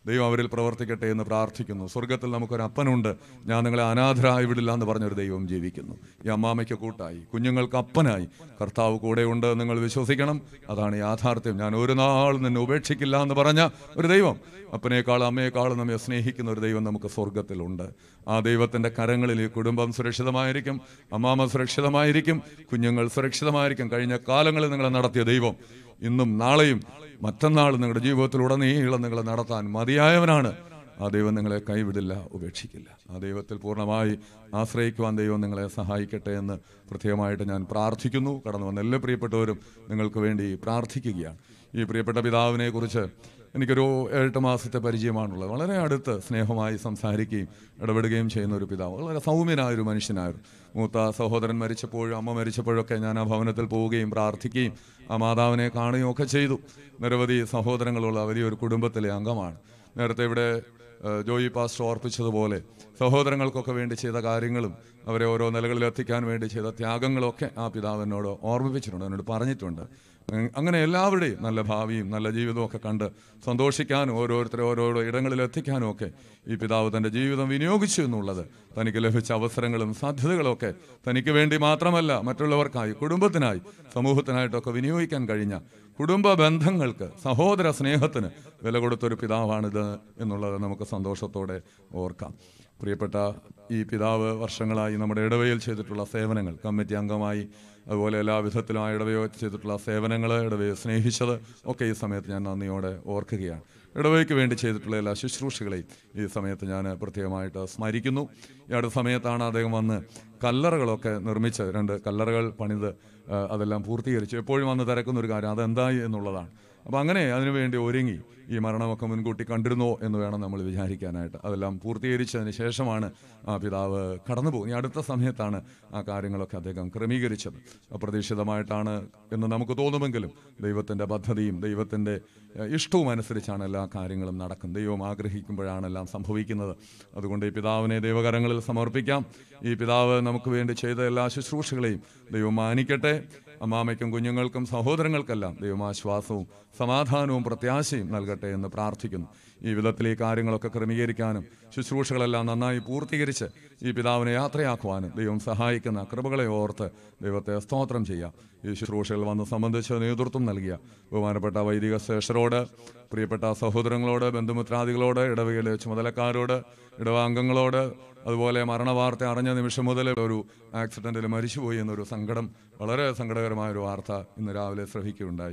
ദൈവം അവരിൽ പ്രവർത്തിക്കട്ടെ എന്ന് പ്രാർത്ഥിക്കുന്നു. സ്വർഗത്തിൽ നമുക്കൊരു അപ്പനുണ്ട്, ഞാൻ നിങ്ങളെ അനാഥരായി വിടില്ല എന്ന് പറഞ്ഞൊരു ദൈവം ജീവിക്കുന്നു. ഈ അമ്മാമയ്ക്ക് കൂട്ടായി, കുഞ്ഞുങ്ങൾക്ക് അപ്പനായി കർത്താവ് കൂടെയുണ്ട്. നിങ്ങൾ വിശ്വസിക്കണം, അതാണ് യാഥാർത്ഥ്യം. ഞാൻ ഒരു നാൾ നിന്നെ ഉപേക്ഷിക്കില്ല എന്ന് പറഞ്ഞ ഒരു ദൈവം, അപ്പനേക്കാളും അമ്മയെക്കാളും നമ്മെ സ്നേഹിക്കുന്ന ഒരു ദൈവം നമുക്ക് സ്വർഗത്തിലുണ്ട്. ആ ദൈവത്തിൻ്റെ കരങ്ങളിൽ ഈ കുടുംബം സുരക്ഷിതമായിരിക്കും, അമ്മാമ സുരക്ഷിതമായിരിക്കും, കുഞ്ഞുങ്ങൾ സുരക്ഷിതമായിരിക്കും. കഴിഞ്ഞ കാലങ്ങളിൽ നിങ്ങളെ നടത്തിയ ദൈവം ഇന്നും നാളെയും മറ്റന്നാളും നിങ്ങളുടെ ജീവിതത്തിലുടനീളം നിങ്ങളെ നടത്താൻ മതിയായവനാണ്. ആ ദൈവം നിങ്ങളെ കൈവിടില്ല, ഉപേക്ഷിക്കില്ല. ആ ദൈവത്തിൽ പൂർണ്ണമായി ആശ്രയിക്കുവാൻ ദൈവം നിങ്ങളെ സഹായിക്കട്ടെ എന്ന് പ്രത്യേകമായിട്ട് ഞാൻ പ്രാർത്ഥിക്കുന്നു. കടന്നു വന്ന എല്ലാ പ്രിയപ്പെട്ടവരും നിങ്ങൾക്ക് വേണ്ടി പ്രാർത്ഥിക്കുകയാണ്. ഈ പ്രിയപ്പെട്ട പിതാവിനെ കുറിച്ച് എനിക്കൊരു എട്ട് മാസത്തെ പരിചയമാണുള്ളത്. വളരെ അടുത്ത് സ്നേഹമായി സംസാരിക്കുകയും ഇടപെടുകയും ചെയ്യുന്ന ഒരു പിതാവ്, വളരെ സൗമ്യനായൊരു മനുഷ്യനായിരുന്നു. മൂത്ത സഹോദരൻ മരിച്ചപ്പോഴും അമ്മ മരിച്ചപ്പോഴൊക്കെ ഞാൻ ആ ഭവനത്തിൽ പോവുകയും പ്രാർത്ഥിക്കുകയും ആ മാതാവിനെ കാണുകയും ഒക്കെ ചെയ്തു. നിരവധി സഹോദരങ്ങളുള്ള വലിയൊരു കുടുംബത്തിലെ അംഗമാണ്. നേരത്തെ ഇവിടെ ജോയി പാസ്റ്റർ ഓർപ്പിച്ചതുപോലെ സഹോദരങ്ങൾക്കൊക്കെ വേണ്ടി ചെയ്ത കാര്യങ്ങളും അവരെ ഓരോ നിലകളിലെത്തിക്കാൻ വേണ്ടി ചെയ്ത ത്യാഗങ്ങളൊക്കെ ആ പിതാവ് എന്നോട് ഓർമ്മിപ്പിച്ചിട്ടുണ്ട്, എന്നോട് പറഞ്ഞിട്ടുണ്ട്. അങ്ങനെ എല്ലാവരുടെയും നല്ല ഭാവിയും നല്ല ജീവിതവും ഒക്കെ കണ്ട് സന്തോഷിക്കാനും ഓരോരുത്തരെ ഓരോരോ ഇടങ്ങളിൽ എത്തിക്കാനും ഒക്കെ ഈ പിതാവ് തൻ്റെ ജീവിതം വിനിയോഗിച്ചു എന്നുള്ളത്, തനിക്ക് ലഭിച്ച അവസരങ്ങളും സാധ്യതകളും ഒക്കെ തനിക്ക് വേണ്ടി മാത്രമല്ല മറ്റുള്ളവർക്കായി, കുടുംബത്തിനായി, സമൂഹത്തിനായിട്ടൊക്കെ വിനിയോഗിക്കാൻ കഴിഞ്ഞ കുടുംബ ബന്ധങ്ങൾക്ക്, സഹോദര സ്നേഹത്തിന് വില കൊടുത്തൊരു പിതാവാണിത് എന്നുള്ളത് നമുക്ക് സന്തോഷത്തോടെ ഓർക്കാം. പ്രിയപ്പെട്ട ഈ പിതാവ് വർഷങ്ങളായി നമ്മുടെ ഇടവയിൽ ചെയ്തിട്ടുള്ള സേവനങ്ങൾ, കമ്മിറ്റി അംഗമായി അതുപോലെ എല്ലാ വിധത്തിലും ആ ഇടവയോ ചെയ്തിട്ടുള്ള സേവനങ്ങൾ, ഇടവയെ സ്നേഹിച്ചത് ഒക്കെ ഈ സമയത്ത് ഞാൻ നന്ദിയോടെ ഓർക്കുകയാണ്. ഇടവയ്ക്ക് വേണ്ടി ചെയ്തിട്ടുള്ള എല്ലാ ശുശ്രൂഷകളെയും ഈ സമയത്ത് ഞാൻ പ്രത്യേകമായിട്ട് സ്മരിക്കുന്നു. ഈ അടുത്ത സമയത്താണ് അദ്ദേഹം വന്ന് കല്ലറകളൊക്കെ നിർമ്മിച്ച്, രണ്ട് കല്ലറകൾ പണിത് അതെല്ലാം പൂർത്തീകരിച്ചു. എപ്പോഴും വന്ന് തിരക്കുന്ന ഒരു കാര്യം അതെന്തായി എന്നുള്ളതാണ്. അപ്പോൾ അങ്ങനെ അതിനുവേണ്ടി ഒരുങ്ങി ഈ മരണമൊക്കെ മുൻകൂട്ടി കണ്ടിരുന്നോ എന്ന് വേണം നമ്മൾ വിചാരിക്കാനായിട്ട്. അതെല്ലാം പൂർത്തീകരിച്ചതിന് ശേഷമാണ് ആ പിതാവ് കടന്നു പോകും. ഈ അടുത്ത സമയത്താണ് ആ കാര്യങ്ങളൊക്കെ അദ്ദേഹം ക്രമീകരിച്ചത്. അപ്രതീക്ഷിതമായിട്ടാണ് എന്ന് നമുക്ക് തോന്നുമെങ്കിലും ദൈവത്തിൻ്റെ പദ്ധതിയും ദൈവത്തിൻ്റെ ഇഷ്ടവും അനുസരിച്ചാണ് എല്ലാ കാര്യങ്ങളും നടക്കുന്നത്. ദൈവം ആഗ്രഹിക്കുമ്പോഴാണ് എല്ലാം സംഭവിക്കുന്നത്. അതുകൊണ്ട് ഈ പിതാവിനെ ദൈവകരങ്ങളിൽ സമർപ്പിക്കാം. ഈ പിതാവ് നമുക്ക് വേണ്ടി ചെയ്ത എല്ലാ ശുശ്രൂഷകളെയും ദൈവം മാനിക്കട്ടെ. അമ്മാമയ്ക്കും കുഞ്ഞുങ്ങൾക്കും സഹോദരങ്ങൾക്കെല്ലാം ദൈവമാശ്വാസവും സമാധാനവും പ്രത്യാശയും നൽകട്ടെ എന്ന് പ്രാർത്ഥിക്കുന്നു. ഈ വിധത്തിൽ ഈ കാര്യങ്ങളൊക്കെ ക്രമീകരിക്കാനും ശുശ്രൂഷകളെല്ലാം നന്നായി പൂർത്തീകരിച്ച് ഈ പിതാവിനെ യാത്രയാക്കുവാനും ദൈവം സഹായിക്കുന്ന കൃപകളെ ഓർത്ത് ദൈവത്തെ സ്തോത്രം ചെയ്യാം. ഈ ശുശ്രൂഷകൾ വന്ന് സംബന്ധിച്ച് നേതൃത്വം നൽകിയ ബഹുമാനപ്പെട്ട വൈദിക ശ്രേഷ്ഠരോട്, പ്രിയപ്പെട്ട സഹോദരങ്ങളോട്, ബന്ധുമിത്രാദികളോട്, ഇടവകയിലെ ചുമതലക്കാരോട്, ഇടവാംഗങ്ങളോട്, അതുപോലെ മരണവാർത്ത അറിഞ്ഞ നിമിഷം മുതൽ ഒരു ആക്സിഡൻറ്റിൽ മരിച്ചുപോയി എന്നൊരു സങ്കടം, വളരെ സങ്കടകരമായൊരു വാർത്ത ഇന്ന് രാവിലെ ശ്രവിക്കുകയുണ്ടായി.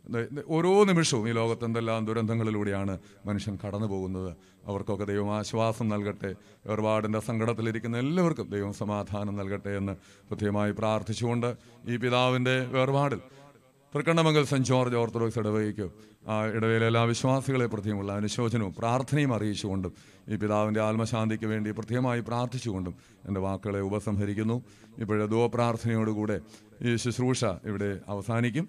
ഓരോ നിമിഷവും ഈ ലോകത്ത് എന്തെല്ലാം ദുരന്തങ്ങളിലൂടെയാണ് മനുഷ്യൻ കടന്നു പോകുന്നത്. അവർക്കൊക്കെ ദൈവം ആശ്വാസം നൽകട്ടെ. വേർപാടിൻ്റെ സങ്കടത്തിലിരിക്കുന്ന എല്ലാവർക്കും ദൈവം സമാധാനം നൽകട്ടെ എന്ന് കൃത്യമായി പ്രാർത്ഥിച്ചുകൊണ്ട് ഈ പിതാവിൻ്റെ വേർപാടിൽ തൃക്കണ്ണമംഗൽ സെൻറ്റ് ജോർജ് ഓർത്തഡോക്സ് ഇടവകയ്ക്ക് ആ ഇടവയിലെ എല്ലാ വിശ്വാസികളെ പ്രത്യേകമുള്ള അനുശോചനവും പ്രാർത്ഥനയും അറിയിച്ചുകൊണ്ടും ഈ പിതാവിൻ്റെ ആത്മശാന്തിക്ക് വേണ്ടി പ്രത്യേകമായി പ്രാർത്ഥിച്ചുകൊണ്ടും എൻ്റെ വാക്കുകളെ ഉപസംഹരിക്കുന്നു. ഇപ്പോഴേ ധൂവ പ്രാർത്ഥനയോടുകൂടെ ഈ ശുശ്രൂഷ ഇവിടെ അവസാനിക്കും.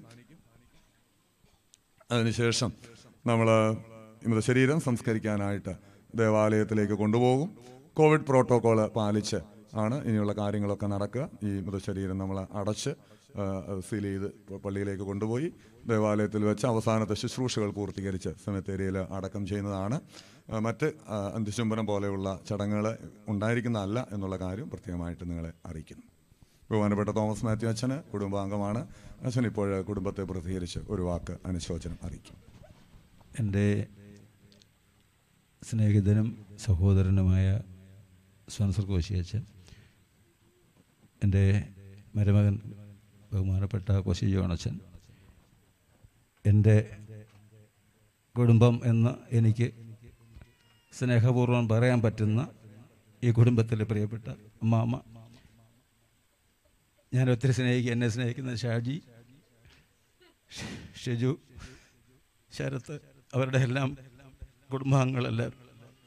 അതിനുശേഷം നമ്മൾ ഇന്നത്തെ ശരീരം സംസ്കരിക്കാനായിട്ട് ദേവാലയത്തിലേക്ക് കൊണ്ടുപോകും. കോവിഡ് പ്രോട്ടോക്കോൾ പാലിച്ച് ആണ് ഇനിയുള്ള കാര്യങ്ങളൊക്കെ നടക്കുക. ഈ മൃതശരീരം നമ്മൾ അടച്ച് സീൽ ചെയ്ത് പള്ളിയിലേക്ക് കൊണ്ടുപോയി ദേവാലയത്തിൽ വെച്ച് അവസാനത്തെ ശുശ്രൂഷകൾ പൂർത്തീകരിച്ച് സെമിത്തേരിയിൽ അടക്കം ചെയ്യുന്നതാണ്. മറ്റ് അന്ത്യചുംബനം പോലെയുള്ള ചടങ്ങുകൾ ഉണ്ടായിരിക്കുന്നതല്ല എന്നുള്ള കാര്യം പ്രത്യേകമായിട്ട് നിങ്ങളെ അറിയിക്കുന്നു. ബഹുമാനപ്പെട്ട തോമസ് മാത്യു അച്ഛന് കുടുംബാംഗമാണ്. അച്ഛൻ ഇപ്പോൾ കുടുംബത്തെ പ്രതികരിച്ച് ഒരു വാക്ക് അനുശോചനം അറിയിക്കും. എൻ്റെ സ്നേഹിതനും സഹോദരനുമായ സ്പോൺസർ കോശി അച്ഛൻ, എൻ്റെ മരുമകൻ ബഹുമാനപ്പെട്ട കോശി ജോണച്ചൻ, എൻ്റെ കുടുംബം എന്ന് എനിക്ക് സ്നേഹപൂർവ്വം പറയാൻ പറ്റുന്ന ഈ കുടുംബത്തിലെ പ്രിയപ്പെട്ട അമ്മാമ്മ, ഞാൻ ഒത്തിരി സ്നേഹിക്കുക എന്നെ സ്നേഹിക്കുന്ന ഷാജി, ഷിജു, ശരത്ത്, അവരുടെ എല്ലാം കുടുംബാംഗങ്ങളെല്ലാവരും.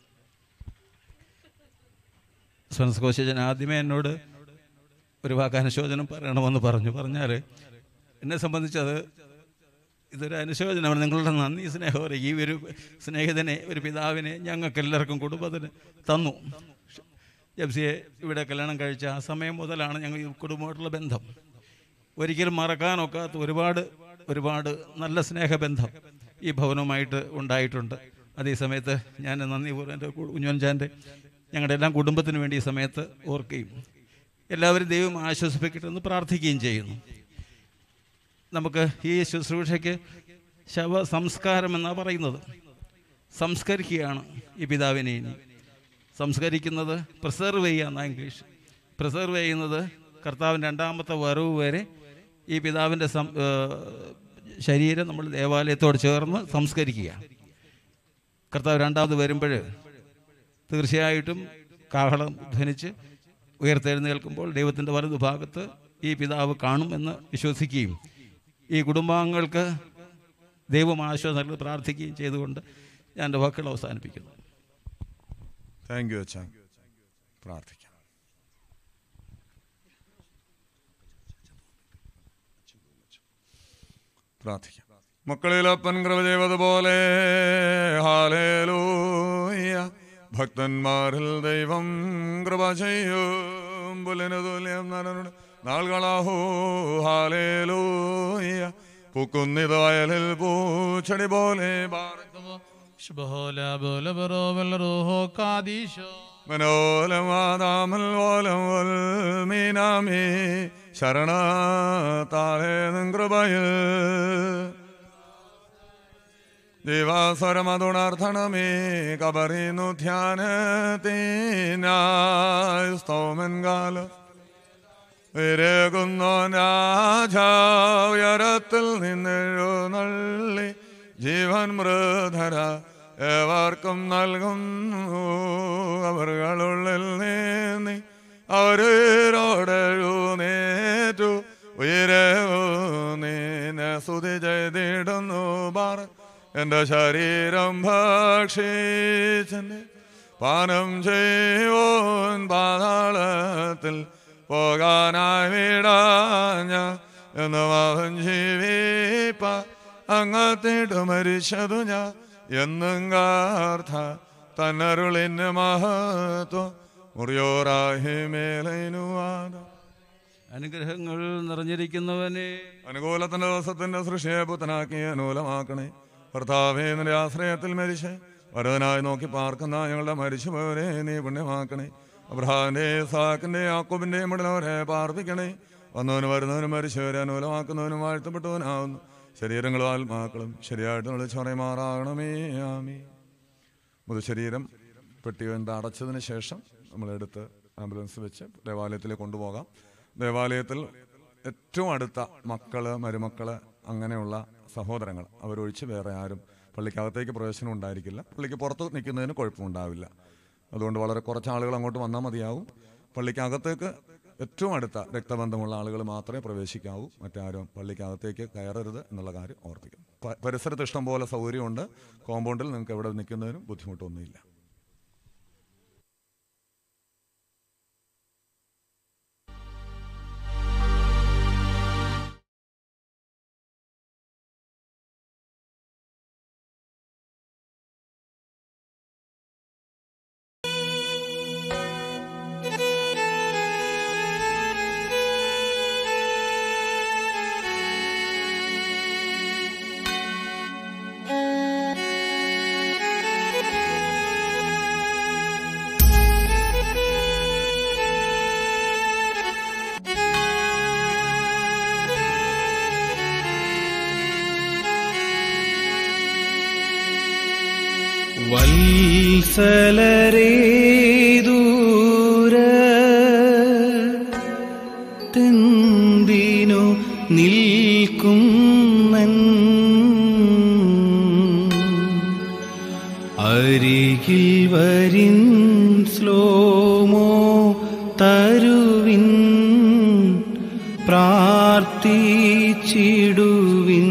സ്വൻസ്കോശൻ ആദ്യമേ എന്നോട് ഒരു വാക്ക് അനുശോചനം പറയണമെന്ന് പറഞ്ഞു. പറഞ്ഞാൽ എന്നെ സംബന്ധിച്ചത് ഇതൊരു അനുശോചനമാണ്. നിങ്ങളുടെ നന്ദി സ്നേഹം ഈ ഒരു സ്നേഹിതനെ, ഒരു പിതാവിനെ ഞങ്ങൾക്കെല്ലാവർക്കും കുടുംബത്തിന് തന്നു. ജബ്സിയെ ഇവിടെ കല്യാണം കഴിച്ച ആ സമയം മുതലാണ് ഞങ്ങൾ ഈ കുടുംബമായിട്ടുള്ള ബന്ധം. ഒരിക്കലും മറക്കാനൊക്കാത്ത ഒരുപാട് ഒരുപാട് നല്ല സ്നേഹബന്ധം ഈ ഭവനവുമായിട്ട് ഉണ്ടായിട്ടുണ്ട്. അതേസമയത്ത് ഞാൻ നന്ദിപൂർവ്വം എൻ്റെ കുഞ്ഞോൻചാൻ്റെ ഞങ്ങളുടെ എല്ലാം കുടുംബത്തിന് വേണ്ടി ഈ സമയത്ത് ഓർക്കുകയും എല്ലാവരും ദൈവം ആശ്വസിപ്പിക്കട്ടെ എന്ന് പ്രാർത്ഥിക്കുകയും ചെയ്യുന്നു. നമുക്ക് ഈ ശുശ്രൂഷയ്ക്ക് ശവ സംസ്കാരം എന്നാണ് പറയുന്നത്. സംസ്കരിക്കുകയാണ് ഈ പിതാവിനെ. ഇനി സംസ്കരിക്കുന്നത് പ്രിസർവ് ചെയ്യുക എന്നാണ് ഇംഗ്ലീഷ്. പ്രിസർവ് ചെയ്യുന്നത് കർത്താവിൻ്റെ രണ്ടാമത്തെ വരവ് വരെ ഈ പിതാവിൻ്റെ സം ശരീരം നമ്മൾ ദേവാലയത്തോട് ചേർന്ന് സംസ്കരിക്കുക. കർത്താവ് രണ്ടാമത് വരുമ്പോൾ തീർച്ചയായിട്ടും കാഹളം ധ്വനിച്ച് ഉയർത്തെഴുന്നേൽക്കുമ്പോൾ ദൈവത്തിൻ്റെ വലതുഭാഗത്ത് ഈ പിതാവ് കാണും എന്ന് വിശ്വസിക്കുകയും ഈ കുടുംബാംഗങ്ങൾക്ക് ദൈവം ആശ്വാസം നൽകി പ്രാർത്ഥിക്കുകയും ചെയ്തുകൊണ്ട് ഞാൻ എൻ്റെ വാക്കുകൾ അവസാനിപ്പിക്കുന്നു. താങ്ക് യു അച്ഛാ. പ്രാർത്ഥിക്കാം. പ്രാർത്ഥിക്കാം. മക്കളിലപ്പൻ കൃപ ചെയ്തതുപോലെ ഹല്ലേലൂയ. ഭക്തന്മാരിൽ ദൈവം കൃപ ചെയ്യും. പുലിന് തുല്യം നരനുടെ നാൾകളാഹോ ഹല്ലേലൂയ. പൂക്കുന്നിത് വയലിൽ പൂച്ചെടി പോലെ മനോലമാതാമൽ ഓലം മീനാമി ശരണ താഴെ കൃപയിൽ ദൈവാസ്വരമതുണർത്തണമേ കബറിന്നു ധ്യാനത്തിനായി സ്തോമൻ കാലം വിരകുന്നോ രാജാ ഉയരത്തിൽ നിന്നെഴുന്നള്ളി ജീവൻ മൃധര ഏവർക്കും നൽകുന്നു. അവர்களுള്ളിൽ നീന്നി അവരോടെഴുന്നേറ്റു ഉയരൂന്നീനെ സ്തുതി ചെയ്തിടുന്നു. ബാർ എൻ്റെ ശരീരം ഭക്ഷിച്ചെന്നെ പാനം ചെയ്യുവോൻ പാതാളത്തിൽ പോകാനായി വിടാഞ്ഞ എന്നും അവൻ ജീവിപ്പ അങ്ങത്തിട്ട് മരിച്ചതു ഞാൻ എന്നും കാർത്ത തന്നരുളിന് മഹത്വം മുറിയോറാഹി മേലനുവാദ. അനുഗ്രഹങ്ങൾ നിറഞ്ഞിരിക്കുന്നവനെ അനുകൂലത്തിന്റെ ദിവസത്തിന്റെ സൃഷ്ടിയെ പുത്തനാക്കി അനുകൂലമാക്കണേ. കർത്താവേ നിന്റെ ആശ്രയത്തിൽ മരിച്ച് വരദനായി നോക്കി പാർക്കുന്ന ഞങ്ങളുടെ മരിച്ചുപോരെ നീ പുണ്യമാക്കണേ. അബ്രഹാമിന്റെ ഇസാക്കിന്റെ യാക്കോബിന്റെ മുടലവരെ പാർപ്പിക്കണേ. വന്നവന് വരുന്നവനും മരിച്ചവരെ അനുകൂലമാക്കുന്നവനും വാഴ്ത്തപ്പെട്ടവനാവുന്നു. ശരീരങ്ങളും ആത്മാക്കളും ശരിയായിട്ട് വിളിച്ചു പറയുമാറാകണമേ. ആമീൻ. മുതുശരീരം പെട്ടിവെന്ത് അടച്ചതിന് ശേഷം നമ്മളെടുത്ത് ആംബുലൻസ് വെച്ച് ദേവാലയത്തിലേക്ക് കൊണ്ടുപോകാം. ദേവാലയത്തിൽ ഏറ്റവും അടുത്ത മക്കള് മരുമക്കള് അങ്ങനെയുള്ള സഹോദരങ്ങൾ അവരൊഴിച്ച് വേറെ ആരും പള്ളിക്കകത്തേക്ക് പ്രവേശനം ഉണ്ടായിരിക്കില്ല. പള്ളിക്ക് പുറത്ത് നിൽക്കുന്നതിന് കുഴപ്പമുണ്ടാവില്ല. അതുകൊണ്ട് വളരെ കുറച്ച് ആളുകൾ അങ്ങോട്ട് വന്നാൽ മതിയാവും. പള്ളിക്കകത്തേക്ക് ഏറ്റവും അടുത്ത രക്തബന്ധമുള്ള ആളുകൾ മാത്രമേ പ്രവേശിക്കാവൂ. മറ്റാരും പള്ളിക്കകത്തേക്ക് കയറരുത് എന്നുള്ള കാര്യം ഓർപ്പിക്കും. പരിസരത്ത് ഇഷ്ടം പോലെ സൗകര്യമുണ്ട്. കോമ്പൗണ്ടിൽ നിങ്ങൾക്ക് എവിടെ നിൽക്കുന്നതിനും ബുദ്ധിമുട്ടൊന്നുമില്ല. വത്സലരേ ദൂരത്തെന്തിനു നിൽക്കുന്നൻ അരികിൽ വരിൻ സ്ലോമോ തരുവിൻ പ്രാർത്ഥിച്ചിടുവിൻ.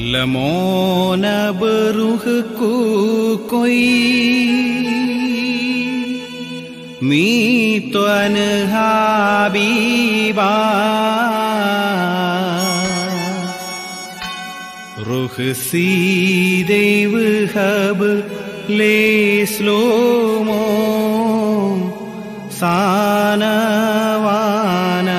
ലമോന ബറുഹ് കൂക്കൊയ് മീത്വൻ ഹാബീബാ റുഹ് സീദേവ് ഹബ് ലേ സ്ലോമോ സാനവാന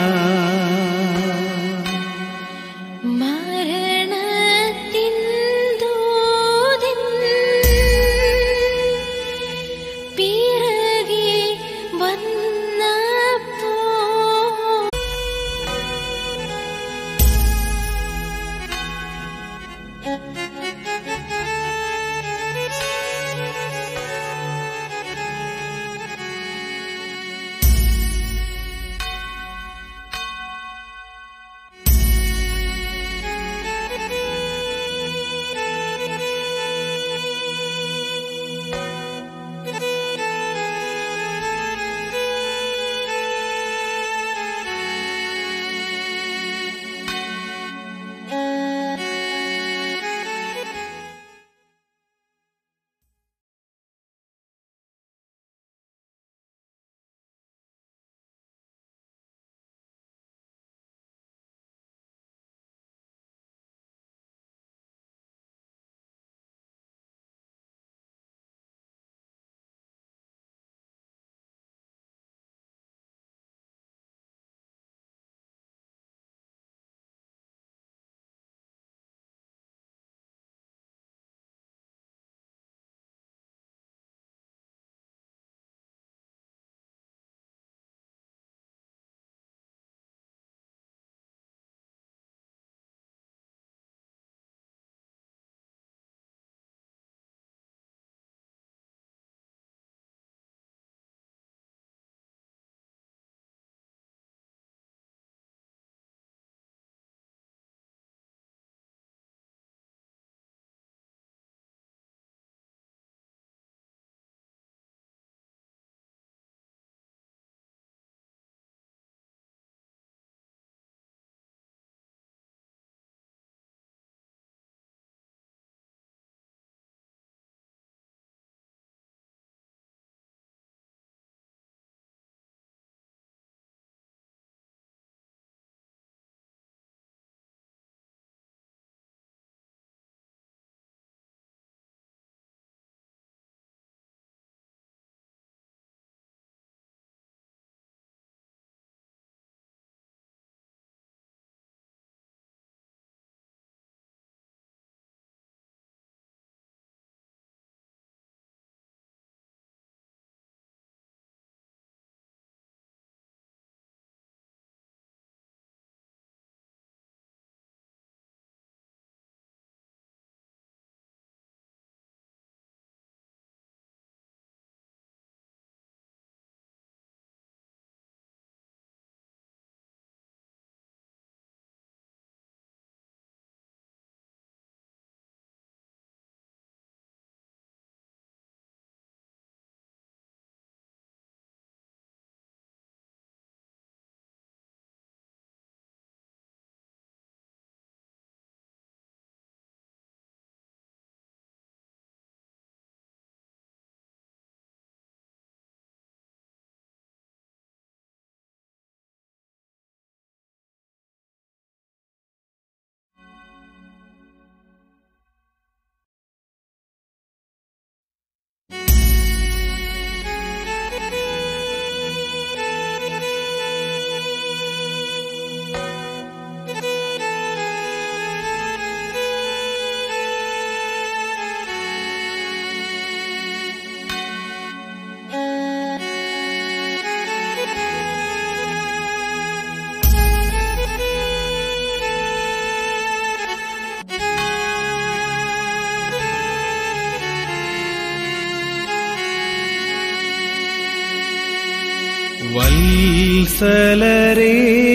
വത്സലരേ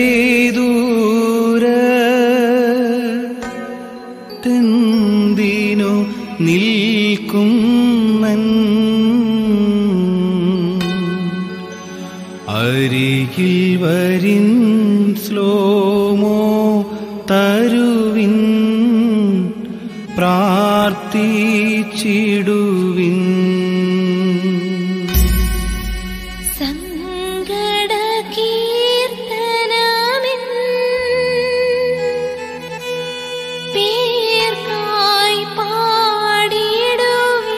ദൂരത്തെന്തിനു നിൽക്കുന്നൻ അരികിൽ വരിൻ സ്ലോമോ തരുവിൻ പ്രാർത്ഥിച്ചിടുവിൻ. സങ്കട കീർത്തനമിൻ പേർക്കായി പാടിടുവിൻ.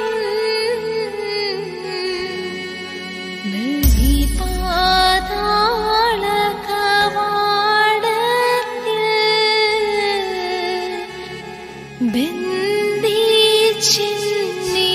പാതാള കവാടത്തിൽ ബന്ധിച്ചിന്നീ.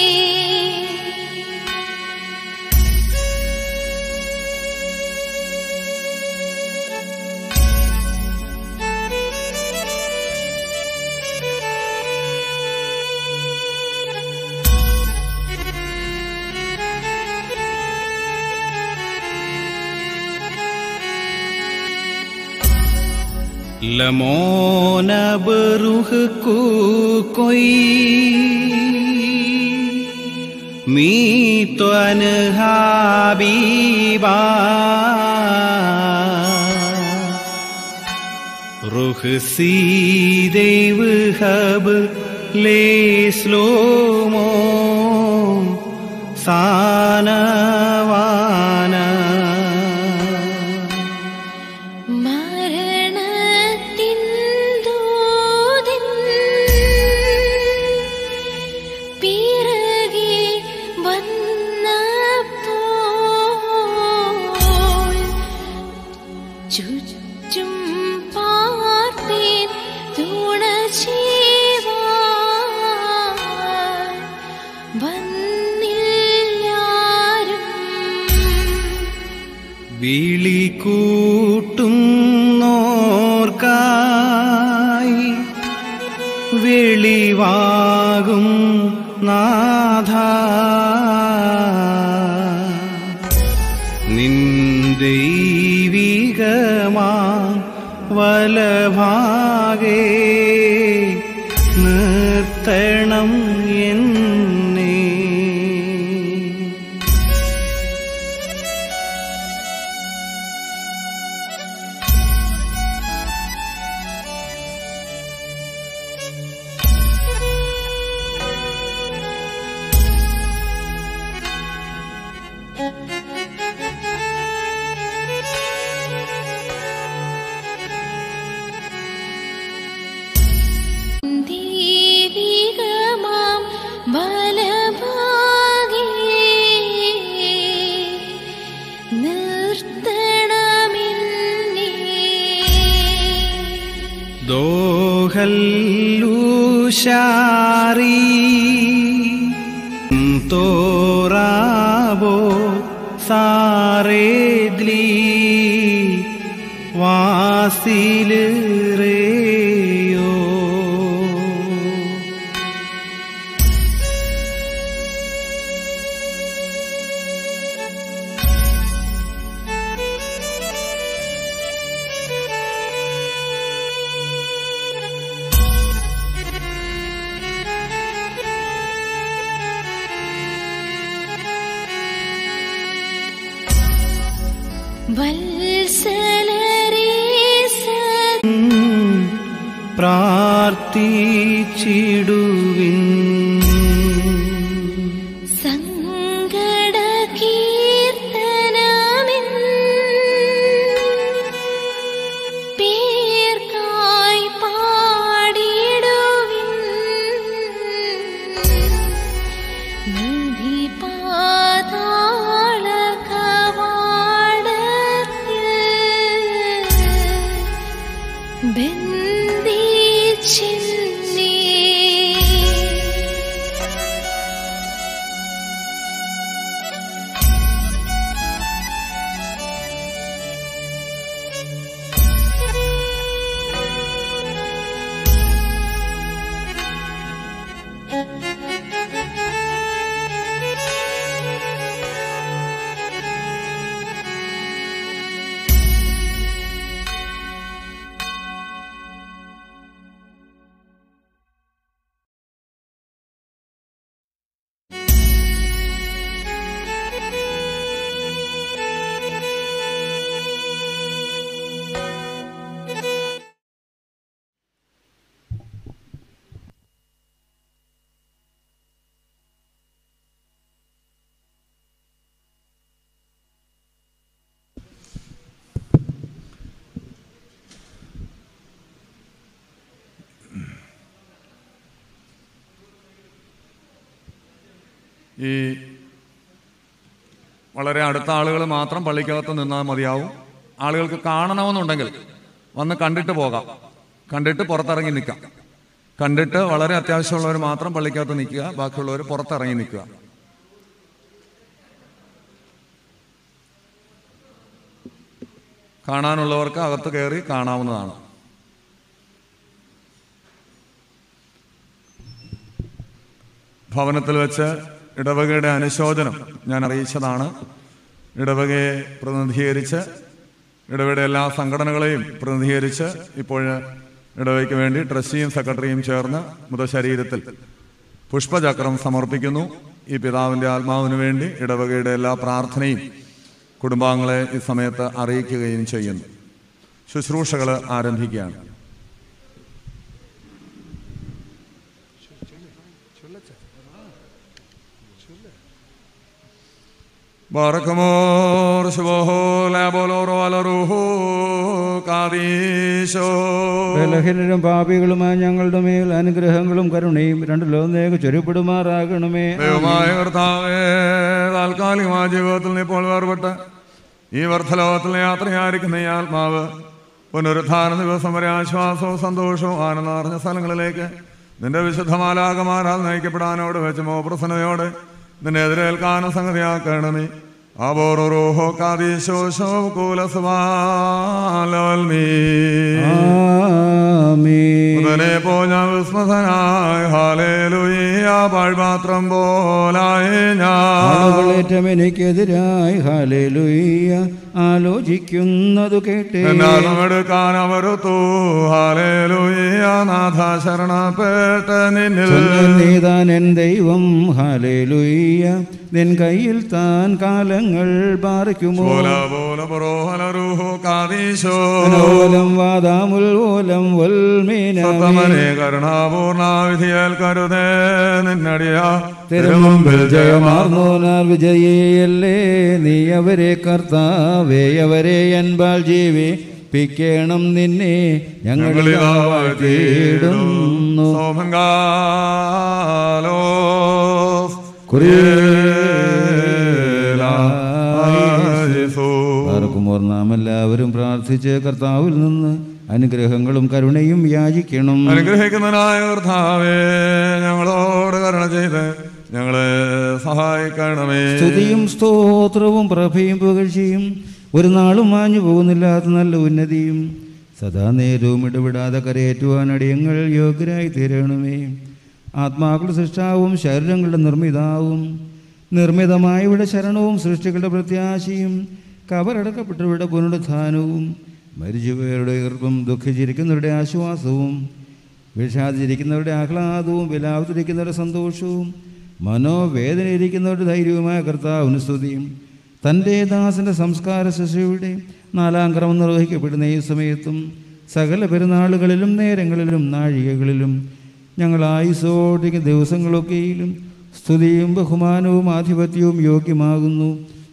ലമോന ബറുഹ് കുകൊയ് മീത്വൻ ഹാബീബാ റുഹ് സീദേവ് ഹബ് ലേസ്ലോമോ സാനവാന. മരണത്തിൻ ദൂതൻ പിറകെ വന്നപ്പോൾ ചുറ്റും പാർത്തേൻ തുണ ചെയ്യുവാൻ വന്നില്ലാരും. വിളി കൂട്ടുന്നോർക്കായി വെളിവാകും നാഥ, നിൻ ദൈവികമാ വലഭാഗേ നിർത്തണം എന്നെ. ദൈവികമാം വലഭാഗേ നിർത്തണമെന്നേ. ദോഹല്ലൂശാരി തോറാബോ സാരേദ്ലി വാസില് റേയോ. വത്സലരേ സദാ പ്രാർത്ഥിച്ചിടുവിൻ. സങ്കട കീർത്തനമിൻ പേർക്കായി പാടിടുവിൻ. നദി പാതാള കവാടത്തിൽ ബന്ധിച്ചിന്നീ. ഈ വളരെ അടുത്ത ആളുകൾ മാത്രം പള്ളിക്കകത്ത് നിന്നാൽ മതിയാവും. ആളുകൾക്ക് കാണണമെന്നുണ്ടെങ്കിൽ വന്ന് കണ്ടിട്ട് പോകാം, കണ്ടിട്ട് പുറത്തിറങ്ങി നിൽക്കാം. കണ്ടിട്ട് വളരെ അത്യാവശ്യമുള്ളവർ മാത്രം പള്ളിക്കകത്ത് നിൽക്കുക, ബാക്കിയുള്ളവർ പുറത്തിറങ്ങി നിൽക്കുക. കാണാനുള്ളവർക്ക് അകത്ത് കയറി കാണാവുന്നതാണ്. ഭവനത്തിൽ വെച്ച് ഇടവകയുടെ അനുശോചനം ഞാൻ അറിയിച്ചതാണ്. ഇടവകയെ പ്രതിനിധീകരിച്ച്, ഇടവകയുടെ എല്ലാ സംഘടനകളെയും പ്രതിനിധീകരിച്ച് ഇപ്പോൾ ഇടവകയ്ക്ക് വേണ്ടി ട്രസ്റ്റിയും സെക്രട്ടറിയും ചേർന്ന് മൃതശരീരത്തിൽ പുഷ്പചക്രം സമർപ്പിക്കുന്നു. ഈ പിതാവിൻ്റെ ആത്മാവിന് വേണ്ടി ഇടവകയുടെ എല്ലാ പ്രാർത്ഥനയും കുടുംബാംഗങ്ങളെ ഈ സമയത്ത് അറിയിക്കുകയും ചെയ്യുന്നു. ശുശ്രൂഷകൾ ആരംഭിക്കുകയാണ്. ബറക്കമോർ ശുഭഹോ ലാബോലോറോ അലറുഹോ കാദീശോ. ബലഹീനരും പാപികളുമായ ഞങ്ങളുടെ മേൽ അനുഗ്രഹങ്ങളും കരുണയും രണ്ടിലൊന്നേക്ക് ചൊരിപ്പെടുമാറാകണമേ. ദൈവമായ കർത്താവേ, താൽക്കാലികമായ ജീവിതത്തിൽ നിന്ന് ഇപ്പോൾ വേർപെട്ട് ഈ വർദ്ധലോകത്തിൽ യാത്രയായിരിക്കുന്ന ഈ ആത്മാവ് പുനരുദ്ധാന ദിവസം വരെ ആശ്വാസവും സന്തോഷവും ആനന്ദം നിറഞ്ഞ സ്ഥലങ്ങളിലേക്ക് നിന്റെ വിശുദ്ധമാലാകമാരാൽ നയിക്കപ്പെടാനോട് വെച്ച് മോപ്രസന്നതയോടെ നിന്നെ എതിരേൽക്കാനും സംഗതിയാക്കണമേ. അബോറോഹോ കാദീശോശോ കൂലസ്വാലോൽമീ ഉടനെ പോഞ്ഞ വിസ്മതനായ ഹാലേലുയ്യ പാഴ്പാത്രം പോലായേ ഞാൻ എനിക്കെതിരായി ഹാലേലുയ്യ ആലോചിക്കുന്നതു കേട്ടേ എടുക്കാൻ അവരുത്തു. ഹാലേലുയ്യ നാഥ ശരണപ്പെട്ട നിന്നിൽ നീതാൻ എൻ ദൈവം. ഹാലേലുയ്യ നിൻ കയ്യിൽ താൻ കാലങ്ങൾ പാറിക്കുമോ. ഓലം വാദാമുൽ ഓലം വൽമീനമേ കരുണാപൂർണ വിധിയാൽ കരുതേ നിന്നടിയാ തിരുമുമ്പിൽ ജയമാർന്നോനാൽ വിജയിയല്ലേ നീ. അവരെ കർത്താവേ അവരെ അൻപാൽ ജീവിപ്പിക്കണം നിന്നെ ഞങ്ങളിതാ വാഴ്ത്തിയിടുന്നു. നാം എല്ലാവരും പ്രാർത്ഥിച്ച് കർത്താവിൽ നിന്ന് അനുഗ്രഹങ്ങളും കരുണയും യാചിക്കണം. അനുഗ്രഹിക്കുന്നതിനായ കർത്താവേ, ഞങ്ങളോട് കരുണ ചെയ്ത് ഞങ്ങളെ സഹായിക്കണമേ. സ്തുതിയും സ്തോത്രവും പ്രഭയും പുകഴ്ചയും ഒരു നാളും മാഞ്ഞു പോകുന്നില്ലാത്ത നല്ല ഉന്നതിയും സദാ നേരവും ഇടപെടാതെ കരയേറ്റുവാൻ അടിയങ്ങൾ യോഗ്യരായി തീരണമേ. ആത്മാക്കളുടെ സൃഷ്ടാവും ശരീരങ്ങളുടെ നിർമ്മിതാവും നിർമ്മിതമായവരുടെ ശരണവും സൃഷ്ടികളുടെ പ്രത്യാശയും കബറടക്കപ്പെട്ടവരുടെ പുനരുത്ഥാനവും മരിച്ചുപോയവരുടെ ഈർപ്പും ദുഃഖിച്ചിരിക്കുന്നവരുടെ ആശ്വാസവും വിഷാദിച്ചിരിക്കുന്നവരുടെ ആഹ്ലാദവും വിലാപത്തിരിക്കുന്നവരുടെ സന്തോഷവും മനോവേദനയിരിക്കുന്നവരുടെ ധൈര്യവുമായ കർത്താവിന് സ്തുതിയും. തൻ്റെ ദാസൻ്റെ സംസ്കാര ശുശ്രൂഷയുടെ നാലാം ക്രമം നിർവഹിക്കപ്പെടുന്ന ഈ സമയത്തും സകല പെരുന്നാളുകളിലും നേരങ്ങളിലും നാഴികകളിലും ഞങ്ങൾ ആയുസ്സോടിക്കുന്ന ദിവസങ്ങളൊക്കെയിലും സ്തുതിയും ബഹുമാനവും ആധിപത്യവും യോഗ്യമാകുന്നു.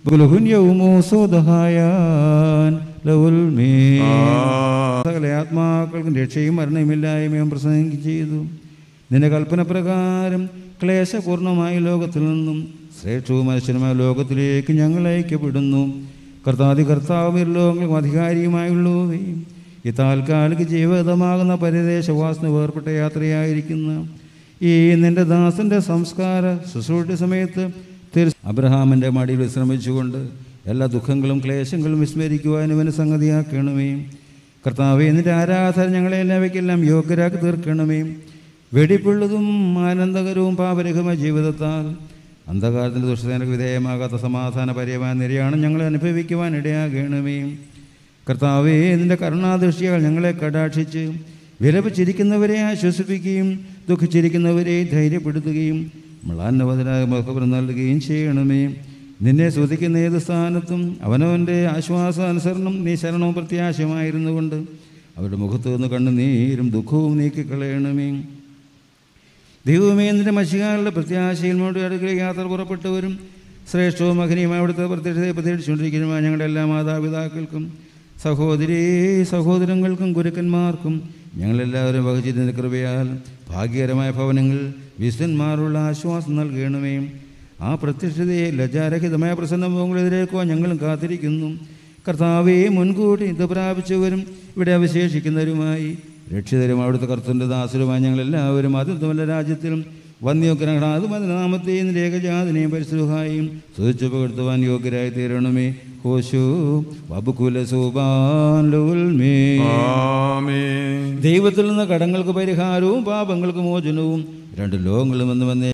സകല ആത്മാക്കൾക്കും രക്ഷയും മരണമില്ലായ്മയും പ്രസംഗം ചെയ്തു. നിന്റെ കൽപ്പന പ്രകാരം ക്ലേശപൂർണമായ ലോകത്തിൽ നിന്നും ശ്രേഷ്ഠവും മനുഷ്യനുമായ ലോകത്തിലേക്ക് ഞങ്ങൾ അയക്കപ്പെടുന്നു. കർത്താതി കർത്താവ് ലോകങ്ങൾക്കും അധികാരിയുമായുള്ളവേ, ഈ താൽക്കാലിക ജീവിതമാകുന്ന പരിദേശവാസന വേർപ്പെട്ട യാത്രയായിരിക്കുന്ന ഈ നിന്റെ ദാസന്റെ സംസ്കാര ശുശ്രൂഷ സമയത്ത് അബ്രഹാമിൻ്റെ മടിയിൽ വിശ്രമിച്ചുകൊണ്ട് എല്ലാ ദുഃഖങ്ങളും ക്ലേശങ്ങളും വിസ്മരിക്കുവാനും ഇവന് സംഗതിയാക്കണമേ. കർത്താവേ, നിന്റെ ആരാധന ഞങ്ങളെ എല്ലാവയ്ക്കെല്ലാം യോഗ്യരാക്കി തീർക്കണമേ. വെടിപ്പുള്ളതും ആനന്ദകരവും പാപരഹിതമായ ജീവിതത്താൽ അന്ധകാരത്തിൻ്റെ ദുഷ്ടതയ്ക്ക് വിധേയമാകാത്ത സമാധാന പര്യമായ നിരയാണ് ഞങ്ങളെ അനുഭവിക്കുവാൻ ഇടയാകണമേ. കർത്താവേ, നിന്റെ കരുണാദൃഷ്ടികൾ ഞങ്ങളെ കടാക്ഷിച്ച് വിലപിച്ചിരിക്കുന്നവരെ ആശ്വസിപ്പിക്കുകയും ദുഃഖിച്ചിരിക്കുന്നവരെ ധൈര്യപ്പെടുത്തുകയും മ്ലാന്നവതനായ മുഖപുരം നൽകുകയും ചെയ്യണമേ. നിന്നെ സ്തുതിക്കുന്ന ഏത് സ്ഥാനത്തും അവനവൻ്റെ ആശ്വാസാനുസരണം നീ ശരണവും പ്രത്യാശയുമായിരുന്നു കൊണ്ട് അവരുടെ മുഖത്ത് നിന്ന് കണ്ണുനീരും ദുഃഖവും നീക്കിക്കളയണമേ. ദൈവമേ, നിന്റെ മഷികാരുടെ പ്രത്യാശയിൽ മോടി അടുക്കള യാത്ര പുറപ്പെട്ടവരും ശ്രേഷ്ഠവും മഹനീയമായ അവിടുത്തെ പ്രത്യക്ഷതയെ പ്രതീക്ഷിച്ചുകൊണ്ടിരിക്കുന്നതുമായ ഞങ്ങളുടെ എല്ലാ മാതാപിതാക്കൾക്കും സഹോദരീ സഹോദരങ്ങൾക്കും ഗുരുക്കന്മാർക്കും ഞങ്ങളെല്ലാവരും വഹിച്ചിരുന്ന കൃപയാൽ ഭാഗ്യകരമായ ഭവനങ്ങൾ വിശുദ്ധന്മാരുള്ള ആശ്വാസം നൽകണമേ. ആ പ്രത്യക്ഷതയെ ലജ്ജാരഹിതമായ പ്രസന്നമുഖങ്ങളെതിരേക്കുവാൻ ഞങ്ങളും കാത്തിരിക്കുന്നു. കർത്താവെ, മുൻകൂട്ടി ഇത് പ്രാപിച്ചവരും ഇവിടെ അവശേഷിക്കുന്നവരുമായി രക്ഷിതരും അവിടുത്തെ കർത്തൻ്റെ ദാസരുമായി ഞങ്ങളെല്ലാവരും അതിർത്തമല്ല രാജ്യത്തിലും വന്യോഗ്രഹണാതും അതിൻ്റെ നാമത്തെയും രേഖജാതിനെയും പരിശുദ്ധായും സ്തുതിച്ചു പകർത്തുവാൻ യോഗ്യരായി തീരണമേ. ഹോശു വബുകുല സോബാലുൽമേ. ദൈവത്തിൽ നിന്ന് കടങ്ങൾക്ക് പരിഹാരവും പാപങ്ങൾക്ക് മോചനവും രണ്ട് ലോകങ്ങളും എന്ന് വന്നേ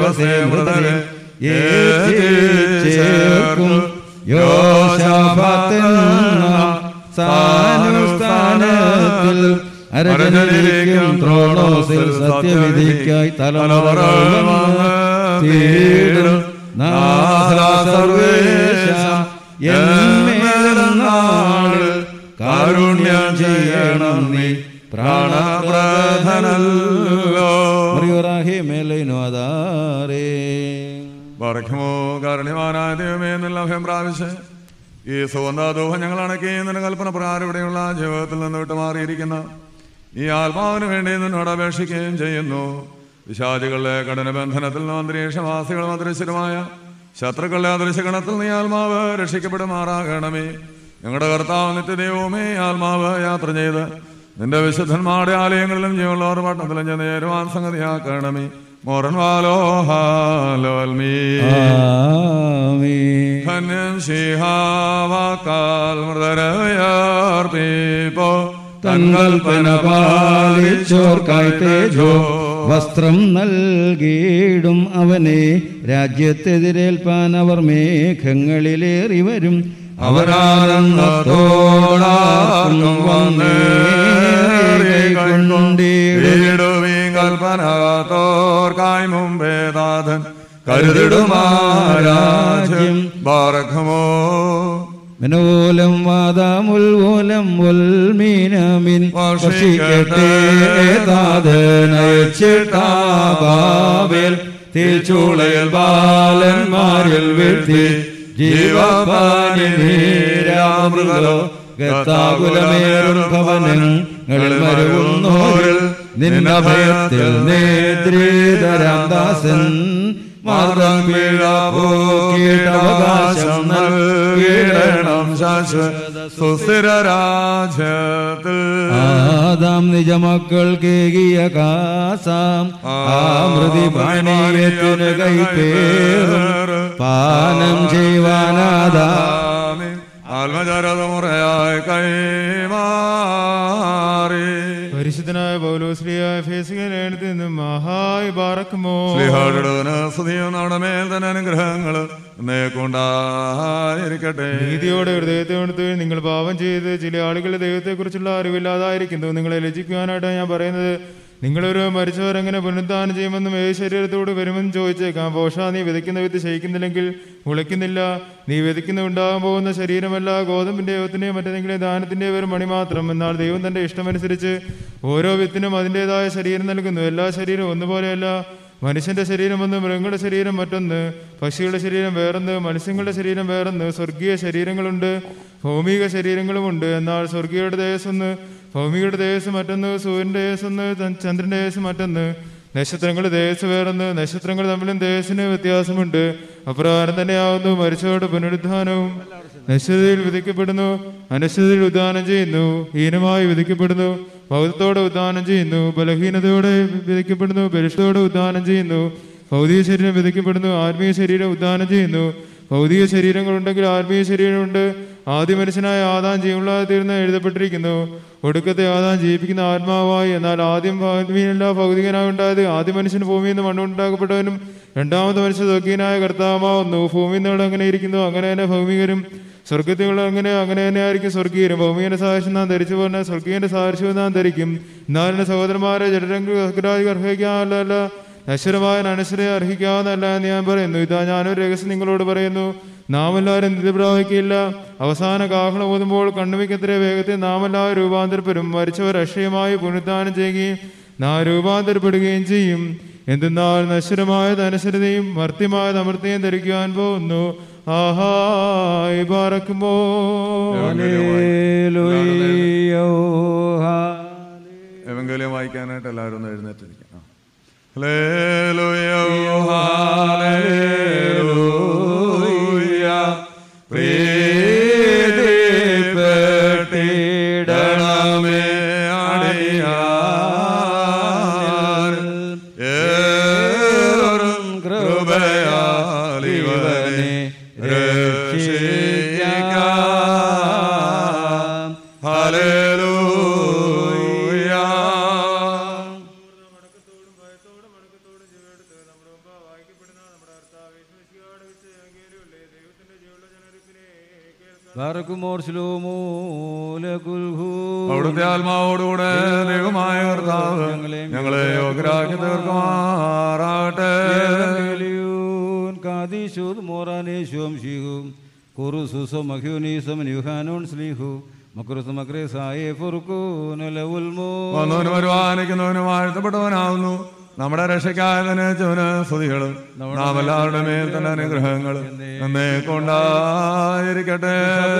ചേർക്കും സ്ഥാനത്തിൽ അരജനിരിക്കും ത്രോണോസിൽ സത്യവിധിക്കായി തലമുറകളും കാരുണ്യം ചെയ്യണം നീ പ്രാണപ്രധാനല്ലോ. മേലൈനോ അതാറേ പറക്കുമോ കാരണവാനായ ദൈവമേ എന്നുള്ള അഭയം പ്രാപിച്ച് ഈ സുഗന്ധദോഹം ഞങ്ങൾ അണക്കി നിന്റെ കൽപ്പന പ്രകാരം ഇവിടെയുള്ള ജീവിതത്തിൽ നിന്ന് വിട്ടുമാറിയിരിക്കുന്ന ഈ ആത്മാവിന് വേണ്ടി നിന്നോട് അപേക്ഷിക്കുകയും ചെയ്യുന്നു. വിശാദികളുടെ കഠിനബന്ധനത്തിൽ നിന്ന് അന്തരീക്ഷവാസികളും അദൃശ്യരുമായ ശത്രുക്കളുടെ അദൃശ്യഗണത്തിൽ നീ ആത്മാവ് രക്ഷിക്കപ്പെടുമാറാകണമേ. ഞങ്ങളുടെ കർത്താവ് നിത്യദൈവമേ, ആത്മാവ് യാത്ര ചെയ്ത് നിന്റെ വിശുദ്ധന്മാരുടെ ആലയങ്ങളിലും ജീവനുള്ളവർ പട്ടണത്തിലും ചെന്ന് ചേരുവാൻ സംഗതിയാക്കണമേ. മോറൻ വാലോ ഹാലോൽമീ ധന്യം ശിഹാവാക്കാൽ മൃതരയാർപ്പീപ്പോ തൻകൽപ്പന പാലിച്ചോർക്കായി തേജോ വസ്ത്രം നൽകിയിടും അവനെ. രാജ്യത്തെതിരേൽപ്പാൻ അവർ മേഘങ്ങളിലേറി വരും. അവരാനന്ദത്തോടാർക്കും വന്നേടുവീ കൽപ്പനത്തോർക്കായി മുമ്പേ ദാതൻ കരുതിടുമാരാജ്യം ബാറഖമോ. മനോലം വാദമുൽമൂലം ഉൽമീനമിൻ വർഷിക്കട്ടെ താതനയച്ചിട്ടാബാബേൽ തീച്ചൂളയിൽ ബാലന്മാരിൽ വീഴ്ത്തി ജീവപാനിരാമൃതോ ഗത്താകുലമേറും ഭവനങ്ങളിൽ മരുവുന്നോരിൽ നിന്നഭയത്തിൽ നേത്രീതരാം ദാസൻ മാർഗം വീഴാപോക്കീട്ടവകാശം നൽകിയിടണം ശാശ്വത സുസ്ഥിരരാജ്യത്തിൽ. ആദാം നിജമക്കൾ കേകിയ കാസാം ആമൃതി പാനീയത്തിന് കൈപ്പേറും പാനം ചെയ്യുവാനാദാം ആത്മചരതമുറയായി കൈമാറി. പരിശുദ്ധനായ പൗലോസ്ലിയായ ഫേസികനിൽ നിന്നും മഹായി ബാറക്കുമോ നമ്മുടെ മേൽ തന്നെ അനുഗ്രഹങ്ങൾ കൊണ്ടായിരിക്കട്ടെ. നീതിയോടെ ഹൃദയത്തെ കൊടുത്ത് നിങ്ങൾ പാപം ചെയ്ത് ചില ആളുകളുടെ ദൈവത്തെ കുറിച്ചുള്ള അറിവില്ലാതായിരിക്കുന്നു. നിങ്ങളെ ലജ്ജിക്കുവാനായിട്ടാണ് ഞാൻ പറയുന്നത്. നിങ്ങളൊരു മരിച്ചവരെങ്ങനെ പുനരുദ്ധാനം ചെയ്യുമെന്നും ഏത് ശരീരത്തോട് വരുമെന്നും ചോദിച്ചേക്കാം. പോഷാ, നീ വിതയ്ക്കുന്ന വിത്ത് ശയിക്കുന്നില്ലെങ്കിൽ മുളയ്ക്കുന്നില്ല. നീ വിതയ്ക്കുന്ന ഉണ്ടാകാൻ പോകുന്ന ശരീരമല്ല ഗോതമ്പിന്റെ ദൈവത്തിന്റെയും മറ്റേതെങ്കിലും ദാനത്തിന്റെയും ഒരു മണി മാത്രം. എന്നാൽ ദൈവം തന്റെ ഇഷ്ടമനുസരിച്ച് ഓരോ വിത്തിനും അതിൻ്റെതായ ശരീരം നൽകുന്നു. എല്ലാ ശരീരവും ഒന്നുപോലെയല്ല. മനുഷ്യന്റെ ശരീരം ഒന്ന്, മൃഗങ്ങളുടെ ശരീരം മറ്റൊന്ന്, പക്ഷികളുടെ ശരീരം വേറൊന്ന്, മത്സ്യങ്ങളുടെ ശരീരം വേറൊന്ന്. സ്വർഗീയ ശരീരങ്ങളുണ്ട്, ഭൗമിക ശരീരങ്ങളുമുണ്ട്. എന്നാൽ സ്വർഗീയയുടെ ദേശമൊന്ന്, ഭൗമികയുടെ ദേശം മറ്റൊന്ന്. സൂര്യന്റെ ദേശമൊന്ന്, ചന്ദ്രന്റെ ദേശം മറ്റൊന്ന്. നക്ഷത്രങ്ങളുടെ ദേശം വേറൊന്ന്. നക്ഷത്രങ്ങൾ തമ്മിലും ദേശത്തിന് വ്യത്യാസമുണ്ട്. അപ്രകാരം തന്നെയാവുന്നു മരിച്ചവരുടെ പുനരുദ്ധാനവും. നശ്വരതയിൽ വിധിക്കപ്പെടുന്നു, അനശ്വരതയിൽ ഉദ്ധാനം ചെയ്യുന്നു. ഹീനമായി വിധിക്കപ്പെടുന്നു, ഭൗതത്തോടെ ഉദ്ധാനം ചെയ്യുന്നു. ബലഹീനതയോടെ വിധിക്കപ്പെടുന്നു, ബലിഷ്ഠത്തോടെ ഉദ്ധാനം ചെയ്യുന്നു. ഭൗതിക ശരീരം വിധിക്കപ്പെടുന്നു, ആത്മീയ ശരീരം ഉദ്ധാനം ചെയ്യുന്നു. ഭൗതിക ശരീരങ്ങളുണ്ടെങ്കിൽ ആത്മീയ ശരീരമുണ്ട്. ആദ്യ മനുഷ്യനായ ആദാം ജീവനുള്ളതായി തീർന്ന് എഴുതപ്പെട്ടിരിക്കുന്നു. ഒടുക്കത്തെ ആദാം ജീവിപ്പിക്കുന്ന ആത്മാവായി. എന്നാൽ ആദ്യം ആത്മീയനല്ല ഭൗതികനായി ഉണ്ടായത്. ആദ്യ മനുഷ്യൻ ഭൂമിയിൽ നിന്ന് മണ്ണുണ്ടാക്കപ്പെട്ടവനും രണ്ടാമത്തെ മനുഷ്യൻ സ്വർഗീയനായ കർത്താവാകുന്നു. ഭൂമിയിൽ നിന്ന് അങ്ങനെ ഇരിക്കുന്നു, അങ്ങനെ തന്നെ ഭൗമികരും. സ്വർഗത്തിലുള്ള അങ്ങനെ അങ്ങനെ തന്നെ ആയിരിക്കും സ്വർഗീയരും. ഭൗമികന്റെ സാദൃശ്യം നാം ധരിച്ചു പറഞ്ഞാൽ സ്വർഗീയന്റെ സാദൃശ്യവും നാം ധരിക്കും. എന്നാലും സഹോദരന്മാരെ, ജഡരംഗ അർഹിക്കാനല്ല, നശ്വരമായ അനശ്വരയെ അർഹിക്കാവുന്നതല്ല എന്ന് ഞാൻ പറയുന്നു. ഇതാ ഞാനൊരു രഹസ്യം നിങ്ങളോട് പറയുന്നു. നാം എല്ലാവരും നിധി പ്രാപിക്കില്ല. അവസാന കാഹളം ഓതുമ്പോൾ കണ്ണുമിക്കത്തിലെ വേഗത്തിൽ നാം എല്ലാവരും രൂപാന്തരപ്പെടും. മരിച്ചവർ അക്ഷയമായി പുനരുദ്ധാനം ചെയ്യുകയും നാം രൂപാന്തരപ്പെടുകയും ചെയ്യും. എന്തെന്നാൽ നശ്വരമായത് അനശ്വരതയും മർത്യമായത് അമർത്യയും ധരിക്കുവാൻ പോകുന്നു. ആഹായ് ബാറക്കുമോ. എവങ്കേലിയം വായിക്കാനായിട്ട് എല്ലാവരും ഒന്ന് എഴുന്നേറ്റിരിക്കാം. ഹല്ലേലൂയ ഹല്ലേലൂയ ഇവനെ രക്ഷിക്കാം. ഹല്ലേലൂയ. അവിടുത്തെ ആത്മാവോടുകൂടെ ദൈവമായ കർത്താവ് ഞങ്ങളെ യോഗ്യരാക്കി തീർക്കുമാറാകട്ടെ. വന്നവനും വരുവാനിക്കുന്നവനും വാഴ്ത്തപ്പെട്ടവനാവുന്നു. നമ്മുടെ രക്ഷയ്ക്കായതിന് ചുവന് സ്തുതികളും നാം എല്ലാവരുടെ മേൽ തന്നെ അനുഗ്രഹങ്ങൾ എന്നെ കൊണ്ടായിരിക്കട്ടെ.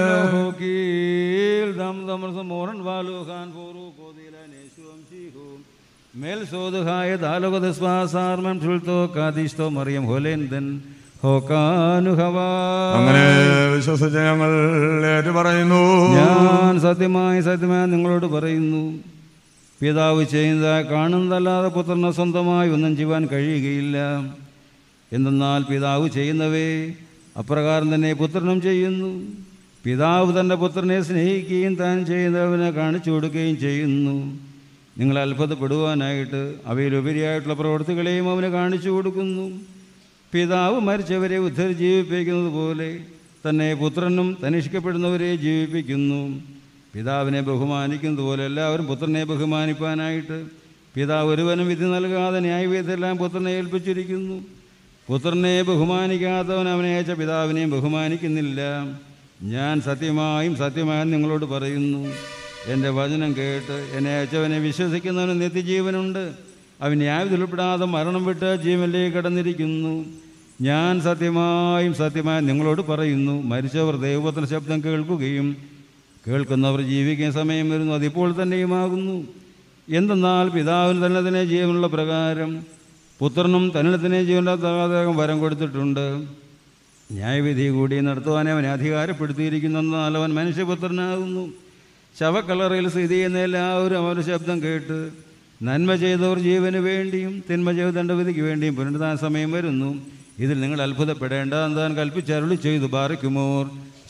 അങ്ങനെ വിശ്വസിച്ച് ഞങ്ങൾ ഏറ്റു പറയുന്നു. ഞാൻ സത്യമായി സത്യമായി നിങ്ങളോട് പറയുന്നു, പിതാവ് ചെയ്യുന്നതായി കാണുന്നതല്ലാതെ പുത്രന് സ്വന്തമായി ഒന്നും ചെയ്യുവാൻ കഴിയുകയില്ല. എന്തെന്നാൽ പിതാവ് ചെയ്യുന്നവേ അപ്രകാരം തന്നെ പുത്രനും ചെയ്യുന്നു. പിതാവ് തൻ്റെ പുത്രനെ സ്നേഹിക്കുകയും താൻ ചെയ്യുന്നവനെ കാണിച്ചു കൊടുക്കുകയും ചെയ്യുന്നു. നിങ്ങൾ അത്ഭുതപ്പെടുവാനായിട്ട് അവയിലുപരിയായിട്ടുള്ള പ്രവൃത്തികളെയും അവന് കാണിച്ചു കൊടുക്കുന്നു. പിതാവ് മരിച്ചവരെ ഉദ്ധരിജീവിപ്പിക്കുന്നത് പോലെ തന്നെ പുത്രനും തനിഷ്കപ്പെടുന്നവരെ ജീവിപ്പിക്കുന്നു. പിതാവിനെ ബഹുമാനിക്കുന്നത് പോലെ എല്ലാവരും പുത്രനെ ബഹുമാനിപ്പാനായിട്ട് പിതാവ് ഒരുവനും വിധി നൽകാതെ ന്യായവിധിയെല്ലാം പുത്രനെ ഏൽപ്പിച്ചിരിക്കുന്നു. പുത്രനെ ബഹുമാനിക്കാത്തവൻ അവനെ അയച്ച പിതാവിനെയും ബഹുമാനിക്കുന്നില്ല. ഞാൻ സത്യമായും സത്യമായും നിങ്ങളോട് പറയുന്നു, എൻ്റെ വചനം കേട്ട് എന്നെ അയച്ചവനെ വിശ്വസിക്കുന്നവന് നിത്യജീവനുണ്ട്. അവൻ ന്യായവിധി ഉൾപ്പെടാതെ മരണം വിട്ട് ജീവനിലേക്ക് കടന്നിരിക്കുന്നു. ഞാൻ സത്യമായും സത്യമായും നിങ്ങളോട് പറയുന്നു, മരിച്ചവർ ദൈവപുത്രന്റെ ശബ്ദം കേൾക്കുകയും കേൾക്കുന്നവർ ജീവിക്കുന്ന സമയം വരുന്നു, അതിപ്പോൾ തന്നെയുമാകുന്നു. എന്തെന്നാൽ പിതാവിന് തന്നെ തന്നെ ജീവനുള്ള പ്രകാരം പുത്രനും തന്നെ തന്നെ ജീവനുള്ള അദ്ദേഹം വരം കൊടുത്തിട്ടുണ്ട്. ന്യായവിധി കൂടി നടത്തുവാൻ അവനെ അധികാരപ്പെടുത്തിയിരിക്കുന്നെന്നാൽ അവൻ മനുഷ്യപുത്രനാകുന്നു. ശവക്കല്ലറയിൽ സ്ഥിതി ചെയ്യുന്ന എല്ലാവരും അവരുടെ ശബ്ദം കേട്ട് നന്മ ചെയ്തവർ ജീവന് വേണ്ടിയും തിന്മ ചെയ്ത ദണ്ഡവിധിക്ക് വേണ്ടിയും പുനരുദ്ധാന സമയം വരുന്നു. ഇതിൽ നിങ്ങൾ അത്ഭുതപ്പെടേണ്ട താൻ കൽപ്പിച്ചരുളി ചെയ്തു. ബാറിക്കുമോർ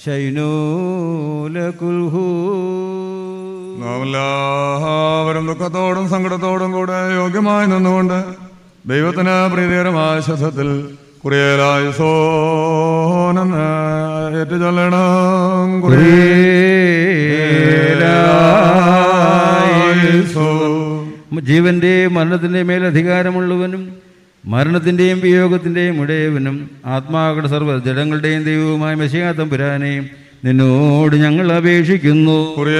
എല്ലാവരും ദുഃഖത്തോടും സങ്കടത്തോടും കൂടെ യോഗ്യമായി നിന്നുകൊണ്ട് ദൈവത്തിന് പ്രീതികരമായ ശബ്ദത്തിൽ കുറിയേലായി സോനെന്ന് ഏറ്റുചൊല്ലണം. ജീവന്റെയും മരണത്തിന്റെയും മേൽ അധികാരമുള്ളവനും മരണത്തിന്റെയും വിയോഗത്തിന്റെയും ഉടയവനും ആത്മാക്കളുടെ സർവ്വ ജഡങ്ങളുടെയും ദൈവവുമായ മെശിഹാ തമ്പുരാനെയും നിന്നോട് ഞങ്ങൾ അപേക്ഷിക്കുന്നു.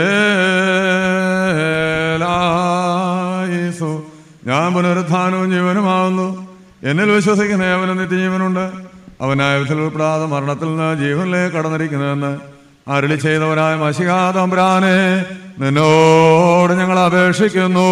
ഞാൻ പുനരുത്ഥാനവും ജീവനുമാവുന്നു. എന്നിൽ വിശ്വസിക്കുന്ന അവന് നിത്യജീവനുണ്ട്. അവനായ വിധത്തിൽ ഉൾപ്പെടാതെ മരണത്തിൽ നിന്ന് ജീവനിലേക്ക് കടന്നിരിക്കുന്നതെന്ന് അരുളി ചെയ്തവനായ മെശിഹാ തമ്പുരാനെ നിന്നോട് ഞങ്ങൾ അപേക്ഷിക്കുന്നു.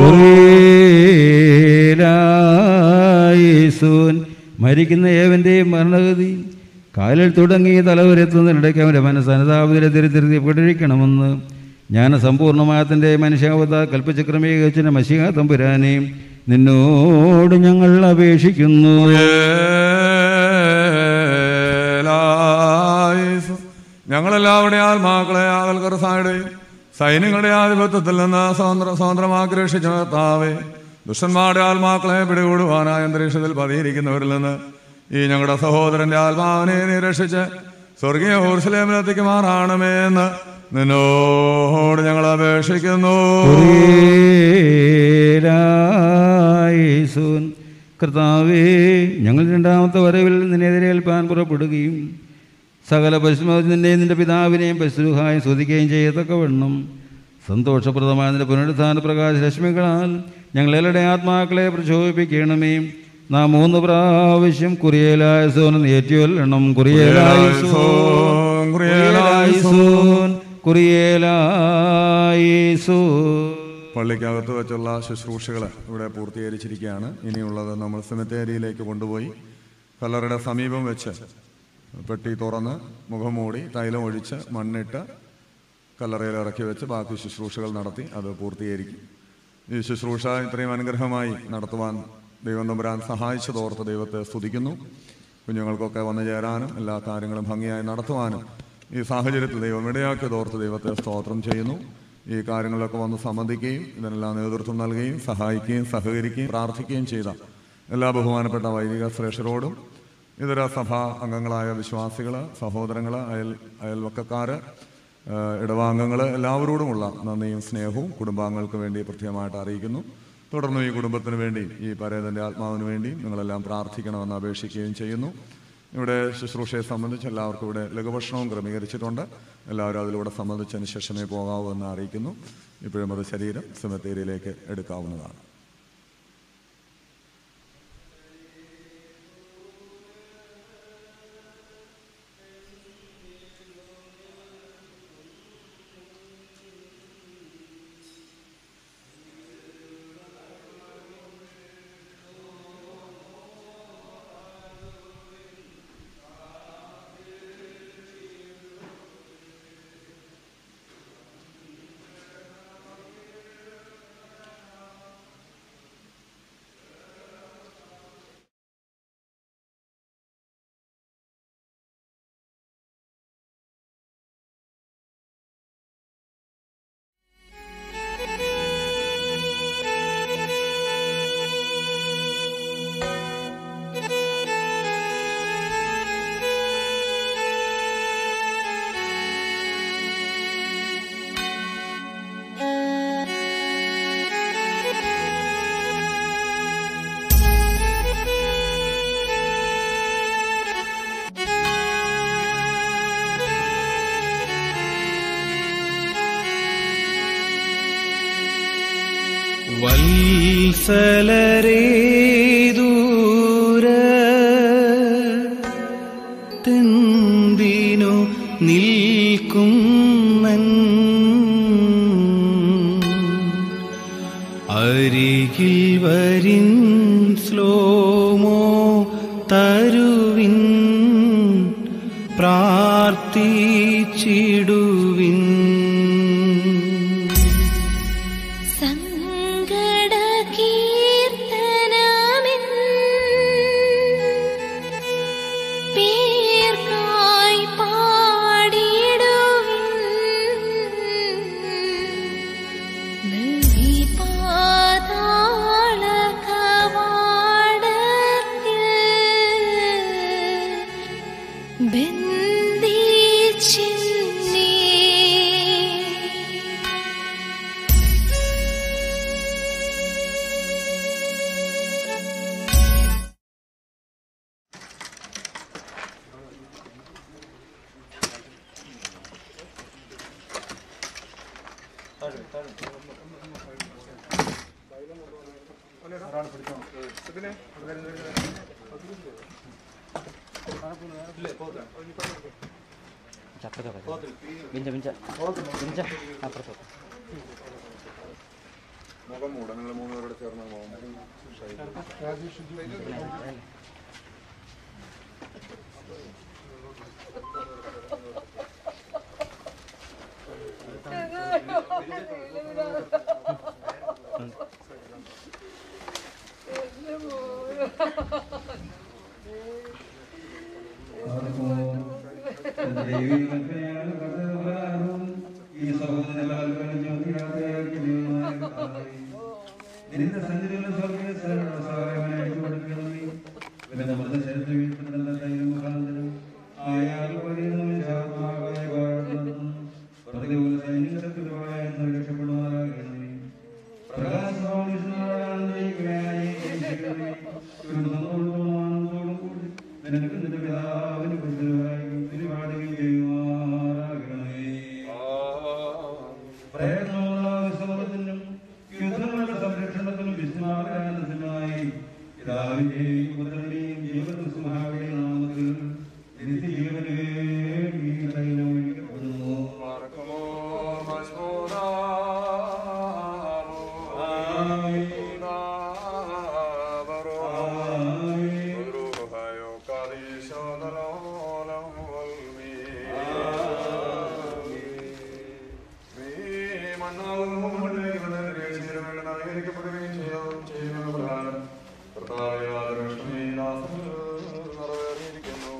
മരിക്കുന്ന ഏവന്റെയും മരണഗതി കാലിൽ തുടങ്ങി തലവരെത്തുന്നതിനിടയ്ക്ക് അവൻ്റെ മനസ്സ് അനുതാപത്തിലെ തിരുത്തിരുത്തിപ്പെട്ടിരിക്കണമെന്ന് ഞാൻ സമ്പൂർണ്ണമായ തൻ്റെ മനുഷ്യാവത കൽപ്പിച്ച് ക്രമീകരിച്ച മെശിഹാ തമ്പുരാനെ നിന്നോട് ഞങ്ങൾ അപേക്ഷിക്കുന്നു. ഞങ്ങളെല്ലാവരുടെയും ആത്മാക്കളെ ആകൽക്കർസായുടെയും സൈന്യങ്ങളുടെ ആധിപത്യത്തിൽ നിന്ന് സ്വതന്ത്ര സ്വതന്ത്രമാക്കി രക്ഷിച്ച കർത്താവേ, ദുഷ്ടന്മാരുടെ ആത്മാക്കളെ പിടികൂടുവാനായ അന്തരീക്ഷത്തിൽ പതിയിരിക്കുന്നവരിൽ നിന്ന് ഈ ഞങ്ങളുടെ സഹോദരന്റെ ആത്മാവിനെ നീ രക്ഷിച്ച് സ്വർഗീയ ഊർശലേമിലെത്തിക്കുമാറാണമേ എന്ന് നിന്നോട് ഞങ്ങൾ അപേക്ഷിക്കുന്നു. കർത്താവേ, ഞങ്ങൾ രണ്ടാമത്തെ വരവിൽ നിന്നെതിരേൽപ്പാൻ പുറപ്പെടുകയും സകല പശുമതിനെയും നിന്റെ പിതാവിനെയും പശുഹായും സ്തുതിക്കുകയും ചെയ്യത്തക്കവണ്ണം സന്തോഷപ്രദമായ നിന്റെ പുനരുത്ഥാന പ്രകാശ രശ്മികളാൽ ഞങ്ങളെല്ലാവരുടെ ആത്മാക്കളെ പ്രചോദിപ്പിക്കണമേ. നാം മൂന്ന് പ്രാവശ്യം കുറിയേലായ സോൻ ഏറ്റുവല്ലണം. കുറിയേലായ സോൻ, കുറിയേലായ സോൻ, കുറിയേലായ സോൻ. പള്ളിക്കകത്ത് വെച്ചുള്ള ശുശ്രൂഷകൾ ഇവിടെ പൂർത്തീകരിച്ചിരിക്കുകയാണ്. ഇനിയുള്ളത് നമ്മൾ സെമിത്തേരിയിലേക്ക് കൊണ്ടുപോയി കല്ലറയുടെ സമീപം വെച്ച് പെട്ടി തുറന്ന് മുഖം മൂടി തൈലം ഒഴിച്ച് മണ്ണിട്ട് കല്ലറയിൽ ഇറക്കി വെച്ച് ബാക്കി ശുശ്രൂഷകൾ നടത്തി അത് പൂർത്തീകരിക്കും. ഈ ശുശ്രൂഷ ഇത്രയും അനുഗ്രഹമായി നടത്തുവാൻ ദൈവം തമ്പുരാൻ സഹായിച്ചതോർത്ത് ദൈവത്തെ സ്തുതിക്കുന്നു. കുഞ്ഞുങ്ങൾക്കൊക്കെ വന്നു ചേരാനും എല്ലാ കാര്യങ്ങളും ഭംഗിയായി നടത്തുവാനും ഈ സാഹചര്യത്തിൽ ദൈവം ഇടയാക്കിയതോർത്ത് ദൈവത്തെ സ്തോത്രം ചെയ്യുന്നു. ഈ കാര്യങ്ങളിലൊക്കെ വന്ന് സംബന്ധിക്കുകയും ഇതിനെല്ലാം നേതൃത്വം നൽകുകയും സഹായിക്കുകയും സഹകരിക്കുകയും പ്രാർത്ഥിക്കുകയും ചെയ്ത എല്ലാ ബഹുമാനപ്പെട്ട വൈദിക ശ്രേഷ്ഠരോടും ഇതര സഭാ അംഗങ്ങളായ വിശ്വാസികൾ, സഹോദരങ്ങൾ, അയൽ അയൽവക്കക്കാർ, ഇടവാംഗങ്ങൾ എല്ലാവരോടുമുള്ള നന്ദിയും സ്നേഹവും കുടുംബാംഗങ്ങൾക്ക് വേണ്ടി പ്രത്യേകമായിട്ട് അറിയിക്കുന്നു. തുടർന്നും ഈ കുടുംബത്തിന് വേണ്ടി, ഈ പരേതൻ്റെ ആത്മാവിന് വേണ്ടി നിങ്ങളെല്ലാം പ്രാർത്ഥിക്കണമെന്ന് അപേക്ഷിക്കുകയും ചെയ്യുന്നു. ഇവിടെ ശുശ്രൂഷയെ സംബന്ധിച്ച് എല്ലാവർക്കും ഇവിടെ ലഘുഭക്ഷണവും ക്രമീകരിച്ചിട്ടുണ്ട്. എല്ലാവരും അതിലൂടെ സംബന്ധിച്ചതിന് ശേഷമേ പോകാവൂ എന്ന് അറിയിക്കുന്നു. ഇപ്പോഴും അത് ശരീരം സെമിത്തേരിയിലേക്ക് എടുക്കാവുന്നതാണ്. വത്സലരേ ദൂരത്തെന്തിനു നിൽക്കുന്നൻ അരികിൽ വരിൻ സ്ലോമോ തരുവിൻ പ്രാർത്ഥിച്ചിടുവിൻ. മുഖം മൂട നിങ്ങൾ മൂന്നുപേരോട് ചേർന്ന്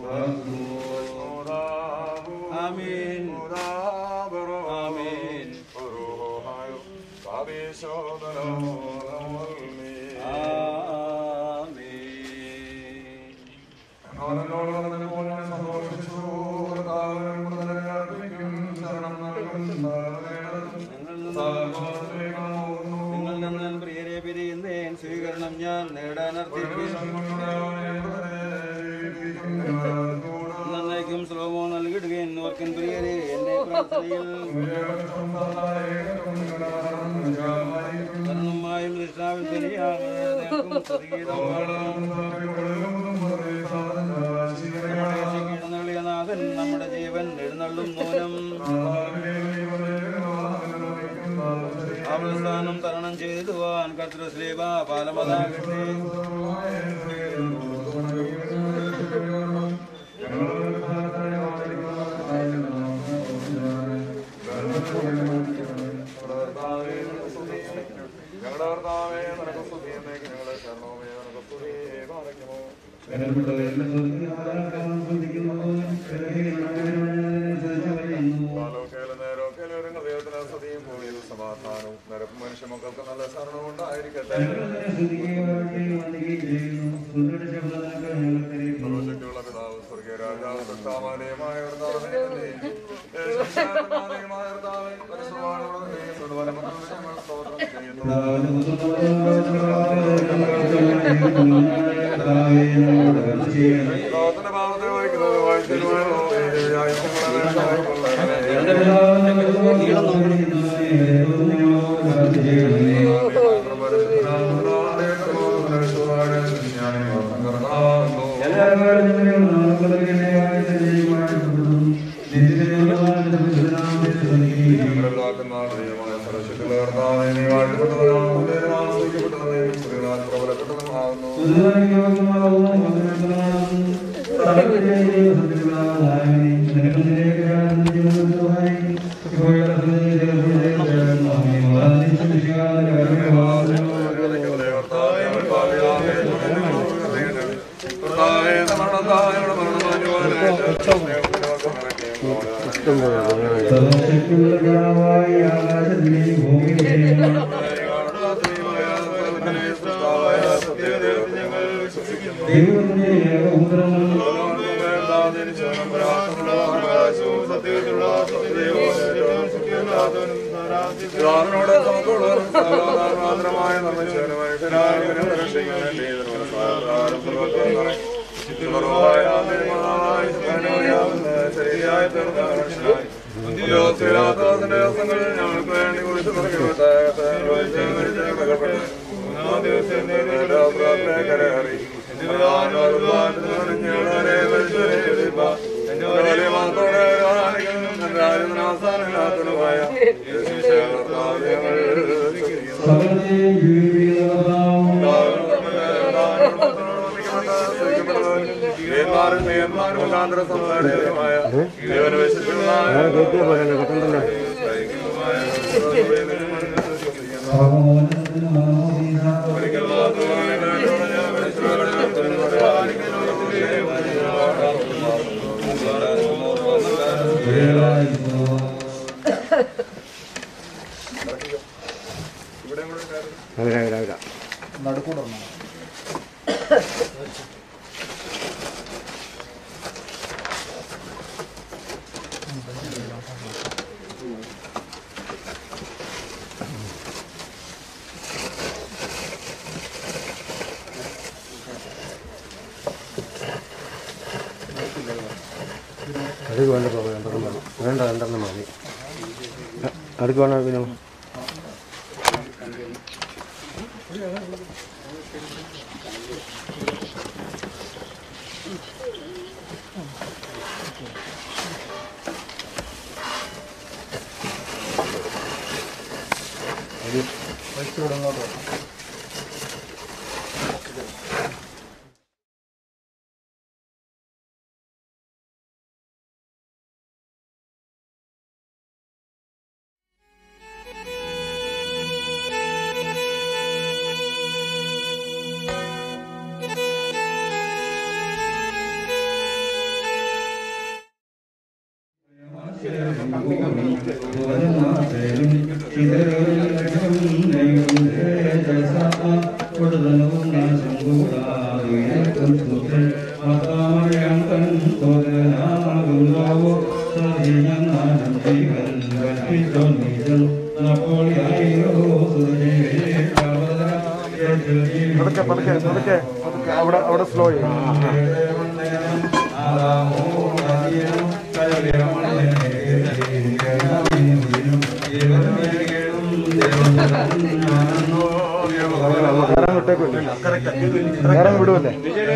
ആമീൻ ആമീൻ നിങ്ങൾ നന്നാൻ പ്രിയരെ പിരിയുന്നേൻ സ്വീകരണം ഞാൻ നേടാൻ നന്നേക്കും ശ്ലോമോ നൽകിടുകയും ഓർക്കൻ പ്രിയരെ എന്നെ പ്രാർത്ഥനയിൽ കർണമായും നിഷ്ഠാവിൽ നാഥൻ നമ്മുടെ ജീവൻ എഴുന്നള്ളും നൂനം അവസ്ഥാനം തരണം ചെയ്തിടുവാൻ കർത്തൃശ്രീവ പാലമതാകട്ടെ. സമാധാനവും നിരപ്പ് മനുഷ്യ മക്കൾക്ക് നല്ല ശരണവും ഉണ്ടായിരിക്കട്ടെ. പിതാവ് സ്വർഗീയ രാജാവ് സത്താമാനയമായ ഭാവത്തെ വായിക്കുന്നത് ഞങ്ങൾക്ക് വേണ്ടി കുറിച്ച് കരറി മുഖാന്തര സംസാരമായ നടുക്കൂടണം. അടുക്ക് വേണ്ട പോകാം രണ്ടെണ്ണം വേണം വേണ്ട രണ്ടെണ്ണം മതി അടുക്ക് വേണം പിന്നെ വെച്ചുവിടുന്നതോ Thank you. പതുക്കെ പതുക്കെ പതുക്കെ പതുക്കെ അവിടെ അവിടെ സ്ലോ ചെയ്യും. നേരം വിടുമല്ലേ?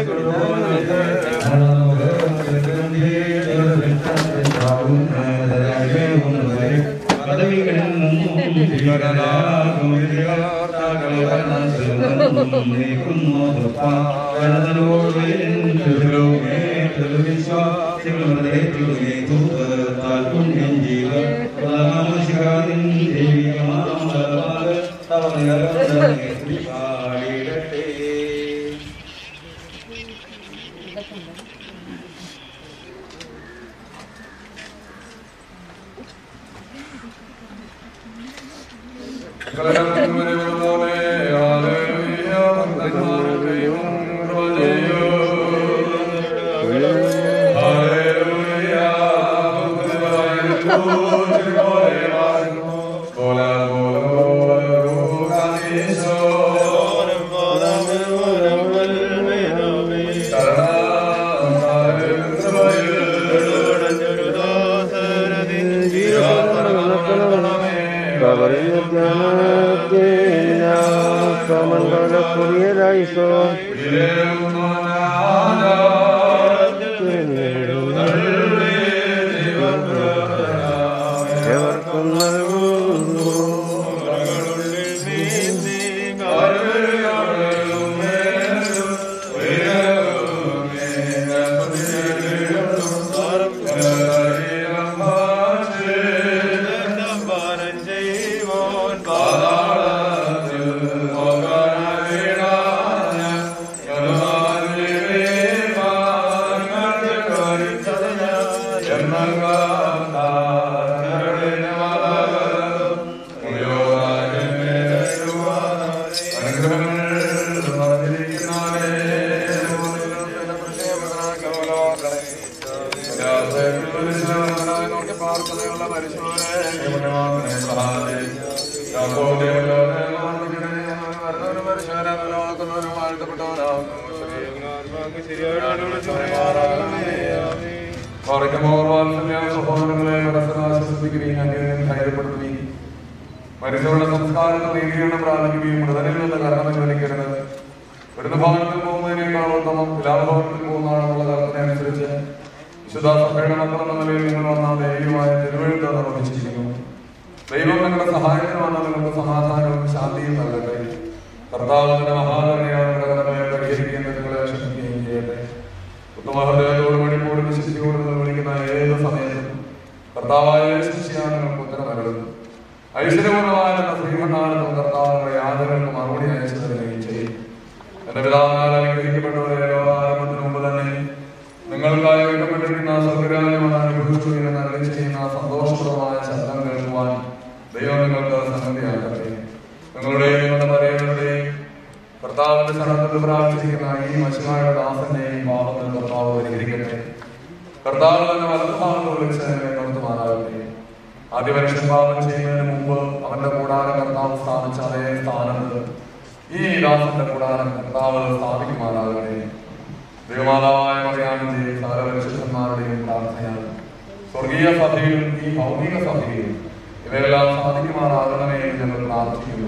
മരിച്ചവരുടെ സംസ്കാരങ്ങൾ നീതിയാണ് പ്രാപിക്കുകയും മൃതനിൽ നിന്ന് കർമ്മം ജ്വലിക്കരുത്. വരുന്ന ഭവനത്തിൽ പോകുന്നതിനേക്കാളോത്തമം വിലാഭവനത്തിൽ പോകുന്നതാണെന്നുള്ള കർമ്മത്തിനനുസരിച്ച് വിശുദ്ധ സഭയുടെ മക്കളെന്ന നിലയിൽ നിങ്ങൾ വന്ന ദൈവമായ തിരുവഴുത്ത് നിർവഹിച്ചിരിക്കുന്നു. ദൈവം നിങ്ങളുടെ സഹായത്തിന് വന്ന നിങ്ങൾക്ക് സമാധാനവും ശാന്തിയും നൽകട്ടെ. കർത്താവിന്റെ മഹാകരുണയാൽ കടമയെ പരിഹരിക്കേണ്ട നിങ്ങളെ ക്ഷമിക്കുകയും ചെയ്യട്ടെ. ഉത്തമഹൃദയത്തോട് വഴിപോട് വിശ്വസിച്ചുകൊണ്ട് നിർവഹിക്കുന്ന ഏത് സമയത്തും കർത്താവായ ശിഷ്യാണ് നിങ്ങൾക്ക് ഉത്തരം നൽകുന്നു. ഐശ്വര്യപൂർണ്ണമായ ശ്രീമണ്ണാണെന്നും കർത്താവിന്റെ യാതൊരു മറുപടി അയച്ചു തരുകയും ചെയ്യും. എന്റെ പിതാവിനാൽ അനുഗ്രഹിക്കപ്പെട്ടവരെ ലോകാരംഭത്തിന് മുമ്പ് തന്നെ നിങ്ങൾക്കായി ഒരുക്കപ്പെട്ടിരിക്കുന്ന സ്വർഗ്ഗരാജ്യം അനുഭവിച്ചു എന്ന് നൽകി ചെയ്യുന്ന സന്തോഷപ്രദമായ ശബ്ദം കേൾക്കുവാൻ ദൈവം നിങ്ങൾക്ക് സംഗതിയാക്കട്ടെ. നിങ്ങളുടെയും നിങ്ങളുടെ പരേവരുടെയും കർത്താവിന്റെ സ്ഥലത്തിൽ പ്രാർത്ഥിച്ചിരിക്കുന്ന ഈ മനുഷ്യനായ ദാസന്റെയും പാപത്തിൽ കർത്താവ് പരിഹരിക്കട്ടെ. കർത്താവ് തന്നെ വലതുഭാഗത്ത് വിളിച്ച് നിർത്തുമാറാകട്ടെ. ആദ്യ മനുഷ്യൻ പാപം ചെയ്യുന്നതിന് മുമ്പ് അവന്റെ കൂടാരം കർത്താവ് സ്ഥാപിച്ച അതേ സ്ഥാനത്ത് ഈ ദാസന്റെ കൂടാരം കർത്താവ് സ്ഥാപിക്കുമാറാകട്ടെ. ദൈവമാതാവായ മറിയാമിന്റെയും സകല പരിശുദ്ധന്മാരുടെയും പ്രാർത്ഥനയാൽ സ്വർഗീയ സഭയിലും ഈ ഭൗതിക സഭയിലും ഇവയെല്ലാം സാധിക്കുമാറാകണമേ എന്ന് ഞങ്ങൾ പ്രാർത്ഥിക്കുന്നു.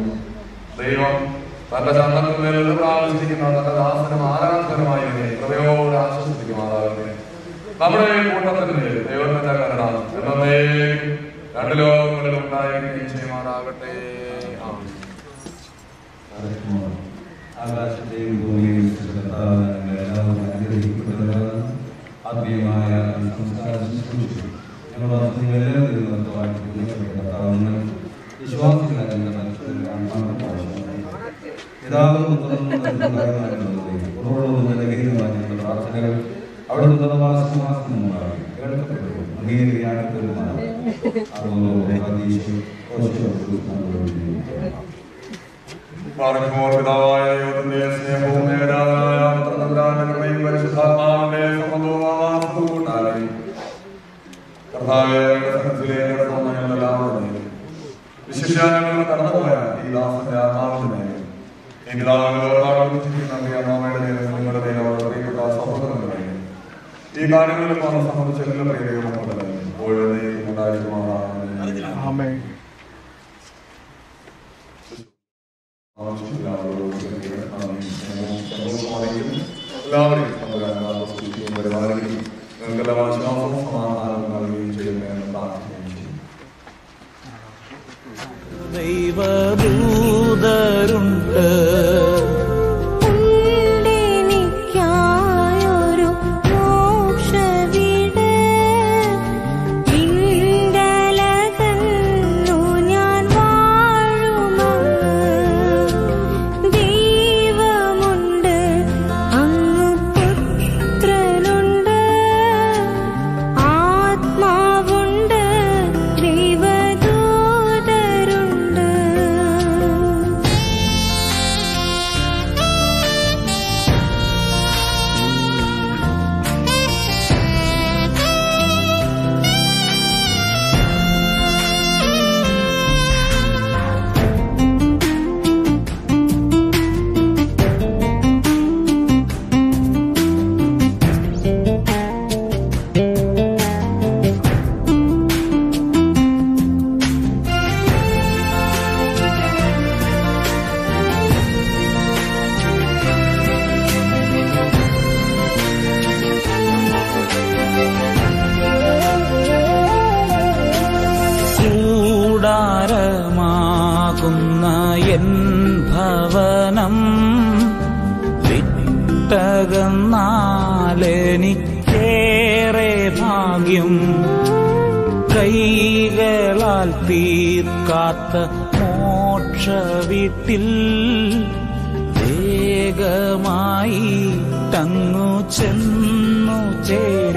ദൈവം തന്റെ ചന്ദ്രത്തിൽ മേൽ പ്രാർത്ഥിച്ചിരിക്കുന്ന തന്റെ ദാസനും ആരാധനമായി കൃപയോട് ആശ്വസിപ്പിക്കുമാറാകട്ടെ. നമ്മുടെ കൂട്ടത്തിന് ദൈവത്തിന്റെ കരുണ എന്നേ രണ്ട് ലോകങ്ങളിൽ ഉണ്ടായിരിക്കുകയും ചെയ്യുമാറാകട്ടെ. ആകാശത്തെയും ഭൂമിയും ആത്മീയമായ പ്രാർത്ഥനകൾ അവിടെ നിന്ന് മാസമാസമുണ്ടാകും കേൾക്കപ്പെട്ടു അംഗീകരിക്കാനും പിതാവായ സ്നേഹവും പരിശുദ്ധാത്മാവിന്റെ സമൂഹ വിശേഷങ്ങൾ കടന്നുപോയ ഈ ദാസന്റെ ആത്മാവിന്റെ മേലും നിങ്ങളുടെ പ്രിയപ്പെട്ട സഹോദരങ്ങളുടെ മേലും ഈ കാര്യങ്ങളിൽ വന്ന് സംബന്ധിച്ച എല്ലാ പ്രിയതകളും ഉണ്ടായിരിക്കുമാറാണ്. എല്ലാവരെയും നിങ്ങൾക്കെല്ലാം ആശ്വാസവും സമാധാനവും നൽകുകയും ചെയ്യുമെന്ന് പ്രാർത്ഥിക്കുകയും ചെയ്യും. ദൈവദൂതരുണ്ട് എനിക്കായൊരു മോക്ഷവീട് ഇണ്ടലകന്നു ഞാൻ വാഴുമങ്ങ് ദൈവമുണ്ട് അങ്ങ് പുത്രനുണ്ട് ആത്മാവുണ്ട് ദൈവദൂതരുണ്ട്. കൂടാരമാകുന്ന എൻ ഭവനം വിട്ടകന്നാലെനിക്കേറെ ഭാഗ്യം കൈകളാൽ തീർക്കാത്ത മോക്ഷ വീട്ടിൽ വേഗമായി തങ്ങു ചെന്നു ചേര